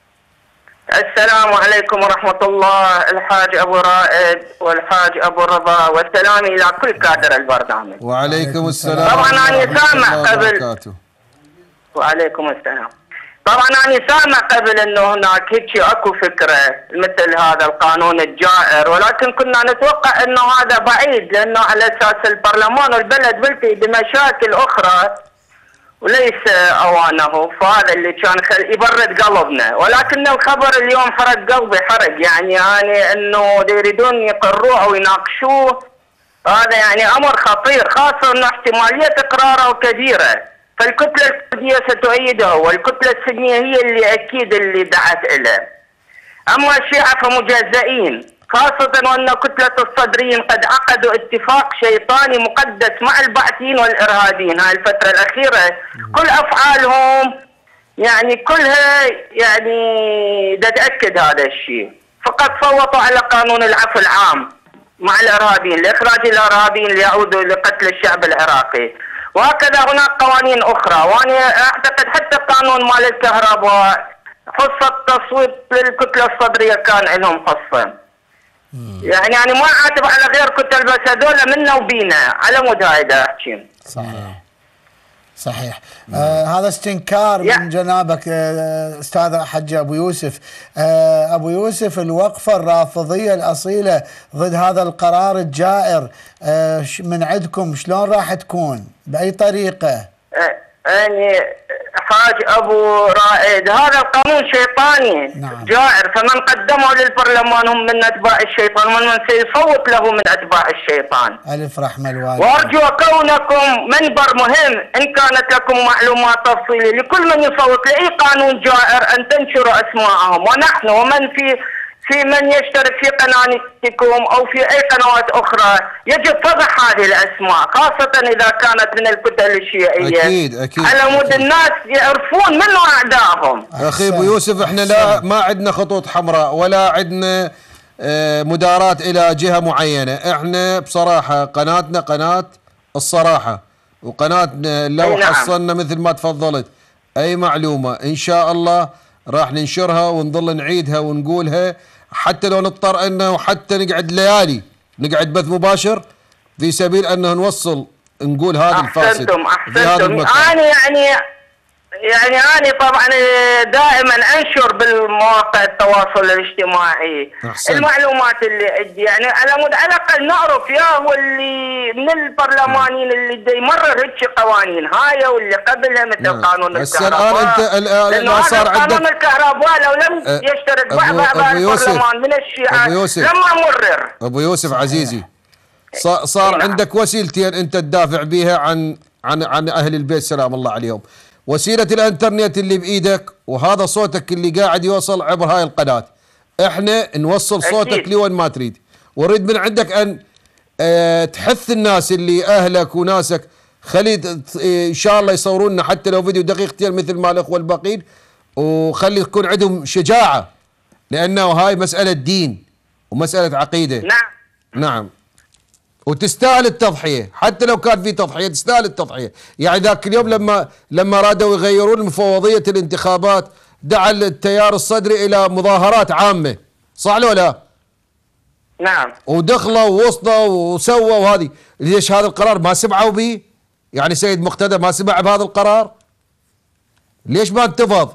السلام عليكم ورحمة الله، الحاج أبو رائد والحاج أبو رضا، والسلام إلى كل كادر البرنامج. وعليكم السلام. طبعا أنا سامع قبل. وعليكم السلام. طبعا أنا سامع قبل أنه هناك هيك أكو فكرة مثل هذا القانون الجائر، ولكن كنا نتوقع أنه هذا بعيد، لأنه على أساس البرلمان والبلد بلتي بمشاكل أخرى وليس أوانه، فهذا اللي كان يبرد قلبنا. ولكن الخبر اليوم حرق قلبي حرق، يعني أنه يريدون يقروه أو يناقشوه، هذا يعني أمر خطير، خاصة أنه احتمالية إقراره كبيرة. فالكتلة الكردية ستؤيده، والكتلة السنية هي اللي أكيد اللي دعت إليه. أما الشيعة فمجزئين، خاصة وأن كتلة الصدريين قد عقدوا اتفاق شيطاني مقدس مع البعثيين والإرهابيين هاي الفترة الأخيرة. كل أفعالهم يعني كلها يعني تتأكد هذا الشيء. فقد صوتوا على قانون العفو العام مع الإرهابيين لإخراج الإرهابيين ليعودوا لقتل الشعب العراقي، وهكذا هناك قوانين أخرى. وأنا أعتقد حتى قانون مال الكهرباء حصة تصويت للكتلة الصدرية كان لهم حصة. يعني أنا ما أعاتب على غير كتل، بس هذول منا وبينا على مود هايدا أحكي. صحيح. هذا استنكار من جنابك أستاذ حج أبو يوسف. أبو يوسف، الوقفة الرافضية الأصيلة ضد هذا القرار الجائر من عندكم شلون راح تكون؟ بأي طريقة؟ يعني حاج أبو رائد، هذا القانون شيطاني. نعم. جائر، فمن قدمه للبرلمان هم من أتباع الشيطان، ومن سيصوت له من أتباع الشيطان. ألف رحمة الوالد. وأرجو كونكم منبر مهم إن كانت لكم معلومات تفصيلية لكل من يصوت لأي قانون جائر أن تنشروا أسماءهم، ونحن ومن في من يشترك في قناتكم أو في أي قنوات أخرى يجب فضح هذه الأسماء، خاصة إذا كانت من الكتل الشيعية. أكيد على مود الناس يعرفون منو أعدائهم. أخي أبو يوسف، إحنا لا ما عندنا خطوط حمراء ولا عندنا مدارات إلى جهة معينة. إحنا بصراحة قناتنا قناة الصراحة، وقناتنا لو حصلنا مثل ما تفضلت أي معلومة إن شاء الله راح ننشرها ونظل نعيدها ونقولها، حتى لو نضطر انه وحتى نقعد ليالي نقعد بث مباشر في سبيل انه نوصل نقول هذا الفاسد. احسنتم. أنا طبعا دائما انشر بالمواقع التواصل الاجتماعي المعلومات اللي عندي، يعني على مود على الاقل نعرف يا هو اللي من البرلمانيين اللي يمرر هيك قوانين هاي واللي قبلها مثل قانون الكهرباء. لانه صار قانون الكهرباء لو لم يشترك بعض البرلمان من الشيعة لما مرر. ابو يوسف عزيزي، صار عندك وسيلتين انت تدافع بيها عن اهل البيت سلام الله عليهم. وسيلة الانترنت اللي بايدك، وهذا صوتك اللي قاعد يوصل عبر هاي القناة. احنا نوصل صوتك لوين ما تريد، ونريد من عندك ان تحث الناس اللي اهلك وناسك، خلي ان شاء الله يصورون لنا حتى لو فيديو دقيقتين مثل ما الاخوه الباقين، وخلي يكون عندهم شجاعه، لانه هاي مساله دين ومساله عقيده. نعم وتستاهل التضحيه، حتى لو كان في تضحيه تستاهل التضحيه. يعني ذاك اليوم لما رادوا يغيرون مفوضيه الانتخابات دعا التيار الصدري الى مظاهرات عامه، صح لو لا؟ نعم. ودخلوا ووصلوا وسووا، وهذه ليش هذا القرار ما سمعوا به؟ يعني سيد مقتدى ما سمع بهذا القرار؟ ليش ما انتفض؟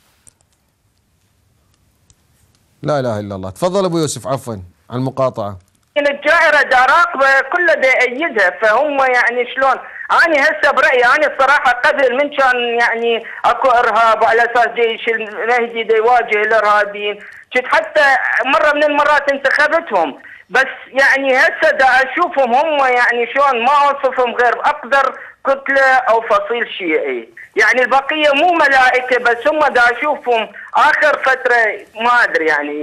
لا اله الا الله. تفضل ابو يوسف، عفوا عن المقاطعه. الجائرة دا راقبة كله دا يأيدها، فهم يعني شلون؟ أنا هسه برأيي أنا الصراحة قبل من كان يعني أكو إرهاب على أساس جيش المهدي دا يواجه الإرهابيين، كنت حتى مرة من المرات انتخبتهم، بس يعني هسه دا أشوفهم هم يعني شلون ما أوصفهم غير أقدر كتلة أو فصيل شيعي، يعني البقية مو ملائكة، بس هم دا أشوفهم آخر فترة ما أدري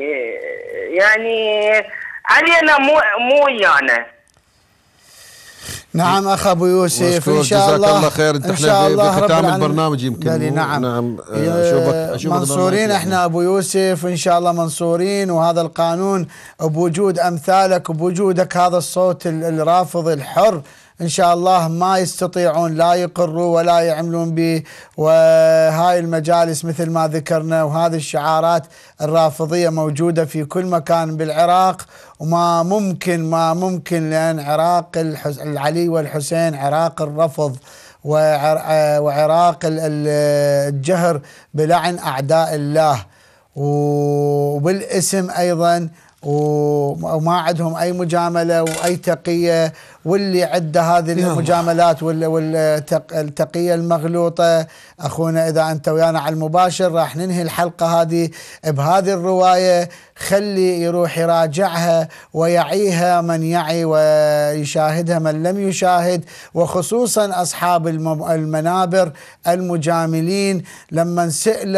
يعني علينا مو ويانا. نعم اخ ابو يوسف، ان شاء الله. جزاك الله خير. انت احنا في ختام البرنامج يمكن. نعم منصورين احنا ابو يوسف، ان شاء الله منصورين، وهذا القانون بوجود امثالك وبوجودك هذا الصوت الرافض الحر ان شاء الله ما يستطيعون لا يقروا ولا يعملون به. وهاي المجالس مثل ما ذكرنا وهذه الشعارات الرافضية موجودة في كل مكان بالعراق، وما ممكن لأن عراق العلي والحسين عراق الرفض وعراق الجهر بلعن أعداء الله، وبالاسم أيضا، وما عندهم أي مجاملة وأي تقية، واللي عنده هذه المجاملات والتقية المغلوطة. أخونا إذا أنت ويانا على المباشر راح ننهي الحلقة هذه بهذه الرواية، خلي يروح يراجعها ويعيها من يعي ويشاهدها من لم يشاهد، وخصوصا أصحاب المنابر المجاملين لما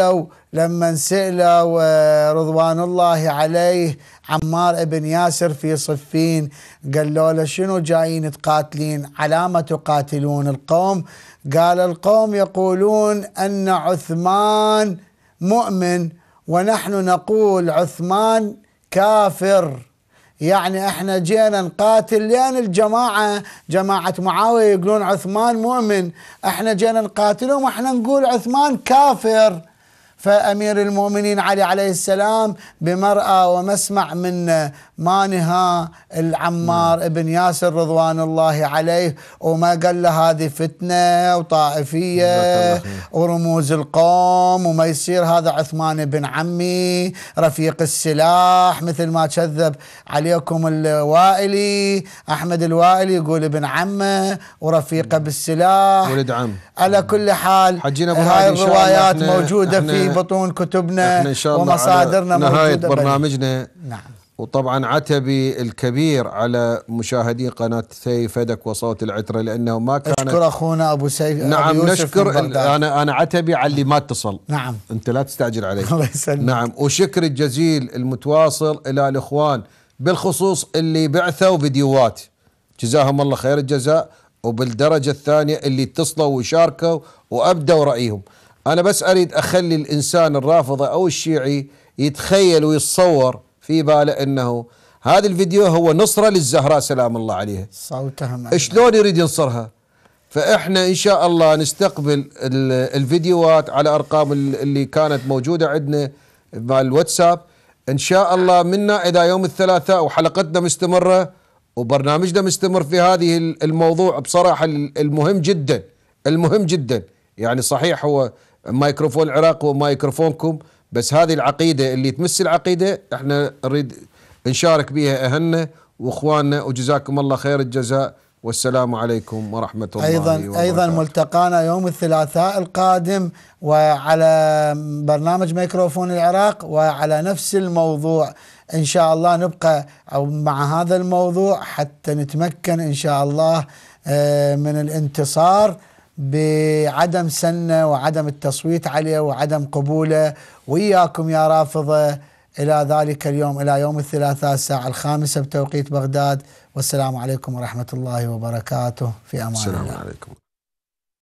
سئلوا رضوان الله عليه عمار بن ياسر في صفين، قالوا له شنو جايين تقاتلين؟ على ما تقاتلون القوم؟ قال القوم يقولون أن عثمان مؤمن ونحن نقول عثمان كافر. يعني احنا جينا نقاتل لأن جماعة معاوية يقولون عثمان مؤمن، احنا جينا نقاتلهم واحنا نقول عثمان كافر. فأمير المؤمنين علي عليه السلام بمرأى ومسمع من ما نهى العمار بن ياسر رضوان الله عليه، وما قال له هذه فتنة وطائفية ورموز القوم وما يصير، هذا عثمان بن عمي رفيق السلاح، مثل ما كذب عليكم الوائلي أحمد الوائلي يقول ابن عمه ورفيقه بالسلاح ولد عم. على كل حال هاي الروايات موجودة في بطون كتبنا ومصادرنا موجودة. نهاية برنامجنا. نعم. وطبعا عتبي الكبير على مشاهدي قناة سيف فدك وصوت العترة، لأنه ما كان نشكر أخونا أبو سيف. نعم أبو نشكر. أنا عتبي على اللي ما اتصل. نعم أنت لا تستعجل علي. الله يسلمك. نعم. وشكر الجزيل المتواصل إلى الإخوان بالخصوص اللي بعثوا فيديوهات، جزاهم الله خير الجزاء، وبالدرجة الثانية اللي اتصلوا وشاركوا وأبدوا رأيهم. أنا بس أريد أخلي الإنسان الرافض أو الشيعي يتخيل ويتصور في باله أنه هذا الفيديو هو نصرة للزهراء سلام الله عليها، صوتها شلون يريد ينصرها. فإحنا إن شاء الله نستقبل الفيديوهات على أرقام اللي كانت موجودة عندنا مع الواتساب إن شاء الله منا إذا يوم الثلاثاء، وحلقتنا مستمرة وبرنامجنا مستمر في هذه الموضوع بصراحة المهم جدا. يعني صحيح هو مايكروفون العراق ومايكروفونكم، بس هذه العقيدة اللي تمس العقيدة احنا نريد نشارك بها أهلنا وإخواننا، وجزاكم الله خير الجزاء، والسلام عليكم ورحمة الله وبركاته. أيضا ملتقانا يوم الثلاثاء القادم وعلى برنامج ميكروفون العراق وعلى نفس الموضوع إن شاء الله، نبقى مع هذا الموضوع حتى نتمكن إن شاء الله من الانتصار بعدم سنه وعدم التصويت عليه وعدم قبوله. وإياكم يا رافضة إلى ذلك اليوم، إلى يوم الثلاثاء الساعة 5 بتوقيت بغداد. والسلام عليكم ورحمة الله وبركاته. في أمان الله. السلام عليكم.